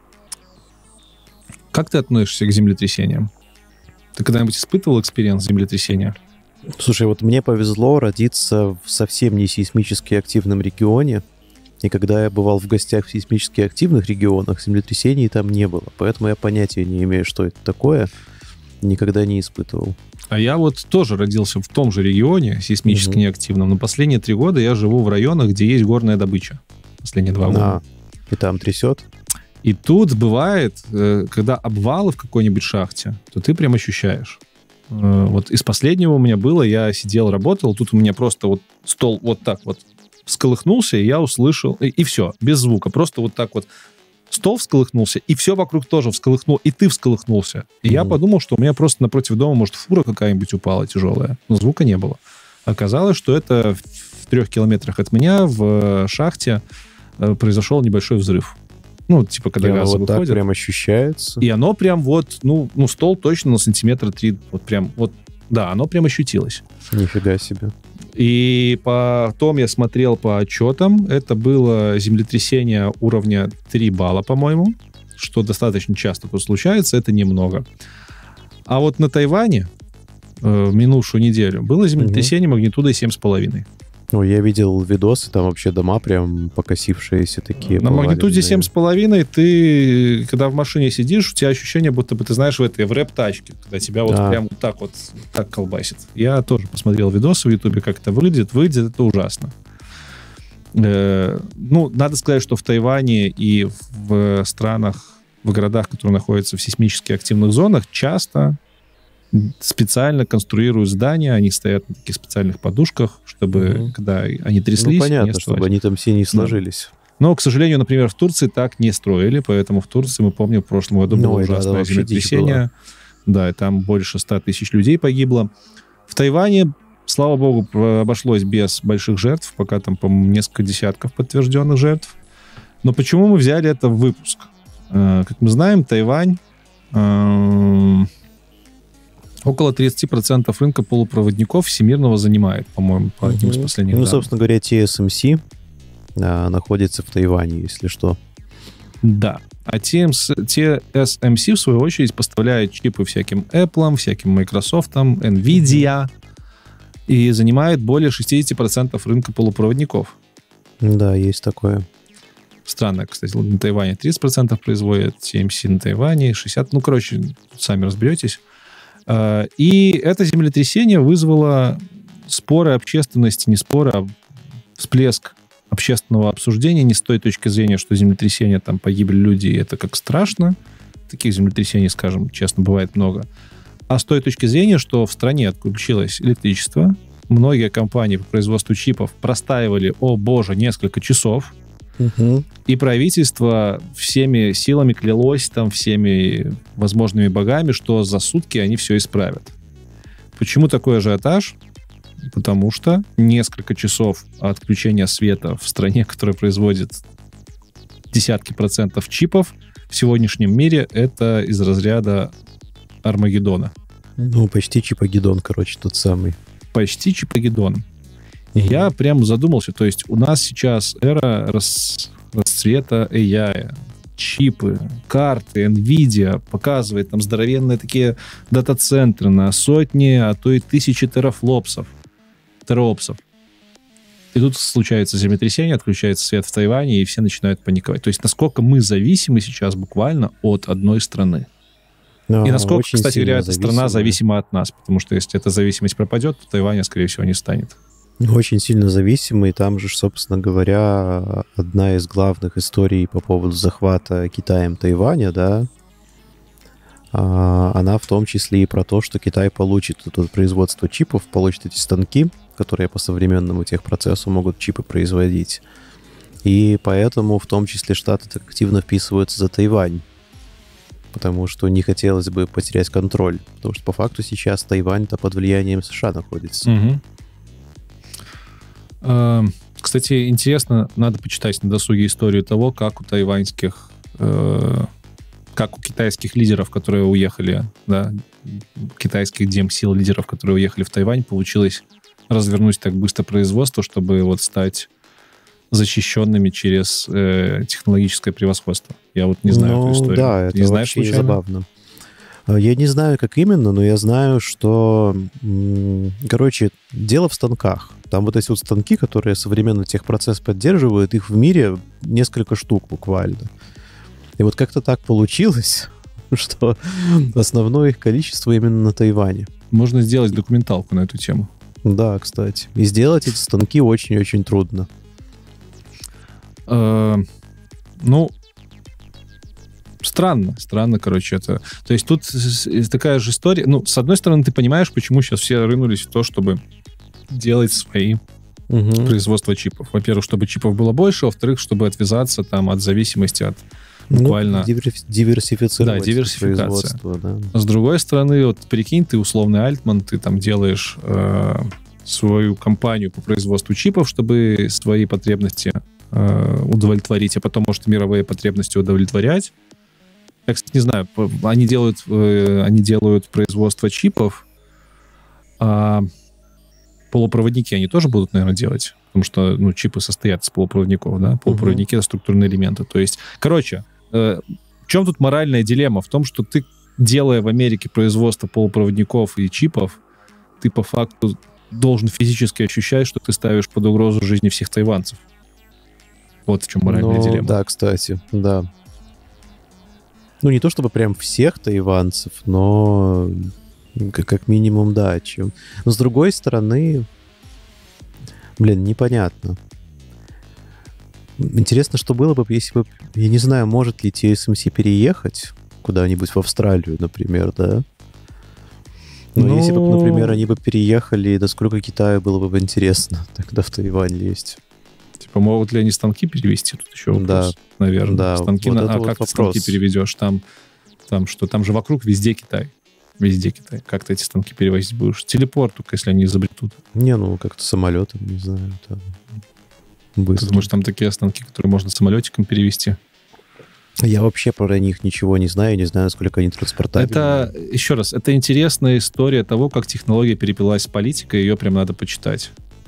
Как ты относишься к землетрясениям? Ты когда-нибудь испытывал экспириенс землетрясения? Слушай, вот мне повезло родиться в совсем не сейсмически активном регионе, и когда я бывал в гостях в сейсмически активных регионах, землетрясений там не было. Поэтому я понятия не имею, что это такое. Никогда не испытывал. А я вот тоже родился в том же регионе, сейсмически неактивном, но последние 3 года я живу в районах, где есть горная добыча. Последние 2 года. И там трясет? И тут бывает, когда обвалы в какой-нибудь шахте, то ты прям ощущаешь. Вот из последнего у меня было, я сидел, работал, тут у меня просто вот стол вот так вот всколыхнулся, и я услышал, и все, без звука, просто вот так вот стол всколыхнулся, и все вокруг тоже всколыхнуло, и ты всколыхнулся. И я подумал, что у меня просто напротив дома, может, фура какая-нибудь упала тяжелая, но звука не было. Оказалось, что это в 3 километрах от меня в шахте произошел небольшой взрыв. Ну, типа, когда газ вот выходит. Так прям ощущается. И оно прям вот, стол точно на сантиметра 3, вот прям, вот, да, оно прям ощутилось. Нифига себе. И потом я смотрел по отчетам, это было землетрясение уровня 3 балла, по-моему, что достаточно часто тут случается, это немного. А вот на Тайване в минувшую неделю было землетрясение магнитудой 7,5. Ну, я видел видосы, там вообще дома прям покосившиеся такие. На магнитуде 7,5 ты, когда в машине сидишь, у тебя ощущение, будто бы ты знаешь в рэп-тачке, когда тебя вот прям вот так колбасит. Я тоже посмотрел видосы в Ютубе, как это выглядит. Выглядит это ужасно. Надо сказать, что в Тайване и в странах, в городах, которые находятся в сейсмически активных зонах, часто специально конструируют здания, они стоят на таких специальных подушках, чтобы, когда они тряслись... понятно, чтобы они там все не сложились. Но, к сожалению, например, в Турции так не строили, поэтому в Турции, мы помним, в прошлом году было ужасное землетрясение. Да, и там больше 100 тысяч людей погибло. В Тайване, слава богу, обошлось без больших жертв, пока там, по-моему, несколько десятков подтвержденных жертв. Но почему мы взяли это в выпуск? Как мы знаем, Тайвань... Около 30% рынка полупроводников всемирного занимает, по-моему, по одним из последних данных. Собственно говоря, TSMC находится в Тайване, если что. Да. А TSMC, в свою очередь, поставляет чипы всяким Apple, всяким Microsoft, Nvidia, и занимает более 60% рынка полупроводников. Да, есть такое. Странно, кстати, на Тайване 30% производят, TSMC на Тайване 60%. Ну, короче, сами разберетесь. И это землетрясение вызвало споры общественности, не споры, а всплеск общественного обсуждения не с той точки зрения, что землетрясение, там погибли люди, и это как страшно. Таких землетрясений, скажем честно, бывает много. А с той точки зрения, что в стране отключилось электричество, многие компании по производству чипов простаивали, о боже, несколько часов, и правительство всеми силами клялось, там, всеми возможными богами, что за сутки они все исправят. Почему такой ажиотаж? Потому что несколько часов отключения света в стране, которая производит десятки процентов чипов, в сегодняшнем мире это из разряда Армагеддона. Ну, почти Чипагеддон, короче, тот самый. Почти Чипагеддон. И я прям задумался, то есть у нас сейчас эра расцвета AI, чипы, карты, Nvidia показывает там здоровенные такие дата-центры на сотни, а то и тысячи терафлопсов. И тут случается землетрясение, отключается свет в Тайване, и все начинают паниковать. То есть насколько мы зависимы сейчас буквально от одной страны. И насколько, кстати говоря, эта страна зависима от нас. Потому что если эта зависимость пропадет, то Тайваня, скорее всего, не станет. Очень сильно зависимы. И там же, собственно говоря, одна из главных историй по поводу захвата Китаем Тайваня, да, она в том числе и про то, что Китай получит это производство чипов, получит эти станки, которые по современному техпроцессу могут чипы производить. И поэтому в том числе Штаты так активно вписываются за Тайвань. Потому что не хотелось бы потерять контроль. Потому что по факту сейчас Тайвань-то под влиянием США находится. Кстати, интересно, надо почитать на досуге историю того, как у тайваньских... как у китайских лидеров, которые уехали, да, китайских демсил лидеров, которые уехали в Тайвань, получилось развернуть так быстро производство, чтобы вот стать защищенными через технологическое превосходство. Я вот не знаю эту историю. Да, это не знаешь, вообще забавно. Я не знаю, как именно, но я знаю, что, короче, дело в станках. Там вот эти вот станки, которые современный техпроцесс поддерживают, их в мире несколько штук буквально. И вот как-то так получилось, что основное их количество именно на Тайване. Можно сделать документалку на эту тему. Да, кстати. И сделать эти станки очень-очень трудно. Ну, странно, короче, это. То есть тут такая же история. Ну, с одной стороны, ты понимаешь, почему сейчас все рынулись в то, чтобы делать свои производства чипов. Во-первых, чтобы чипов было больше, во-вторых, чтобы отвязаться там от зависимости от буквально... Диверсифицировать. Да, диверсификация. Производство, да. С другой стороны, вот прикинь, ты условный Альтман, ты там делаешь свою компанию по производству чипов, чтобы свои потребности удовлетворить, а потом, может, мировые потребности удовлетворять. Я, кстати, не знаю, они делают производство чипов, а полупроводники они тоже будут, наверное, делать, потому что, ну, чипы состоят из полупроводников, да, полупроводники — это структурные элементы. То есть, короче, в чем тут моральная дилемма? В том, что ты, делая в Америке производство полупроводников и чипов, ты по факту должен физически ощущать, что ты ставишь под угрозу жизни всех тайванцев. Вот в чем моральная дилемма. Да, кстати, да. Ну, не то чтобы прям всех тайванцев, но как минимум, да. Но с другой стороны, непонятно. Интересно, что было бы, если бы, я не знаю, может ли TSMC переехать куда-нибудь в Австралию, например, да? Но если бы, например, они бы переехали, насколько Китаю было бы интересно тогда в Тайвань лезть. Типа, могут ли они станки перевезти? Тут еще вопрос, наверное. Да, станки, вот как вопрос. Ты станки перевезешь? Там что? Там же вокруг везде Китай. Везде Китай. Как ты эти станки перевозить будешь? Телепорт, только если они изобретут. Как-то самолетом, не знаю. Там быстро. Ты думаешь, там такие станки, которые можно самолетиком перевезти? Я вообще про них ничего не знаю, насколько они транспортабельны. Это, еще раз, это интересная история того, как технология переплелась с политикой, ее прям надо почитать.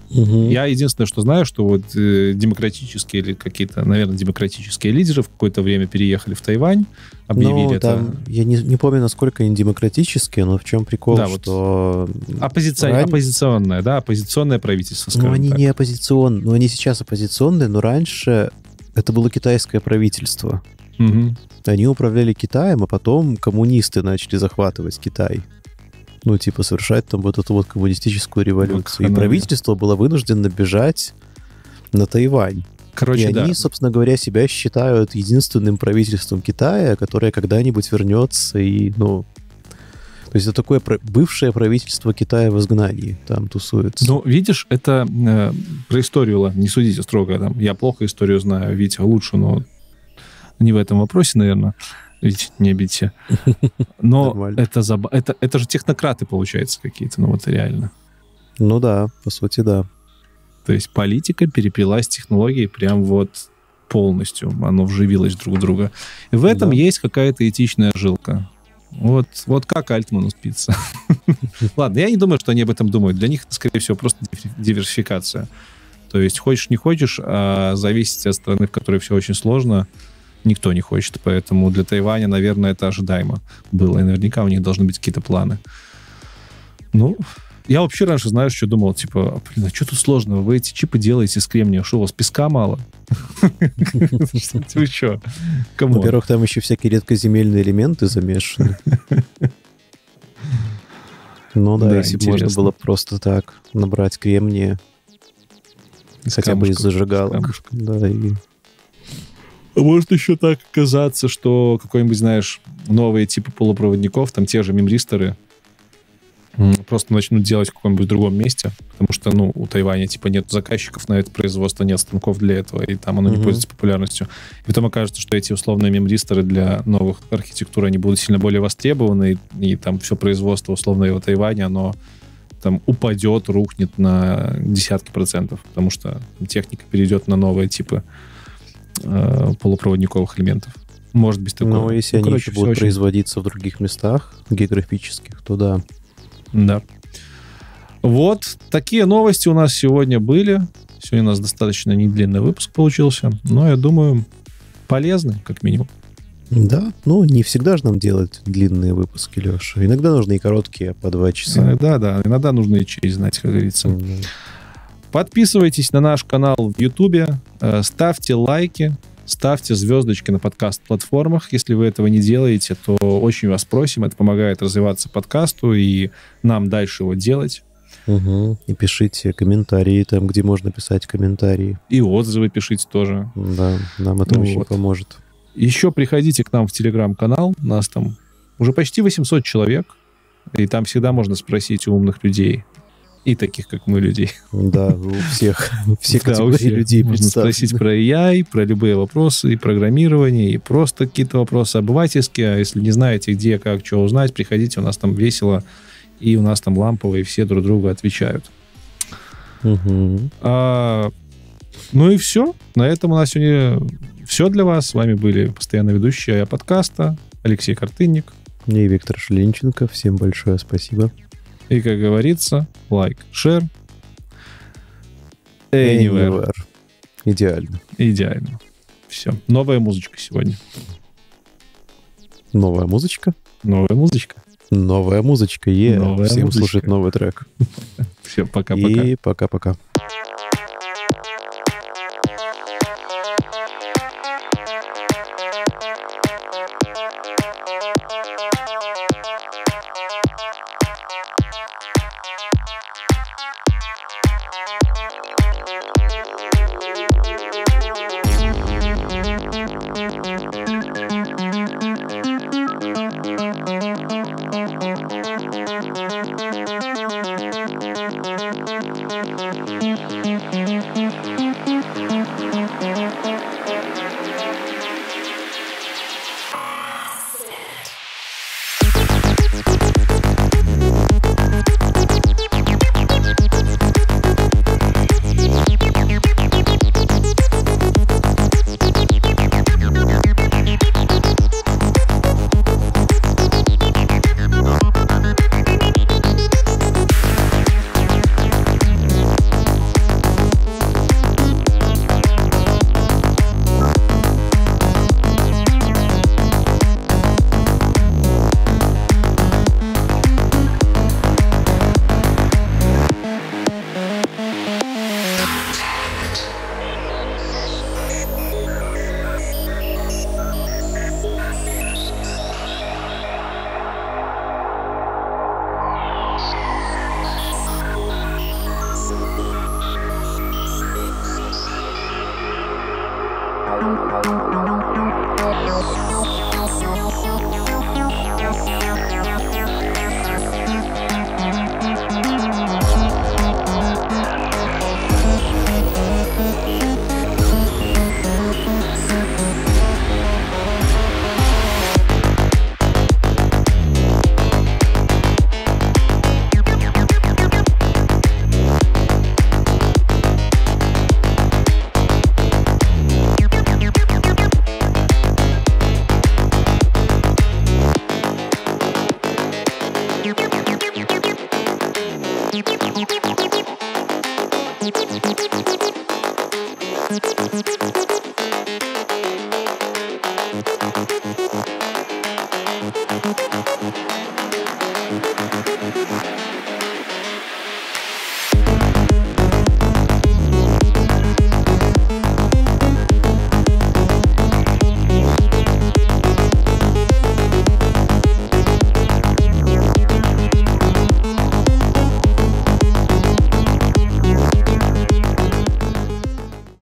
Я единственное, что знаю, что вот демократические или какие-то, наверное, демократические лидеры в какое-то время переехали в Тайвань, объявили это. Там, я не помню, насколько они демократические, но в чем прикол, да, что... Оппозиционное, да, оппозиционное правительство, скажем они так. не оппозиционные, они сейчас оппозиционные, но раньше это было китайское правительство. Угу. Они управляли Китаем, а потом коммунисты начали захватывать Китай. Совершать там вот эту вот коммунистическую революцию. И правительство было вынуждено бежать на Тайвань. Короче, и они, собственно говоря, себя считают единственным правительством Китая, которое когда-нибудь вернется и, То есть это такое бывшее правительство Китая в изгнании там тусуется. Видишь, это про историю, ладно, не судите строго. Там, я плохо историю знаю, Витя лучше, но не в этом вопросе, наверное. Ведь не обидите. Но это же технократы, получается, какие-то, реально. Да, по сути, да. То есть политика переплелась с технологией прям вот полностью. Оно вживилось друг в друга. И в этом есть какая-то этичная жилка. Вот как Альтману спится. Ладно, я не думаю, что они об этом думают. Для них это, скорее всего, просто диверсификация. То есть хочешь, не хочешь, а зависеть от страны, в которой все очень сложно, никто не хочет, поэтому для Тайваня, наверное, это ожидаемо было, и наверняка у них должны быть какие-то планы. Я вообще раньше, знаешь, что думал, а что тут сложного? Вы эти чипы делаете из кремния, что у вас песка мало? Вы что? Во-первых, там еще всякие редкоземельные элементы замешаны. Если бы можно было просто так набрать кремния, хотя бы из зажигалок. Может еще так оказаться, что какой-нибудь, знаешь, новые типы полупроводников, там те же мемристоры, просто начнут делать в каком-нибудь другом месте, потому что, у Тайваня, нет заказчиков на это производство, нет станков для этого, и там оно не пользуется популярностью. И потом окажется, что эти условные мемристоры для новых архитектур, они будут сильно более востребованы, и там все производство условного Тайваня, оно там упадет, рухнет на десятки процентов, потому что техника перейдет на новые типы полупроводниковых элементов. Может быть такое. Если они еще будут производиться в других местах географических, то да. Да. Вот такие новости у нас сегодня были. Сегодня у нас достаточно недлинный выпуск получился, но, я думаю, полезный, как минимум. Да, не всегда же нам делать длинные выпуски, Леша. Иногда нужны и короткие, по 2 часа. Иногда нужно и честь знать, как говорится. Подписывайтесь на наш канал в Ютубе, ставьте лайки, ставьте звездочки на подкаст-платформах. Если вы этого не делаете, то очень вас просим. Это помогает развиваться подкасту и нам дальше его делать. И пишите комментарии там, где можно писать комментарии. И отзывы пишите тоже. Да, нам это очень поможет. Еще приходите к нам в Телеграм-канал. У нас там уже почти 800 человек. И там всегда можно спросить у умных людей. И таких, как мы, людей. Да, у всех. Все категории людей можно спросить про AI, про любые вопросы, и программирование, и просто какие-то вопросы обывательские. А если не знаете, где, как, что узнать, приходите, у нас там весело, и у нас там лампово, и все друг другу отвечают. И все. На этом у нас сегодня все для вас. С вами были постоянно ведущие подкаста Алексей Картынник и Виктор Шлинченко. Всем большое спасибо. И, как говорится, лайк, share, anywhere. Идеально. Все. Новая музычка сегодня. Новая музычка? Новая музычка. Всем слушать новый трек. Все, пока-пока. И пока-пока.